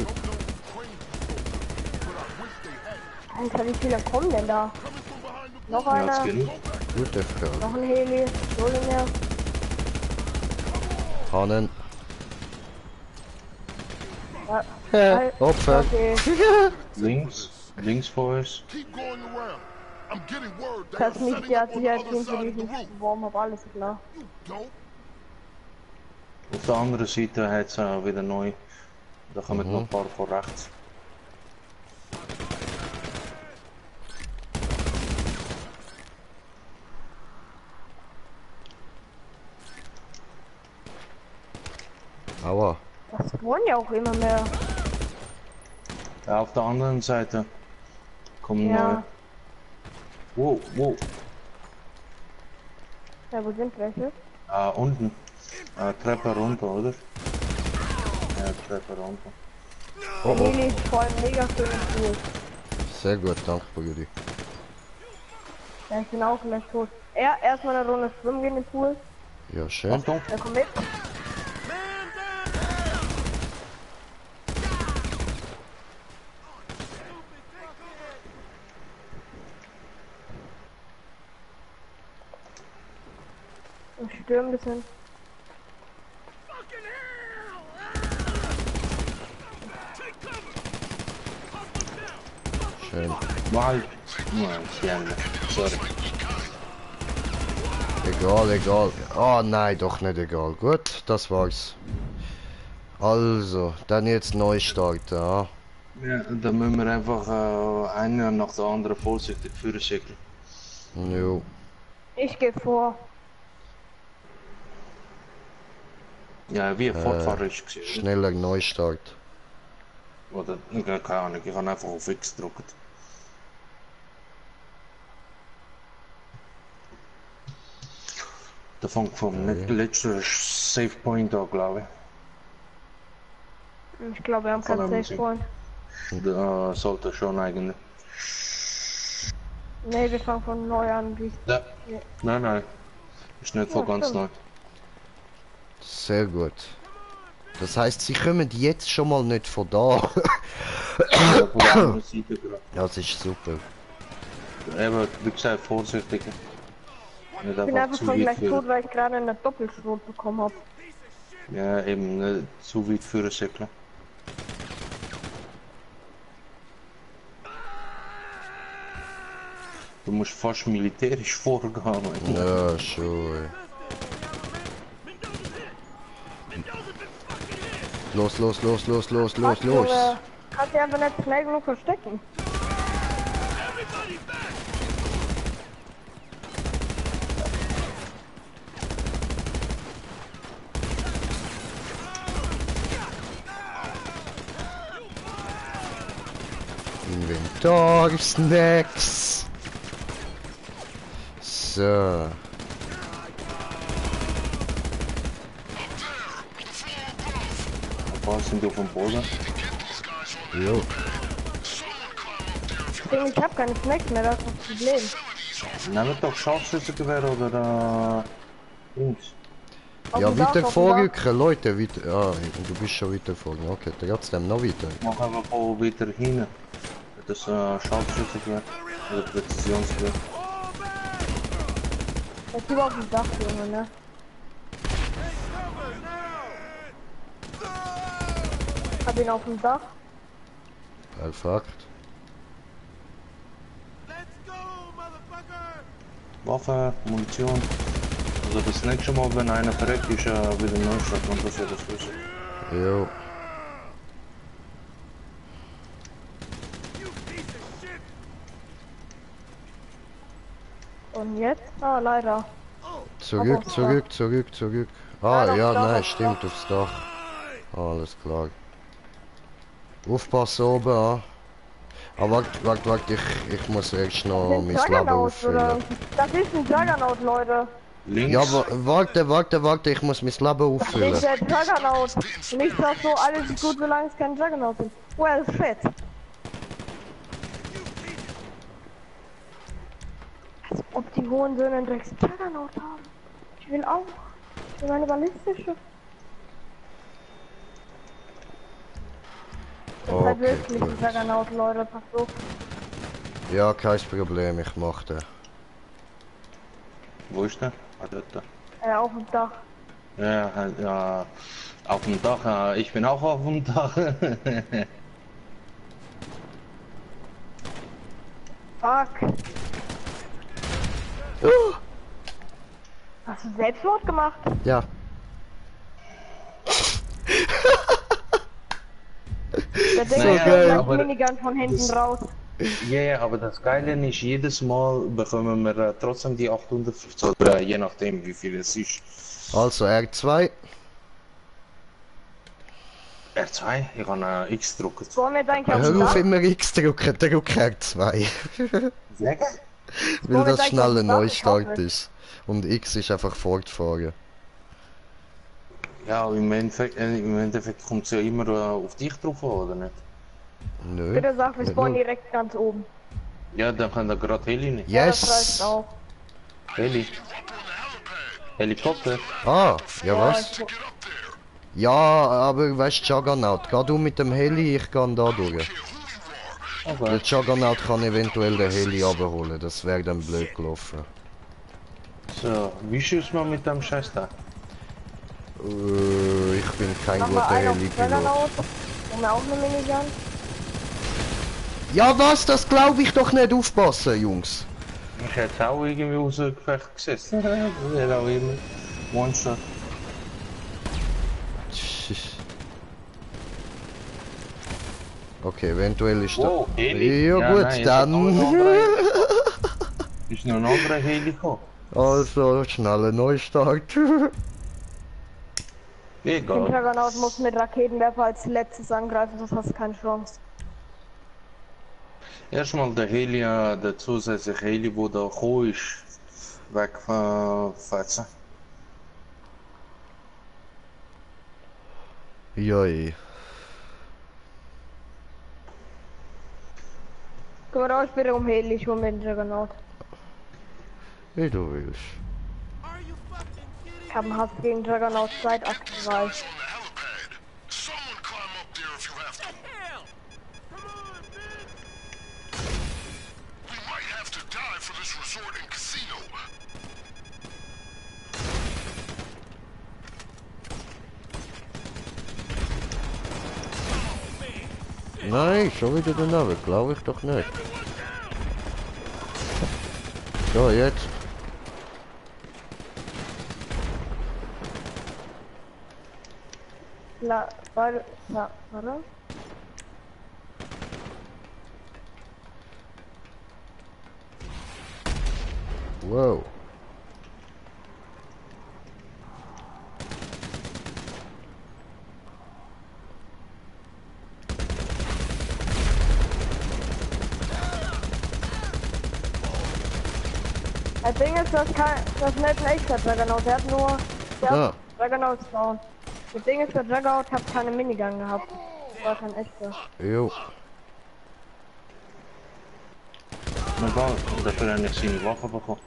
Alter, wie viele kommen denn da? Noch einer. Gute Frage. Noch ein Heli. Hol ihn mir. Hannen. Ja. Ja, Opfer. Okay. Links, links vor uns. Das nicht die Asiaten, für die ich nicht beworben habe, alles klar. Auf der anderen Seite hat es uh, wieder neu. Da kommen mhm. noch ein paar von rechts. Aua. Das wollen ja auch immer mehr. Ja, auf der anderen Seite kommen ja. neue. Wow, wow. Ja, wo sind welche? Ah, unten. Ah, Treppe runter, oder? Ja, Treppe runter. Oh, Der Heli ist voll mega schön und cool. Sehr gut, danke, Brudi. Ja, ich bin auch gleich tot. Er, erstmal eine Runde schwimmen gehen in den Pool. Ja, schön. Achtung. Er kommt mit. Ich stürme ein bisschen. Schön. Mal. Nein, sorry. Egal, egal. Oh nein, doch nicht egal. Gut, das war's. Also, dann jetzt neu starten, ja. Ja, dann müssen wir einfach äh, einer nach der anderen vorsichtig führen schicken. Jo. Ich gehe vor. Ja, wie ein Äh, Fortfahrer ist gewesen. Schneller Neustart. Oder, keine Ahnung, ich habe einfach auf X gedrückt. Der fängt vom okay. letzten Save Point an, glaube ich. Ich glaube, wir haben keinen Save Point. Da sollte schon eigentlich. Ne, wir fangen von neu an. Wie ja. Ja. Nein, nein. Ist nicht von ja, ganz neu. Sehr gut. Das heißt, sie kommen jetzt schon mal nicht von da. Ja, von der anderen Seite gerade. Ja, das ist super. Eben, wie gesagt, vorsichtig. Ich bin einfach schon gleich tot, weil ich gerade eine Doppelschrot bekommen habe. Ja, eben ne, zu weit für ein Säckchen. Du musst fast militärisch vorgehen. Ja, schon. Los, los, los, los, los, los, los. Kannst du einfach nicht schnell genug verstecken. Inventar, Snacks. So. Was sind wir vom Boden? Jo. Ich hab keine Snacks mehr, das ist das Problem. Nehmt doch Scharfschützengewehr oder äh, Dings. Ja, weiter vorrücken, Leute, weiter. Ah, du bist schon weiter vorne. Okay, trotzdem noch weiter. Mach einfach auch weiter hin. Das ist äh, Scharfschützengewehr oder Präzisionsgewehr. Das ist überhaupt ein Dach, Junge, ne? Hab ihn auf dem Dach. Perfekt. Waffe, Munition. Also das nächste Mal, wenn einer verreckt, ist er äh, wieder Neustart und das wird das wissen. Jo. Und jetzt? Ah, leider. Zurück, zurück, zurück, zurück. Ah, ja, nein, stimmt, aufs Dach. Alles klar. Aufpassen oben, ah. Ah, warte, warte, warte, ich, ich muss erst noch mein Leben auffüllen. Das ist ein Juggernaut, Leute. Links. Ja, wa warte, warte, warte, ich muss mein Leben auffüllen. Das ist der Juggernaut. Nicht das so, alles ist gut, solange es kein Juggernaut sind. Well, shit. Als ob die hohen Söhne einen Drecks Juggernaut haben. Ich will auch. Ich will meine ballistische. Das ist halt wirklich ein Juggernaut, Leute, pass auf. Ja, kein Problem, ich mach den. Wo ist der? Ah, dort. Äh, auf dem Dach. Ja, ja, auf dem Dach, ja, ich bin auch auf dem Dach. Fuck. Uh. Hast du Selbstmord gemacht? Ja. Der denkt, Naja, der aber Minigun von hinten das, raus. Ja, ja, aber das Geile ist, jedes Mal bekommen wir äh, trotzdem die achthundertfünfzig, oder je nachdem wie viel es ist. Also R zwei. R zwei? Ich kann äh, X drucken. Wollen wir jetzt eigentlich auf Hör dem auf Dach? immer X drücken, drück R zwei. Sechs? Weil das eigentlich schnell auf ein dem Dach? Neustart Ich hoffe. ist. Und X ist einfach fortfahren. Ja, im Endeffekt, äh, im Endeffekt kommt es ja immer äh, auf dich drauf an, oder nicht? Nö. Bitte sag, wir nicht spawnen nur. direkt ganz oben. Ja, dann kann da gerade Heli nicht. Ja, das reicht Yes! auch. Heli. Helikopter. Ah, ja Ja, was? ich- Ja, aber weißt du, Juggernaut, geh du mit dem Heli, ich kann da durch. Okay. Der Juggernaut kann eventuell den Heli abholen, das wäre dann blöd gelaufen. So, wie schießt man mit dem Scheiß da? Äh, ich bin kein Machen wir guter einen auf Heli-Pilot. Juggernaut. Haben wir auch eine Minigun? Ja was, das glaube ich doch nicht, aufpassen, Jungs. Ich hätte auch irgendwie aus dem Gefecht gesetzt. Das wäre auch immer Monster. Okay, eventuell ist Wow, da... Heli? Ja, Ja, gut, nein, dann... Ist noch ein anderer Heli gekommen? Also, schneller Neustart. Den Egal. Juggernaut muss mit Raketenwerfer als letztes angreifen, sonst hast du keine Chance. Erstmal der Heli, äh, der zusätzliche Heli, wo da gekommen ist, wegfetzen. Joi. Guck mal, da ist wieder um Heli, ich hol mir den Juggernaut. Wie du willst. Ich hab einen Hass gegen Juggernaut seit Akt drei. Nein, schon wieder daneben, glaube ich doch nicht. So, jetzt. La, warte, ja, warte. Wow. Das Ding ist, das, kann, das ist nicht ein echter Juggernaut, der hat nur der Ah. Juggernaut spawn. Das Ding ist, der Juggernaut hat keine Minigun gehabt. Das war kein echter. Jo. Maar wel, dat we dan niet zien waffen begonnen.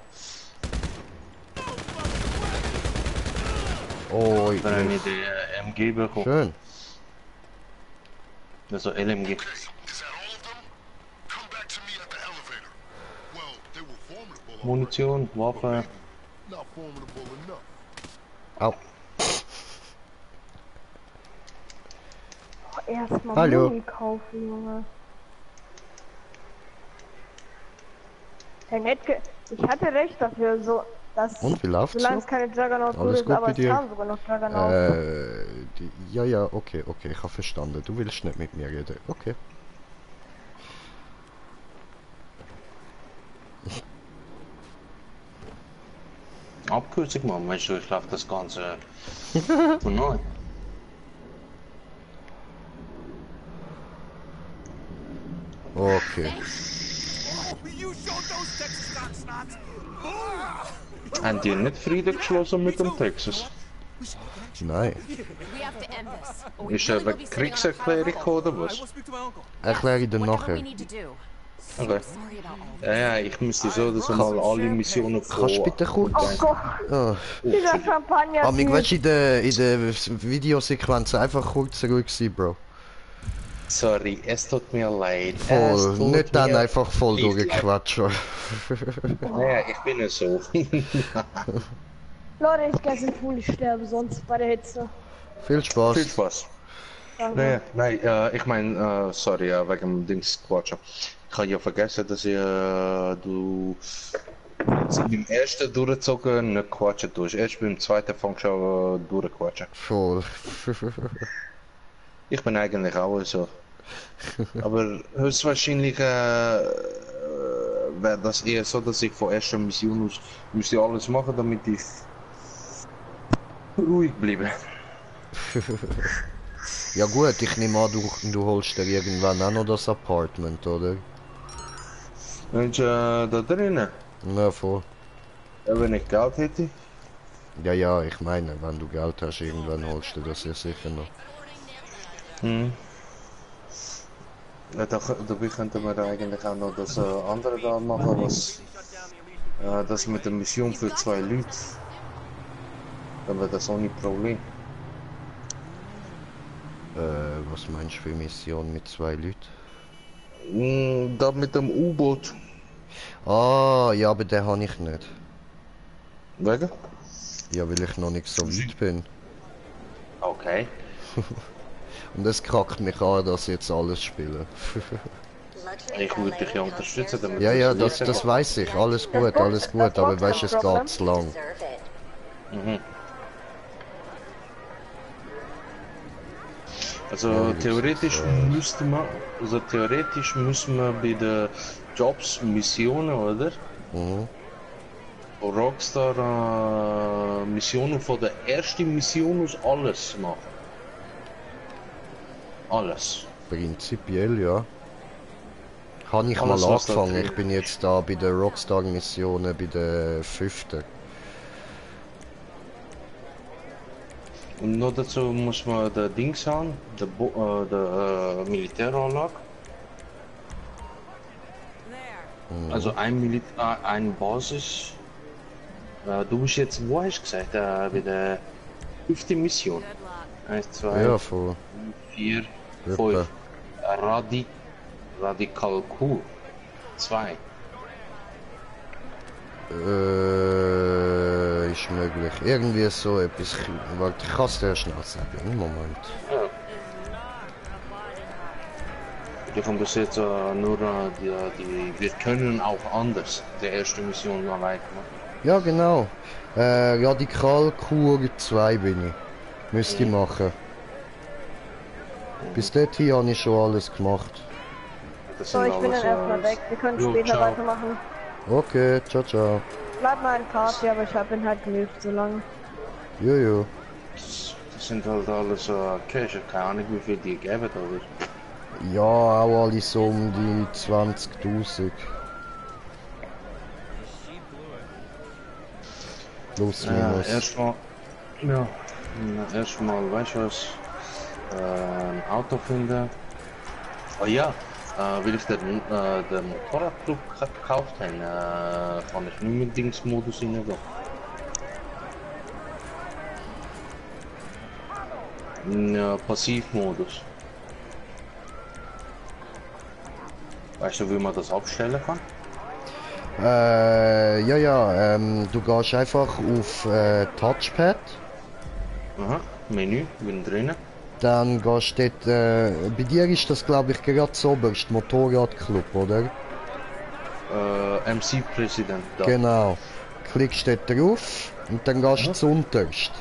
Oh, ik ben niet de uh, M G begonnen. Schön. Dat is een L M G. Munition, Waffen. Au. Erstmal Hallo. Muni kaufen, Junge. Hey, nicht ge ich hatte recht dafür, so dass Und wie läuft's solange es so? keine Juggernaut Alles ist, gut aber bei es dir? kam sogar noch Juggernaut. Äh, die, ja, ja, okay, okay, ich habe verstanden. Du willst nicht mit mir reden. Okay. Abkürzung machen, weißt du, ich laufe das Ganze von neu. Okay. Haben die nicht Frieden geschlossen mit dem Texas? Nein. Ist er wegen Kriegserklärung oder was? Erkläre ich dir nachher. Okay. Ja, ja, ich müsste so, dass mal alle Missionen vor... Kannst du bitte kurz... Oh Gott, Oh. dieser Champagner. Aber ich willst in der, in der Videosequenz einfach kurz ruhig sein, Bro. Sorry, es tut mir leid. Es Voll, tut nicht dann mir einfach voll nicht durchgequatscht. Naja, ich bin es so. Leute, ich gehe in Pool, ich sterbe sonst bei der Hitze. Viel Spaß. Viel Spaß. Danke. Nee, nee, äh, ich meine, äh, sorry, äh, wegen dem Dings quatschen. Ich habe ja vergessen, dass ihr, äh, du beim ersten durchgezogen nicht quatschen tust. Erst beim zweiten fängst du an äh, durchquatschen. Voll. Ich bin eigentlich auch so. Aber höchstwahrscheinlich äh, wäre das eher so, dass ich von erster Mission aus müsste alles machen, damit ich ruhig bleibe. Ja gut, ich nehme an, du, du holst dir irgendwann auch noch das Apartment, oder? Und äh, da drinnen? Ja, voll. Ja, wenn ich Geld hätte? Ja, ja, ich meine, wenn du Geld hast, irgendwann holst du das ja sicher noch. Hm. Ja, da, dabei könnte man eigentlich auch noch das äh, andere da machen, was äh, das mit der Mission für zwei Leute. Dann wäre das auch nicht Problem. Äh, was meinst du für Mission mit zwei Leuten? Mm, da mit dem U-Boot. Ah, ja, aber den habe ich nicht. Wegen? Ja, weil ich noch nicht so weit bin. Okay. Und es krackt mich an, dass ich jetzt alles spiele. Ich würde dich ja unterstützen, damit Ja, ja, du das, das weiß ich. Alles gut, alles gut, aber weißt du, es geht zu lang. Mhm. Also Ja, theoretisch müsste man, also theoretisch müssen wir bei den Jobs, Missionen, oder? Mhm. Rockstar äh, Missionen von der ersten Mission aus alles machen. Alles. Prinzipiell, ja. Kann ich Alles, mal was da angefangen. drin- Ich bin jetzt da bei der Rockstar Missionen, bei der fünften. Und noch dazu muss man der Dings haben, der, Bo äh, der äh, Militäranlage. Mhm. Also ein Mil äh, ein Basis. Äh, du bist jetzt, wo hast du gesagt, äh, bei der fünften Mission. eins, zwei, Ja, voll. vier, Etwa. fünf. Radi Radikal Q. zwei. Äh, ist möglich. Irgendwie so etwas. Warte, ich kann es dir schnell sagen. Einen Moment. Ich habe bis jetzt uh, nur uh, die, die, wir können auch anders, die erste Mission mal weitermachen. Ja, genau. Äh, Radikalkur zwei bin ich. Müsste ich machen. Bis dorthin habe ich schon alles gemacht. So, ich bin dann erstmal weg. Wir können Jo, später ciao. weitermachen. Okay, ciao, ciao. Bleib mal in Party, aber ich hab ihn halt gemüft so lange. Jojo. Das, das sind halt alles uh, Cash, keine Ahnung wie viel die gegeben hat. Ja, auch alle so um die zwanzigtausend. Plus minus. Ja, erstmal, ja, erstmal, weißt du was, äh, ein Auto finden. Oh ja, äh, will ich den, äh, den Motorradclub gekauft habe, äh, kann ich nicht mit Dingsmodus reingehen. Ja, Passivmodus. Weißt du, wie man das abstellen kann? Äh, ja, ja, ähm, du gehst einfach auf äh, Touchpad. Aha, Menü, bin drinnen. Dann gehst du dort, äh, bei dir ist das glaube ich gerade so oberst, Motorradclub, oder? Äh, M C-Präsident da. Genau. Klickst dort drauf und dann gehst du zuunterst.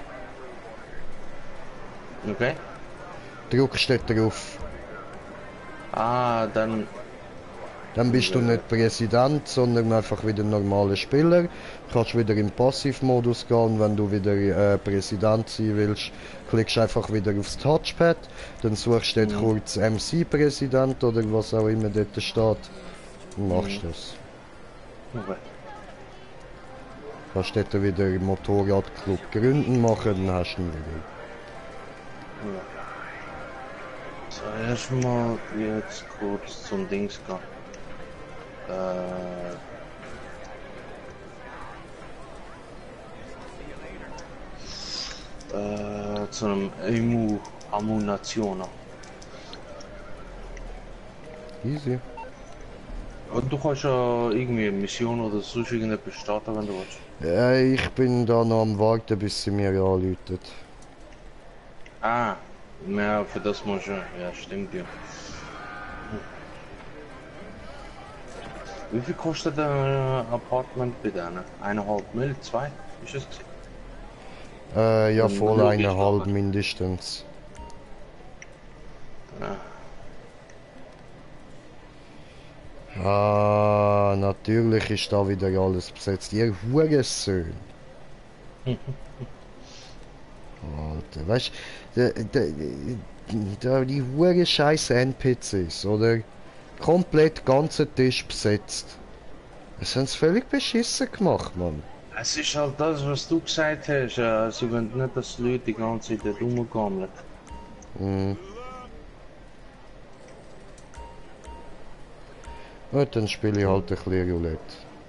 Okay. Drückst dort drauf. Ah, dann... Dann bist du nicht Präsident, sondern einfach wieder ein normaler Spieler. Du kannst wieder im Passivmodus gehen und wenn du wieder äh, Präsident sein willst, klickst du einfach wieder aufs Touchpad. Dann suchst du dort Mhm. kurz M C-Präsident oder was auch immer dort steht und machst Mhm. das. Okay. Kannst dort wieder einen Motorradclub gründen machen, dann hast du ihn wieder. Ja. So, erstmal jetzt kurz zum Dings gehen. Äh... Äh, zu einem Emu Ammunition. Easy. Und du kannst ja irgendwie eine Mission oder sonst irgendetwas starten, wenn du willst. Ja, ich bin da noch am Warten, bis sie mir anrufen. Ah, mehr für das muss ich, ja stimmt ja. Wie viel kostet ein Apartment bei denen? Eineinhalb Mil, zwei? Ist es? Äh, ja, Dann voll schau ich eineinhalb nachher. mindestens. Ja. Ah, natürlich ist da wieder alles besetzt. Ihr Hurensöhne. Alter, weißt du, da die hure scheiße N P Cs, oder? Komplett ganzer Tisch besetzt. Das haben sie völlig beschissen gemacht, Mann. Es ist halt das, was du gesagt hast. Äh, sie wollen nicht, dass die Leute die ganze Zeit dort rumgammeln. Mhm. Gut, dann spiele ich halt ein bisschen Roulette.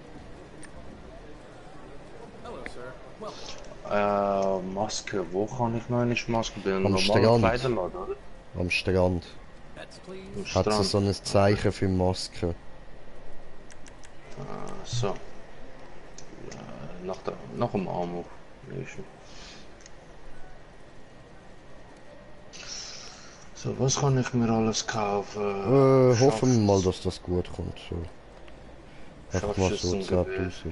Äh, Maske, wo kann ich noch eine Maske? Bei einem Am normalen Strand. Kleiderladen, oder? Am Strand. Am Hat sie Strand. so ein Zeichen für Maske. Ah, so. Ja, nach, der, nach dem Arm. So, was kann ich mir alles kaufen? Äh, hoffen wir mal, dass das gut kommt. So. Einfach mal so Scharfschützengewehr. zehntausend.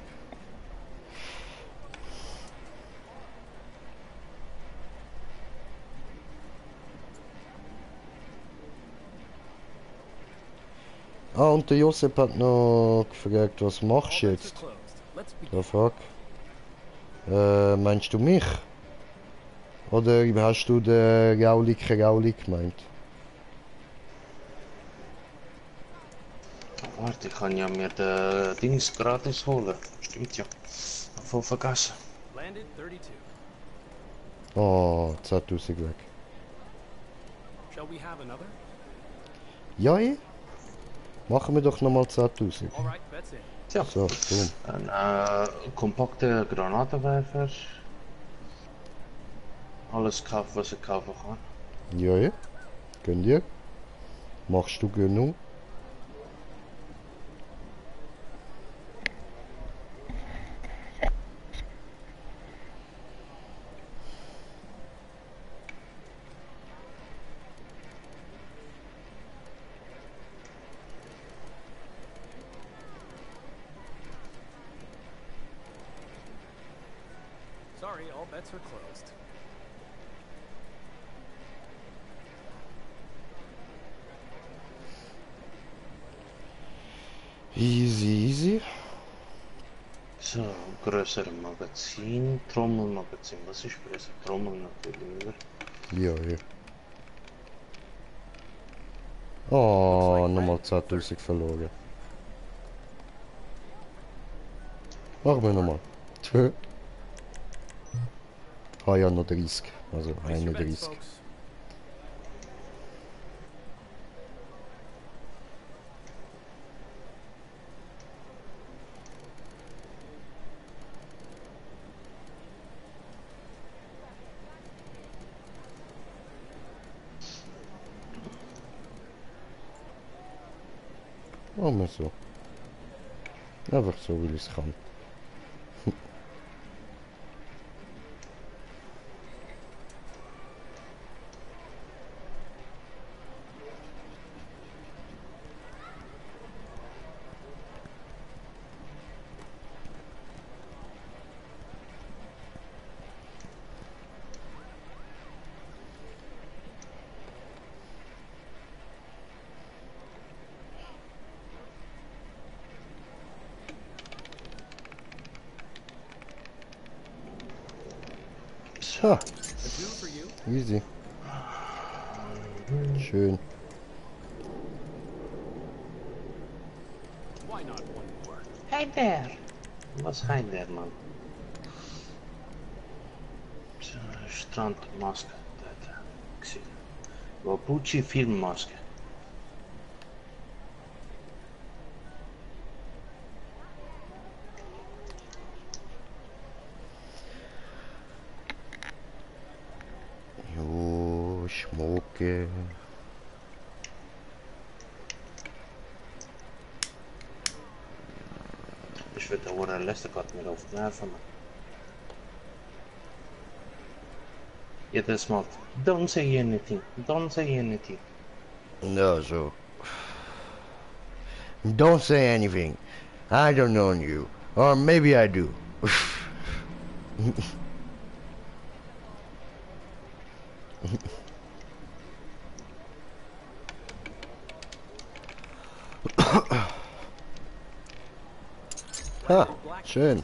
Ah, und der Josep hat noch gefragt, was machst du jetzt? The fuck? Äh, meinst du mich? Oder hast du den Raulik Raulik gemeint? Warte, ich kann ja mir den Dings gratis holen. Stimmt ja. Voll vergessen. Oh, zehntausend weg. Shall we have another? Ja, eh? Machen wir doch nochmal zehntausend. Alright, that's it. Tja. So, boom. Ein äh, kompakter Granatenwerfer. Alles kaufen, was ich kaufen kann. Ja, eh? Gönn dir. Machst du Gönnung? sorry, all bets are closed. Easy, easy. So, größere Magazin, Trommelmagazin. Was ist größer? Trommel natürlich, oder? Ja, ja. Oh, nochmal zehntausend verloren. Machen wir nochmal. Tschö. Ah ja, noch dreißig. Also einunddreißig. Machen wir so. Einfach so, wie ich es kann. Ha. Easy. Schön. Hey there. Was hi there, man? Strandmaske. Ik zie. Wabuchi filmmaske. Schmucke. Ich würde da eine letzte Gott mit auf den Nerven. Jedes Mal. Don't say anything. Don't say anything. No, so. Don't say anything. I don't know you. Or maybe I do. Ha, schön.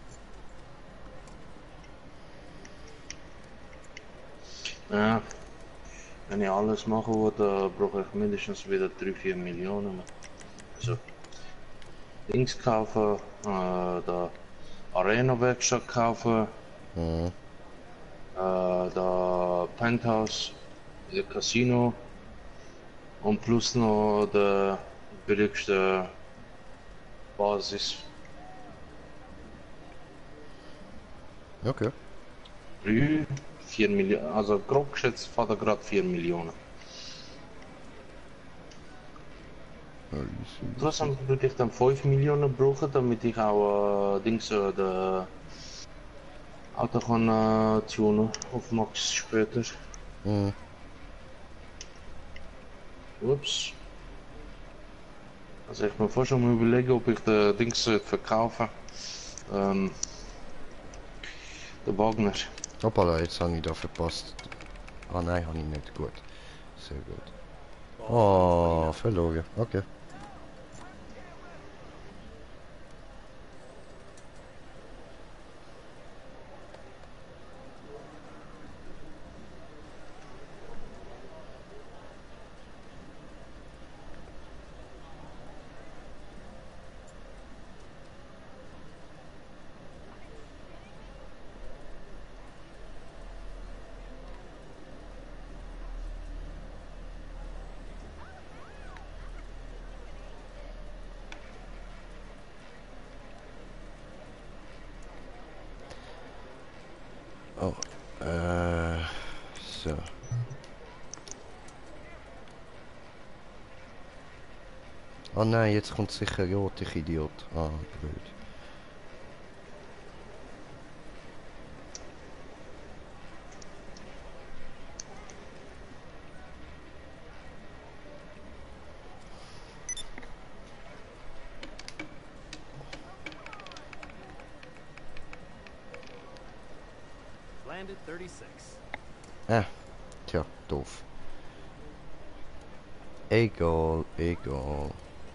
Ja, wenn ich alles machen würde, brauche ich mindestens wieder drei, vier Millionen. Also, Dings kaufen, äh, der Arena-Werkstatt kaufen, mhm. äh, der Penthouse, der Casino und plus noch der billigste Basis. Okay. drei, vier Millionen, also grob geschätzt fährt er gerade vier Millionen. Trotzdem würde ich dann fünf Millionen brauchen, damit ich auch äh, Dings, äh, der Auto kann äh, tunen auf Max später. Mhm. Ups. Also ich mir vorher schon mal überlegen, ob ich den Dings verkaufen. Ähm, der Wagner. Hoppala, jetzt habe ich da verpasst. Ah nein, habe ich nicht. Gut. Sehr gut. Oh, verloren. Okay. Oh, äh, so. Oh nein, jetzt kommt sicher rot, ich Idiot. Ah, blöd. Äh, tja, doof. Egal, egal.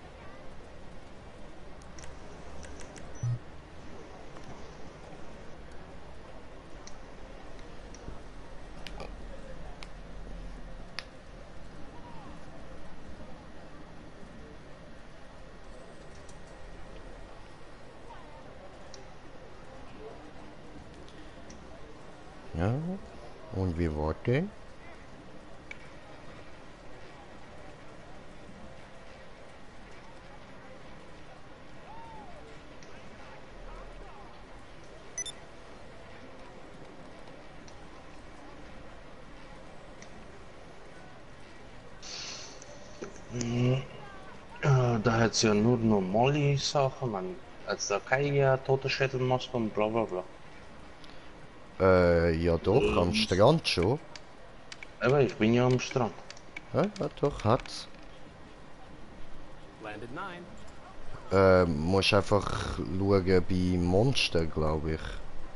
Ja, und wir warten. Mhm. Äh, da hat es ja nur normale Sachen, man, als da keine tote Schädelmaske und bla bla bla. Äh, ja doch, ähm. am Strand schon. Aber ich bin ja am Strand. Ja, ja doch, hat's. Äh, musst einfach schauen bei Monster, glaube ich.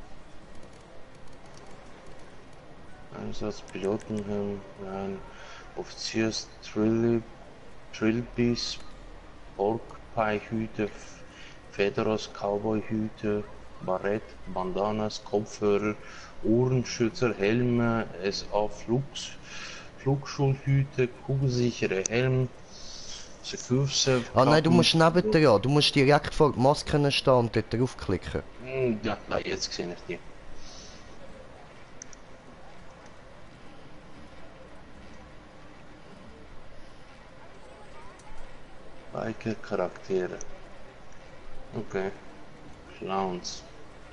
Einsatz Pilotenhelm, nein. Offiziers Trill, Trillbiss, Porkpie-Hüte, Federos, Cowboy-Hüte, Barett, Bandanas, Kopfhörer, Ohrenschützer, Helme, S A Flugs, Flugschulhüte, kugelsichere Helm, Securse. Ah nein, du musst neben dir, du musst direkt vor Masken stehen und dort draufklicken. Ja, nein, jetzt sehe ich die. Biker Charaktere. Okay. Clowns.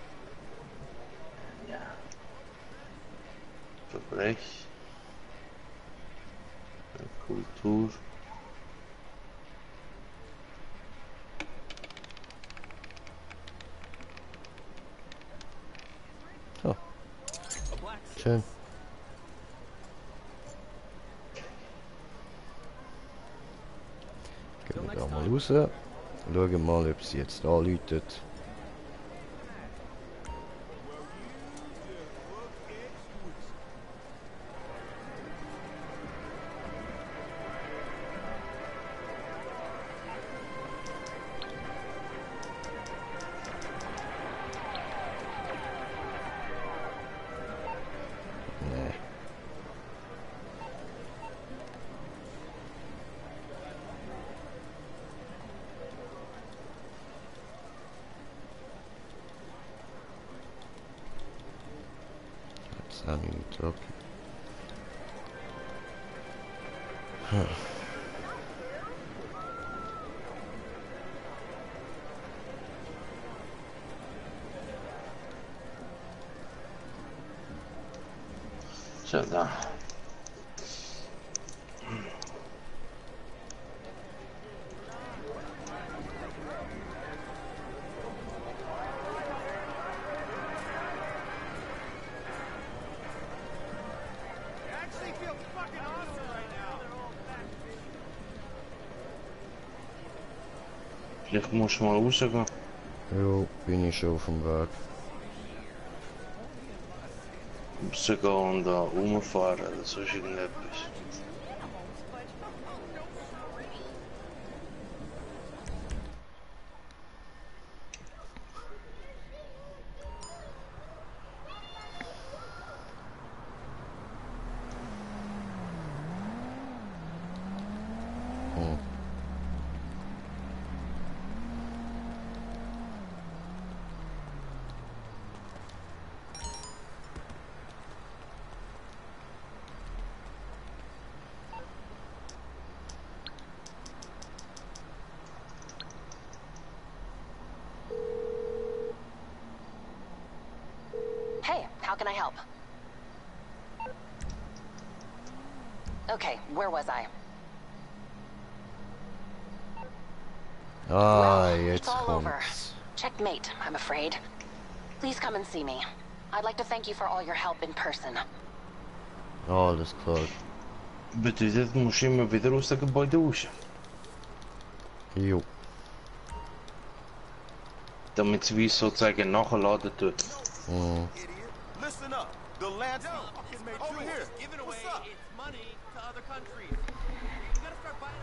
Ja. Verbrech. Kultur. Oh. Schön. Gehen wir da mal raus. Schauen mal, ob sie jetzt anläutet. Okay. Hm. So, da. Vielleicht musst du mal rausgehen. Jo, bin ich schon auf dem Weg. Rausgehen und da rumfahren oder sonst irgendetwas. Hm. Hey, how can I help? Okay, where was I? Ah, well, jetzt it's all over. kommt's. Checkmate, I'm afraid. Please come and see me. I'd like to thank you for all your help in person. Alles klar. Bedeutet, du musst immer wieder aus dem Gebäude raus. Jo. Damit es wie sozusagen nachladen tut. Mhm. Listen up. The land's Yo, fucking made over here. Giving away What's up? its money to other countries. You gotta start buying.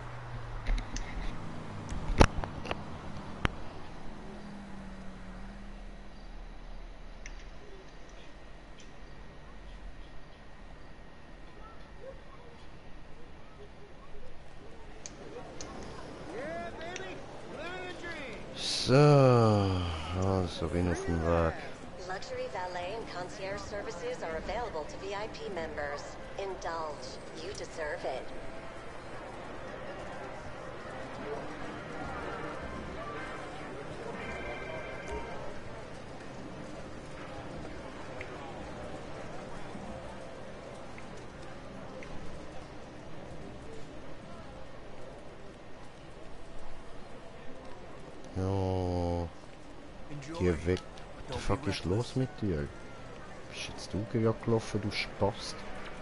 So, also rein auf den Weg. Luxury valet and concierge services are available to V I P members. Indulge. You deserve it. Ja, geh weg. Was fuck ist los mit dir? Bist jetzt du gerade gelaufen, du Spast?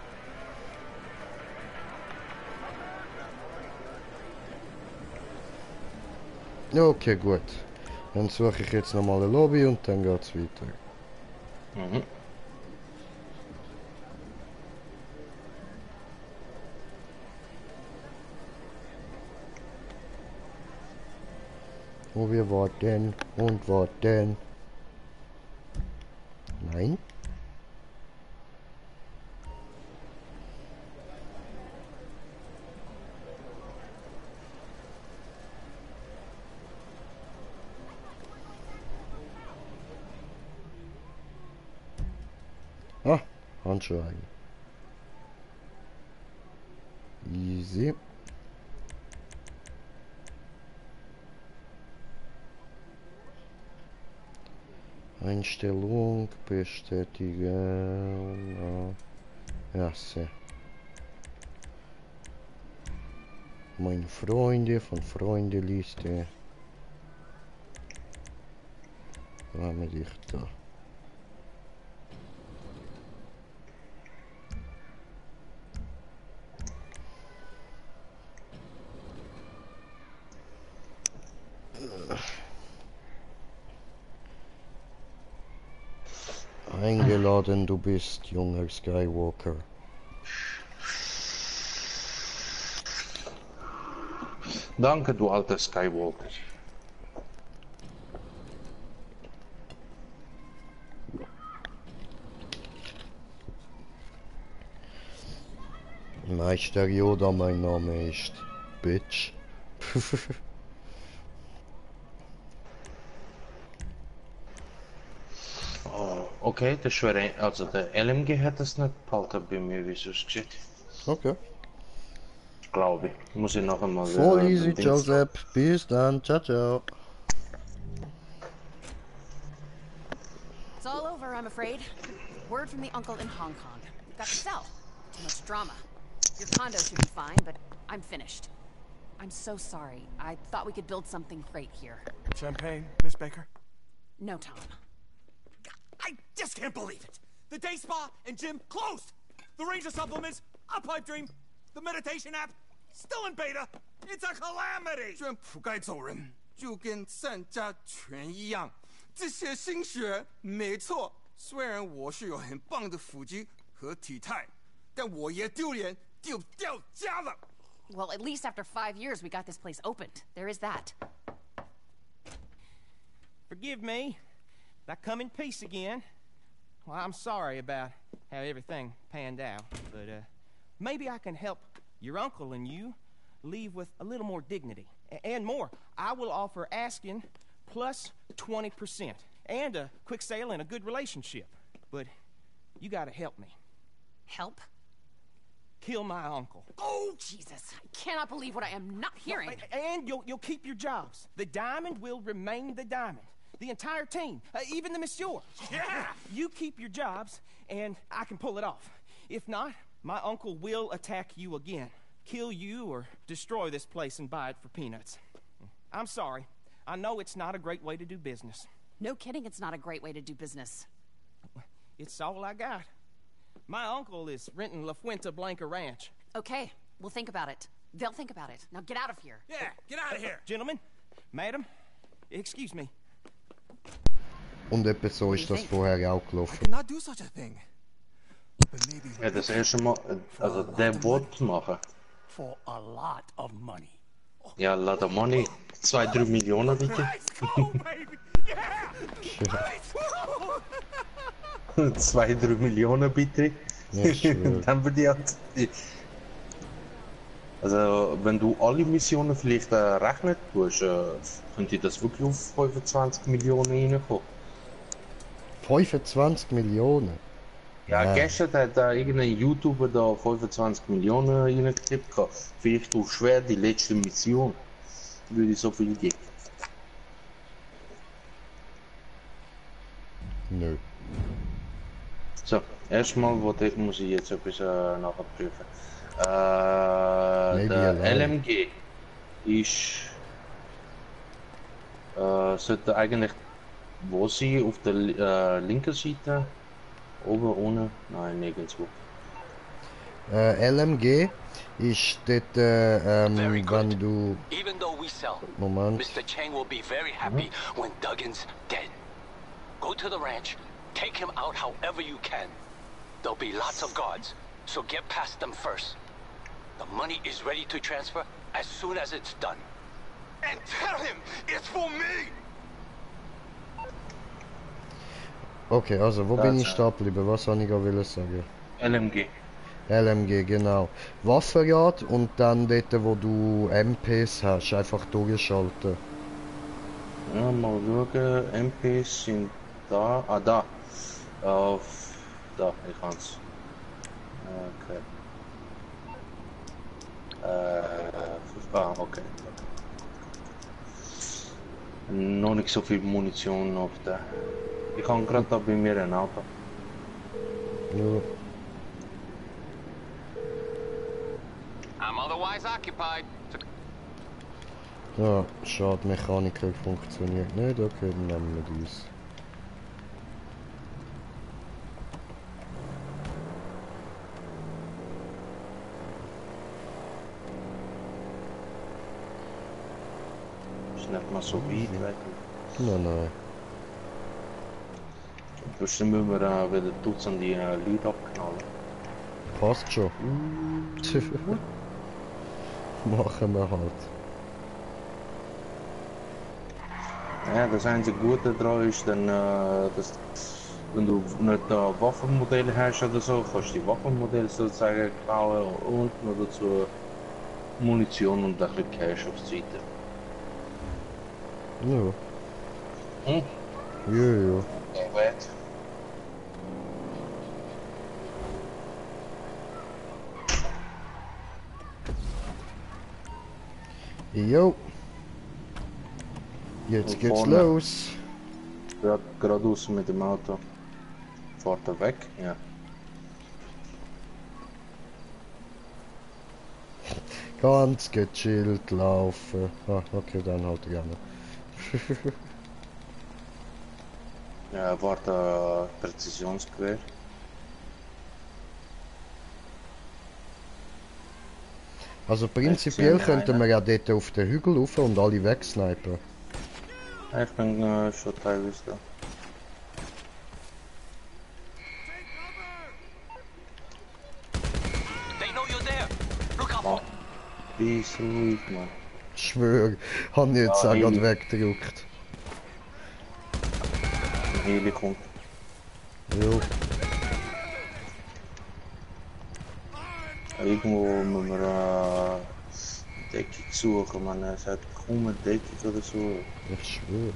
Ja, okay, gut. Dann suche ich jetzt nochmal eine Lobby und dann geht's weiter. Mhm. Wo wir warten und warten. Nein. Ah, Handschuhe. Easy. Einstellung, bestätigen. Ja, sehr. Meine Freunde von Freundeliste. Wo haben wir dich da? Eingeladen du bist, junger Skywalker. Danke, du alter Skywalker. Meister Yoda, mein Name ist Bitch. Oh, okay, der schwere, also der L M G hat es nicht behalten bei mir, wie es aussieht. Okay. Glaube ich. Muss ich noch einmal... Voll äh, easy, Joseph. Bis dann. Ciao, ciao. It's all over, I'm afraid. Word from the uncle in Hong Kong. We've got to sell. Too much drama. Your condo should be fine, but I'm finished. I'm so sorry. I thought we could build something great here. Champagne, Miss Baker? No, Tom. I just can't believe it. The day spa and gym closed. The Ranger supplements, a pipe dream, the meditation app, still in beta. It's a calamity. 政府该走人，就跟散家权一样。这些心血没错，虽然我是有很棒的腹肌和体态，但我也丢脸丢掉家了。 Well, at least after five years, we got this place opened. There is that. Forgive me. I come in peace again. Well, I'm sorry about how everything panned out, but uh, maybe I can help your uncle and you leave with a little more dignity. A and more. I will offer asking plus twenty percent and a quick sale and a good relationship. But you gotta help me. Help? Kill my uncle. Oh, Jesus. I cannot believe what I am not hearing. No, and you'll, you'll keep your jobs. The diamond will remain the diamond. The entire team, uh, even the monsieur. Yeah! You keep your jobs, and I can pull it off. If not, my uncle will attack you again. Kill you or destroy this place and buy it for peanuts. I'm sorry. I know it's not a great way to do business. No kidding, it's not a great way to do business. It's all I got. My uncle is renting La Fuente Blanca Ranch. Okay, we'll think about it. They'll think about it. Now get out of here. Yeah, get out of here. Uh, gentlemen, madam, excuse me. Und etwa so ist das vorher auch gelaufen. I cannot do such a thing. Ja, das erste Mal, also der wollte machen. For a lot of money. Ja, a lot of money. Zwei, drei Millionen bitte. Zwei, drei Millionen bitte. Dann würde ich halt. Also, wenn du alle Missionen vielleicht äh, rechnen tust, äh, könnte das wirklich auf fünfundzwanzig Millionen reinkommen. fünfundzwanzig Millionen? Ja, ja. Gestern hat da irgendein YouTuber da fünfundzwanzig Millionen reingetippt. Vielleicht auf schwer die letzte Mission. Würde ich so viel geben. Nö. So, erstmal muss ich jetzt etwas äh, nachprüfen. Äh, der L M G ist äh, sollte eigentlich wo sie auf der äh, linken Seite oben ohne nein nirgendwo. Äh, L M G ist dort äh, ähm, wenn du Even though we sell, Moment. Mister Chang will be very happy mhm. when Duggan's dead. Go to the ranch, take him out however you can. There'll be lots of guards, so get past them first. The money is ready to transfer as soon as it's done. And tell him it's for me! Okay, also wo das bin ich stehen geblieben? Was soll ich gerade sagen? L M G. L M G, genau. Waffenrad und dann dort, wo du M Ps hast, einfach durchschalten. Ja, mal schauen. M Ps sind da. Ah, da. Auf. Da, ich kann's. Okay. Äh, ah, okay. Noch nicht so viel Munition auf der. Ich habe gerade da bei mir ein Auto. Ja. I'm otherwise occupied. Ja, schade, Mechaniker funktioniert nicht. Okay, dann nehmen wir dies. Ist nicht mal so weit weg. Nein, nein. Dus dan müssen wir uh, wieder Dutzend die uh, Leute abknallen. Passt schon. Machen wir halt. Ja, das einzige Gute daran ist, dann, uh, dass, wenn du nicht uh, Waffenmodelle hast oder so, kannst du die Waffenmodelle sozusagen klauen und noch dazu Munition und ein bisschen Cash auf die Seite. Ja. Hm? Ja, ja. Ja, weit. Jo. Jetzt geht's vorne. los. Grad, geradeaus mit dem Auto. Fahrt er weg? Ja. Ganz gechillt laufen. Ah, okay, dann halt gerne. Ja, warte, Präzisionsgewehr. Also prinzipiell könnten wir ja dort auf den Hügel rauf und alle wegsnipen. Ich bin äh, schon teilweise da. Oh, bis ruhig, Mann. Ich schwöre, hab ich jetzt ja, auch gerade weggedrückt. Heli kommt. Jo. Irgendwo müssen wir äh, Deckung suchen, man. Es hat kaum eine Deckung oder so. Ich schwöre.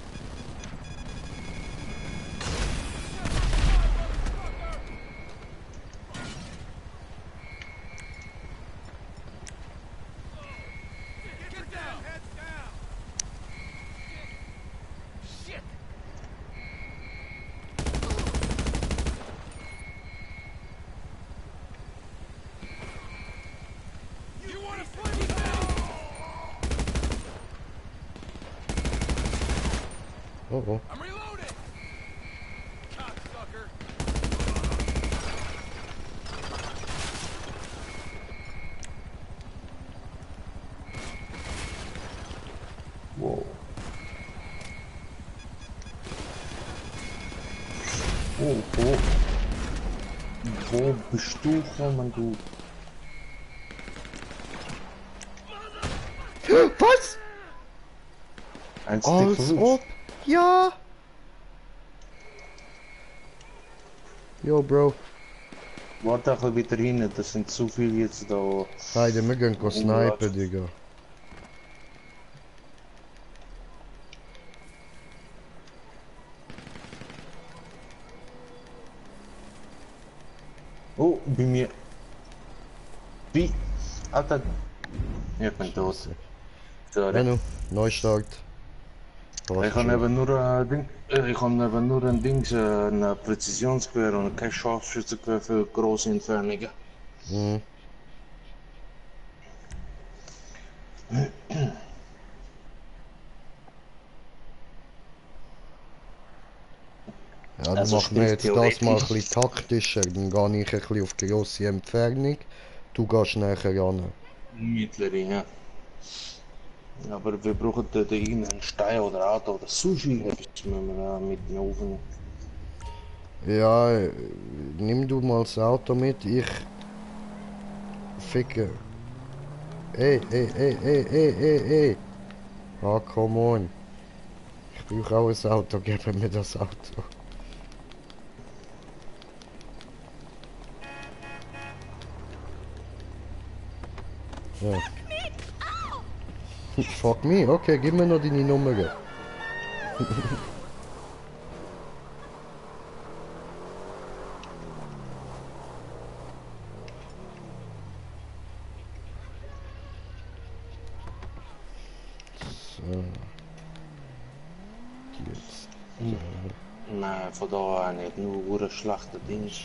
Oh, oh. I'm reloading! Cocksucker! Wow. Oh, oh. Wo bist du, Mann, du? Was? Ein Als ob. Ja. Yo, Bro. Warte ein bisschen wieder rein, das sind zu viele jetzt da. Heide, wir gehen go snipen, Digga. Oh, bei mir. Wie? Alter. Ich bin tot. Sorry. Benno, Neustart. Ich habe eben nur ein Ding, ich habe eben nur ein Ding, ein Präzisionsgewehr und kein Scharfschützengewehr für große Entfernungen. Mhm. Ja, dann Also machen wir jetzt das theoretisch- mal ein bisschen taktischer. Dann gehe ich ein bisschen auf grosse Entfernung. Du gehst nachher ran. Mittlere, ja. Aber wir brauchen da irgendeinen Stein oder Auto oder Sushi, das müssen wir da mitnehmen aufnehmen. Ja, äh, nimm du mal das Auto mit, ich ficke. Ey, ey, ey, ey, ey, ey, ey. Ah, come on. Ich brauche auch ein Auto, gib mir das Auto. Ja. Fuck me, okay, gib mir noch deine Nummer. So. Jetzt. Hm. Nein, von da an nicht, nur ein schlechter Dienst.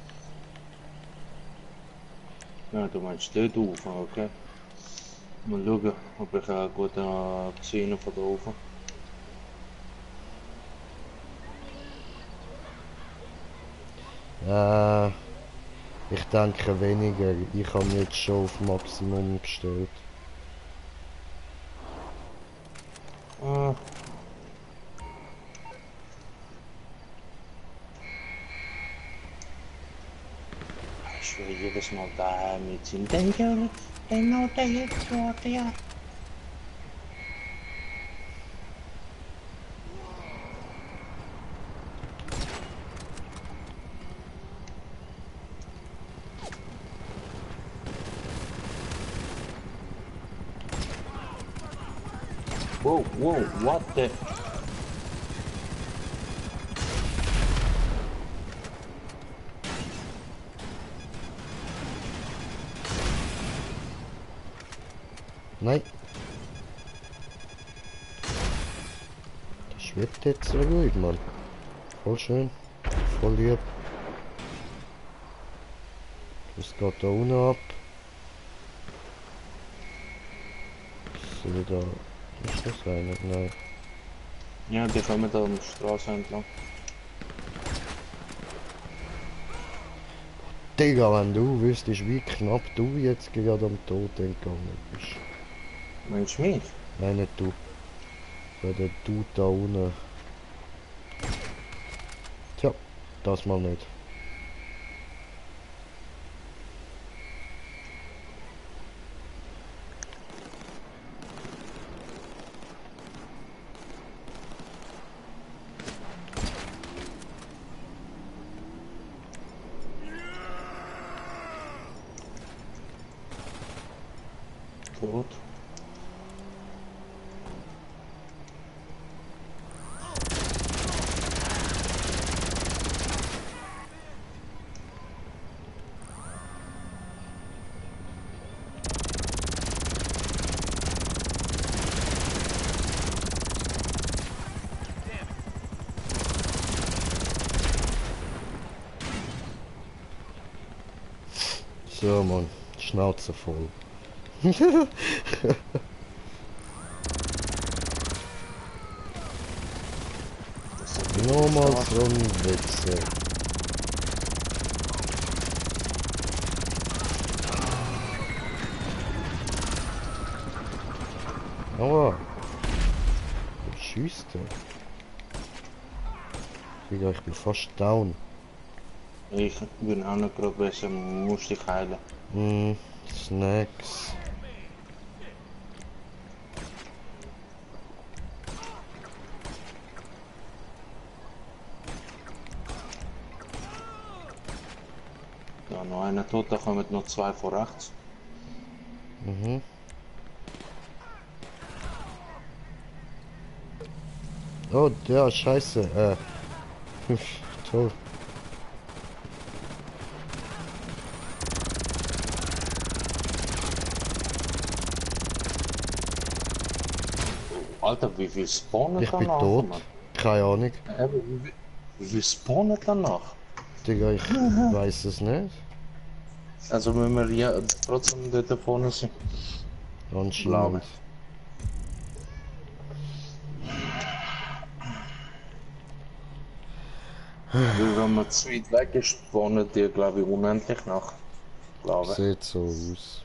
Ja, du meinst dort rauf, okay? Mal schauen, ob ich einen guten Xeno von da rauf. Äh, ich denke weniger. Ich habe jetzt schon auf Maximum gestellt. Ah. Ich will jedes Mal da mit ihm denken. Genau, der jetzt wird ja. Whoa, whoa, what the? Nein. Das schwebt jetzt so ruhig, Mann. Voll schön. Voll lieb. Das geht da unten ab. So, da. Ist das einer? Nein. Ja, die kommen da an der Straße entlang. Digga, wenn du wüsstest, wie knapp du jetzt gerade am Tod entgangen bist. Meinst du mich? Nein, nicht du. Weil der Dude da unten. Tja, das mal nicht. Gut. So, Mann, Schnauze voll. Nochmal so ein Witze. Aua. Was schießt der? Digga, ich bin fast down. Ich bin auch nicht gerade besser, muss ich heilen. Hm, Snacks. Ja, noch einer tot, da kommen noch zwei vor rechts. Mhm. Oh, der Scheiße, äh. Toll. Alter, wie viel spawnen Ich danach? bin tot. Mann? Keine Ahnung. Äh, wie, wie viel spawnen danach? Digga, ich weiß es nicht. Also wenn wir ja trotzdem da vorne sind. Anscheinend. Weil wenn man zu weit weg ist, spawnen die glaube ich unendlich nach. Glaube. Sieht so aus.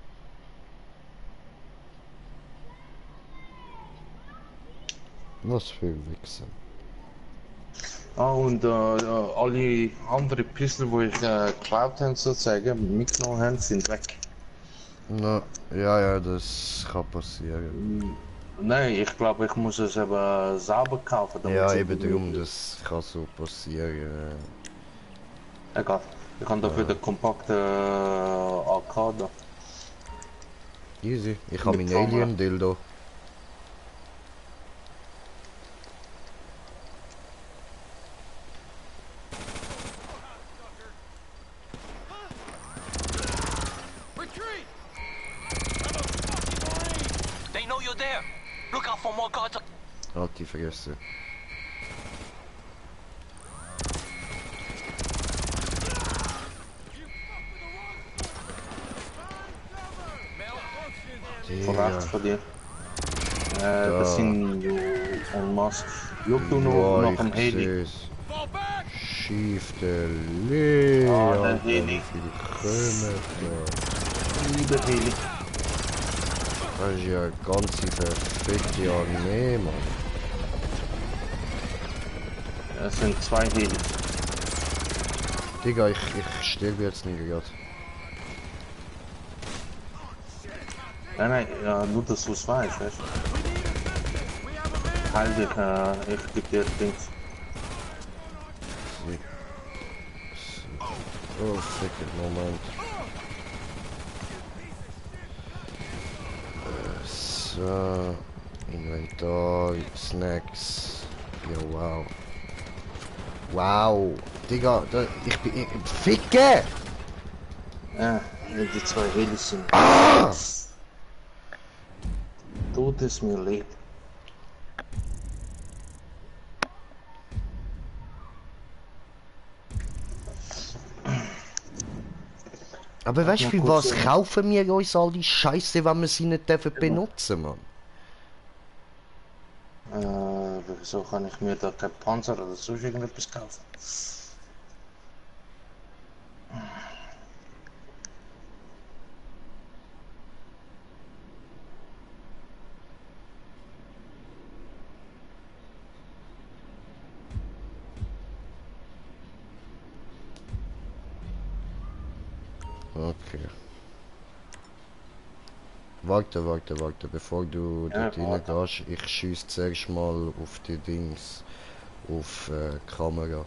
Was für Wichser. Ah, und äh, alle anderen Pistole, die ich äh, geklaut habe, sozusagen, mitgenommen haben, sind weg. Na, ja, ja, das kann passieren. Nein, ich glaube, ich muss es eben selber kaufen. Ja, eben darum, das kann so passieren. Egal, ich habe dafür den kompakten äh, A K da. Easy, ich habe meinen Alien-Dildo. Halt die Fresse. Von rechts von dir. Äh, das sind en masse. Schau du noch nach dem Heli. Schief der Lee. Ah, der Heli. Lieber Heli. Das ist ja eine ganze verfickte Armee, Mann. Es sind zwei Helis. Digga, ich, ich sterbe jetzt nicht gerade. Nein, nein, ja, nur dass du es weißt, weißt du? Heil dich, äh, ich geb dir Dings. Oh, fick Moment. So, Inventar, Snacks. Ja, wow. Wow, Digga, da, ich bin... Ich, Ficke! Ja, die zwei Helis sind... Ah! Tut es mir leid. Aber weißt du, für was kaufen wir uns all die Scheiße, wenn wir sie nicht dürfen benutzen, Mann? Äh, wieso kann ich mir da kein Panzer oder so irgendetwas kaufen? Okay. Warte, warte, warte, bevor du Ja, dort reingehst, ich schieße zuerst mal auf die Dings, auf äh, Kamera.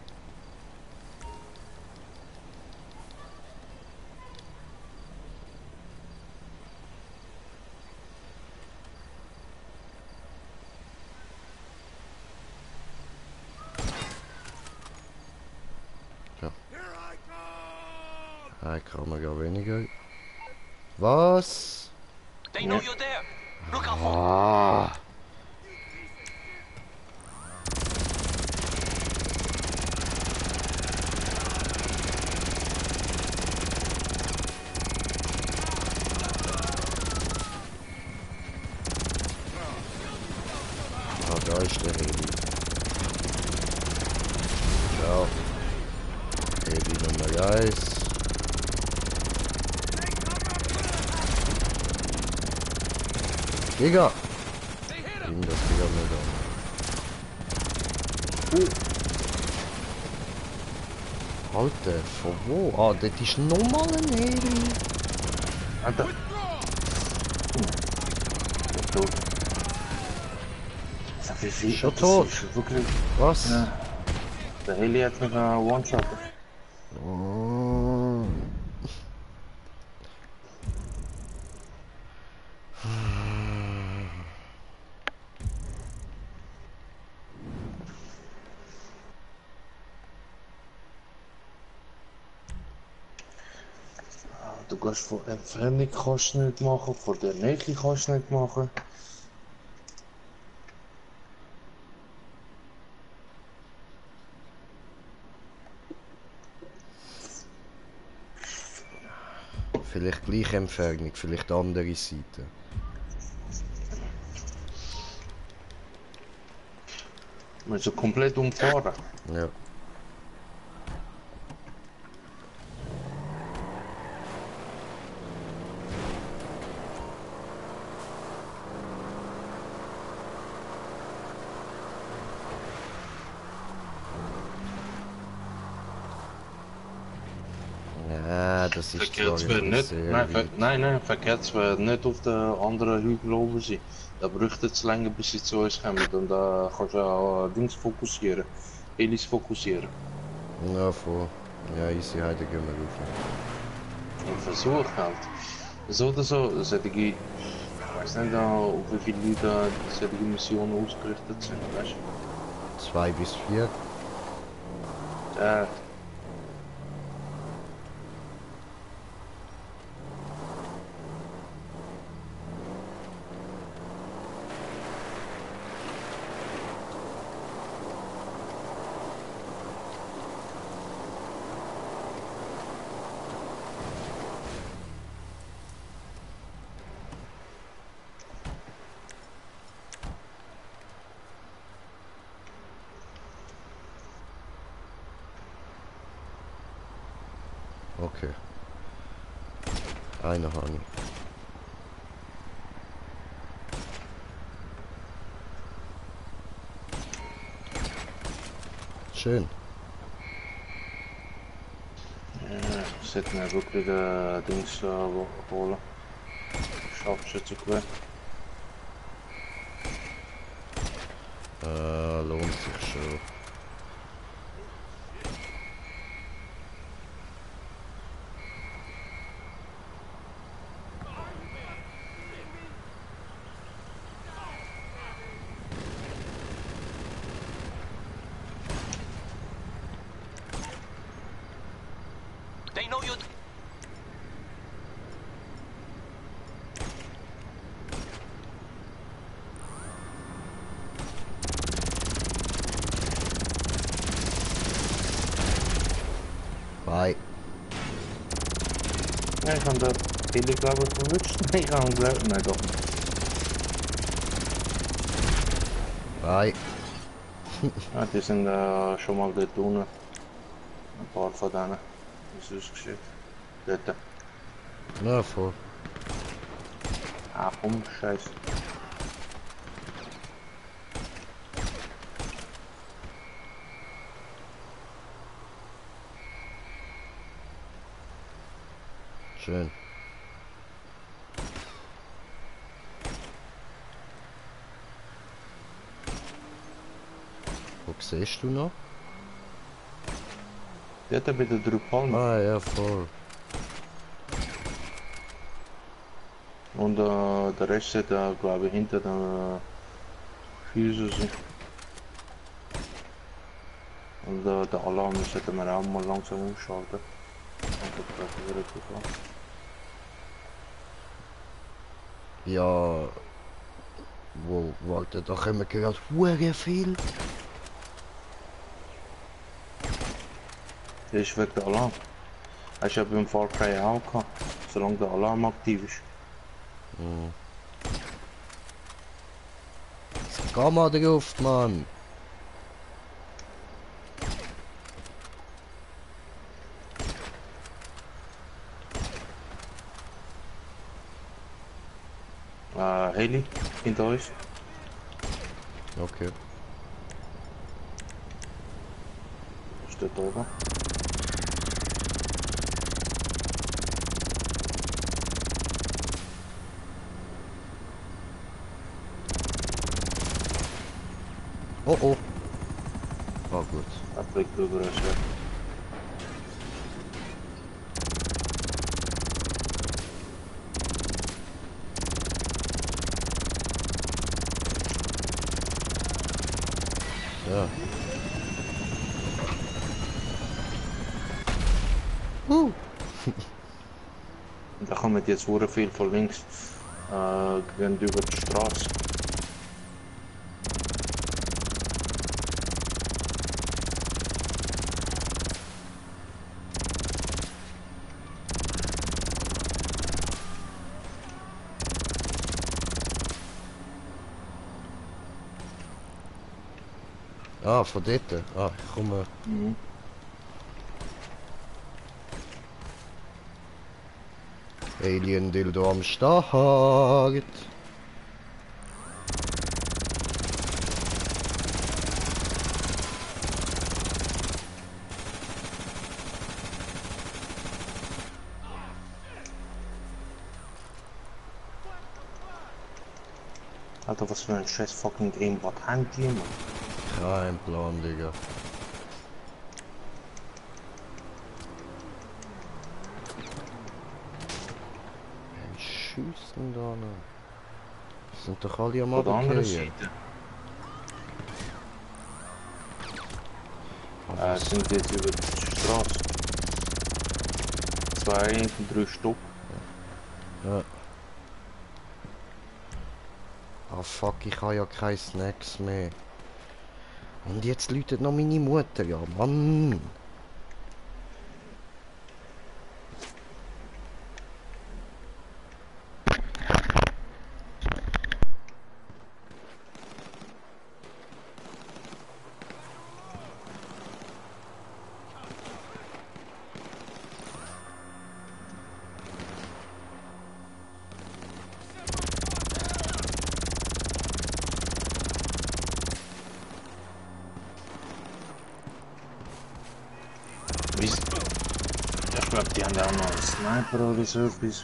Ja. Eine Kamera weniger. Was? They know you're there. Look out for. Ah. Ah, da ist der Heli. Ciao. Heli Nummer eins. Digga! Ihm das Digga mit an. Alter, von wo? Ah, das ist nochmal ein Heli. Alter. Tot. Wie viel? Schon tot? Wirklich... Was? Ja. Der Heli hat mich einen One-Shot. Oh. Du kannst von Entfernung kannst du nicht machen, von der Nähe kannst du nicht machen. Vielleicht gleiche Entfernung, vielleicht andere Seite. Man so komplett umfahren. Ja. Ja, das ist Verkehrswert nicht. Nein, ver nein, nein, Verkehrswert nicht auf der anderen Hügel oben sein. Da bräuchte es länger, bis sie zu uns kommen. Und da kannst du auch Dings fokussieren. Helis fokussieren. Ja, voll. Ja, easy, heute gehen wir rauf. Und Versuch halt. So oder so, solche, ich weiß nicht, auf wie viele Leute solche Missionen ausgerichtet sind, weißt du? Zwei bis vier. Ja. Okay. Eine Honey. Schön. Ja, sollten wir wirklich äh, Dings äh, holen. Scharfschütze quer. Äh, lohnt sich schon. They know you. Bye. Ja, ich habe den Heli, glaube ich, verwünscht. Nein, ich habe ihn geglaubt. Nein, doch nicht. Bye. Ja, die sind äh, schon mal dort unten. Ein paar von denen. Das ist ausgeschickt. Dort. Na, voll. Ah, komm, scheiße. Schön. Wo siehst du noch? Dort bei der drei Palmen. Ah ja, voll. Und äh, der Rest ist da, glaube ich, hinter den äh, Füßen. Und äh, der Alarm sollten wir auch mal langsam umschalten. Ja. Wo, warte, da kommen gerade hure viel. Das ist wegen der Alarm. Hast du ja beim Far Cry auch gehabt, solange der Alarm aktiv ist. Hm. Geh mal drauf, Mann. Äh, Heli, hinter euch. Okay. Steht oben. Oh oh. Oh gut. Er fliegt über uns weg. Ja. Uh. Da kommen jetzt sehr viel von links. Äh, gehen über die Straße. Ah, von dort. Ah, ich komme. Mhm. Alien Dildo am Start. Alter, was für ein scheiß fucking Aimbot haben die, Mann? Kein Plan, Digga. Wer schießt denn da noch? Das sind doch alle am Von der anderen Abkehren. Seite. Äh, sind jetzt über die Straße. Zwei, drei Stück. Ja. Ah fuck, ich habe ja keine Snacks mehr. Und jetzt läutet noch meine Mutter, ja Mann. Ich glaube, die haben ja auch noch einen Sniper oder so etwas.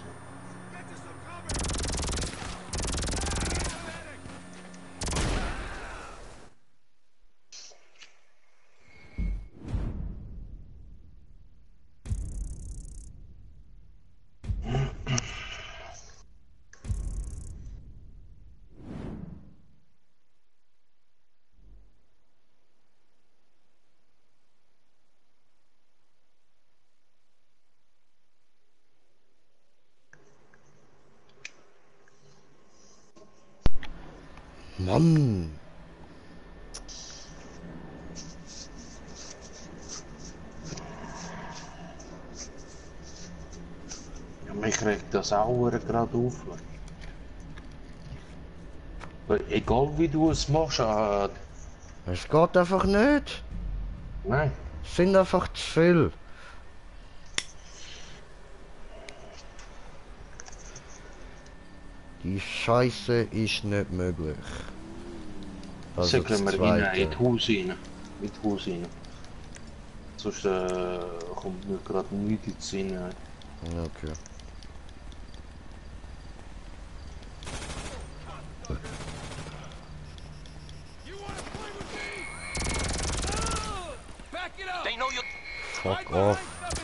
Mann. Ja, mich regt das auch gerade auf. Weil egal wie du es machst, äh, es geht einfach nicht. Nein. Es sind einfach zu viel. Die Scheiße ist nicht möglich. Also können wir rein in das Haus rein. In das Haus rein. Sonst äh, kommt mir gerade nichts ins Sinn. Okay. Fuck off.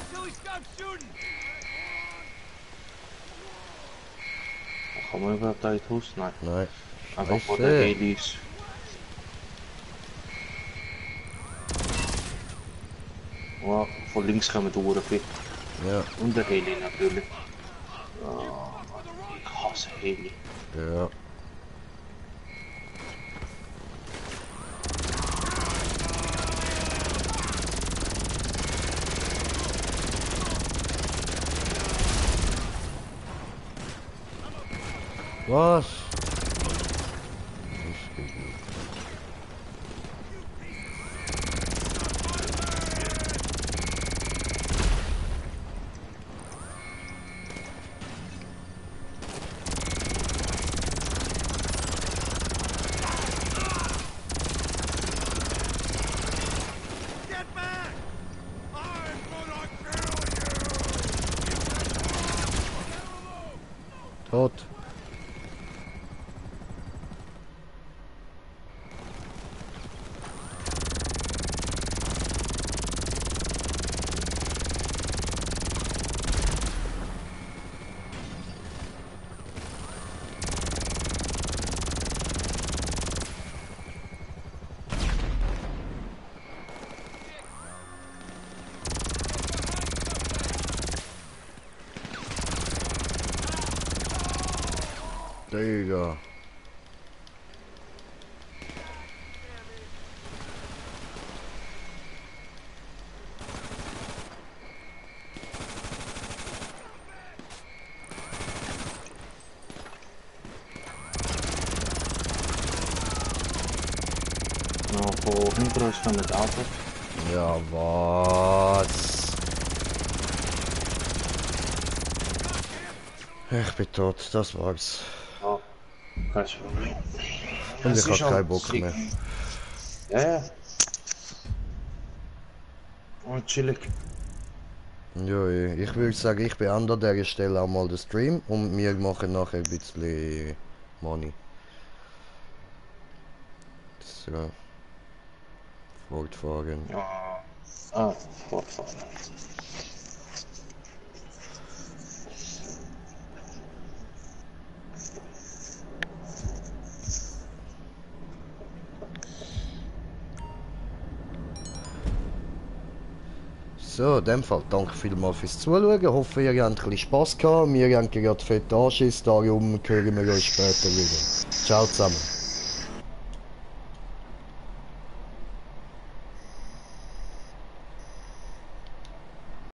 Kann man überhaupt da in das Haus? Nein. Nein. Einfach vor der Helis. Ja, von links kommen die Uhren viel. Ja. Und der Heli natürlich. Oh, ich hasse Heli. Ja. Was? Tot. gehen. Noch von hinten ist noch mit Auto. Ja, was? Ich bin tot, das war's. Ja, kein Problem. Und ich hab keinen Bock mehr. Ja, ja. Oh, chillig. Ja, ich würde sagen, ich beende an dieser Stelle auch mal den Stream und wir machen nachher ein bisschen Money. So. Fortfahren. Ja. Ah, fortfahren. So, in dem Fall danke vielmals fürs Zuschauen. Ich hoffe, ihr habt ein bisschen Spass gehabt. Wir haben gerade fett Anschiss, darum hören wir uns später wieder. Ciao zusammen.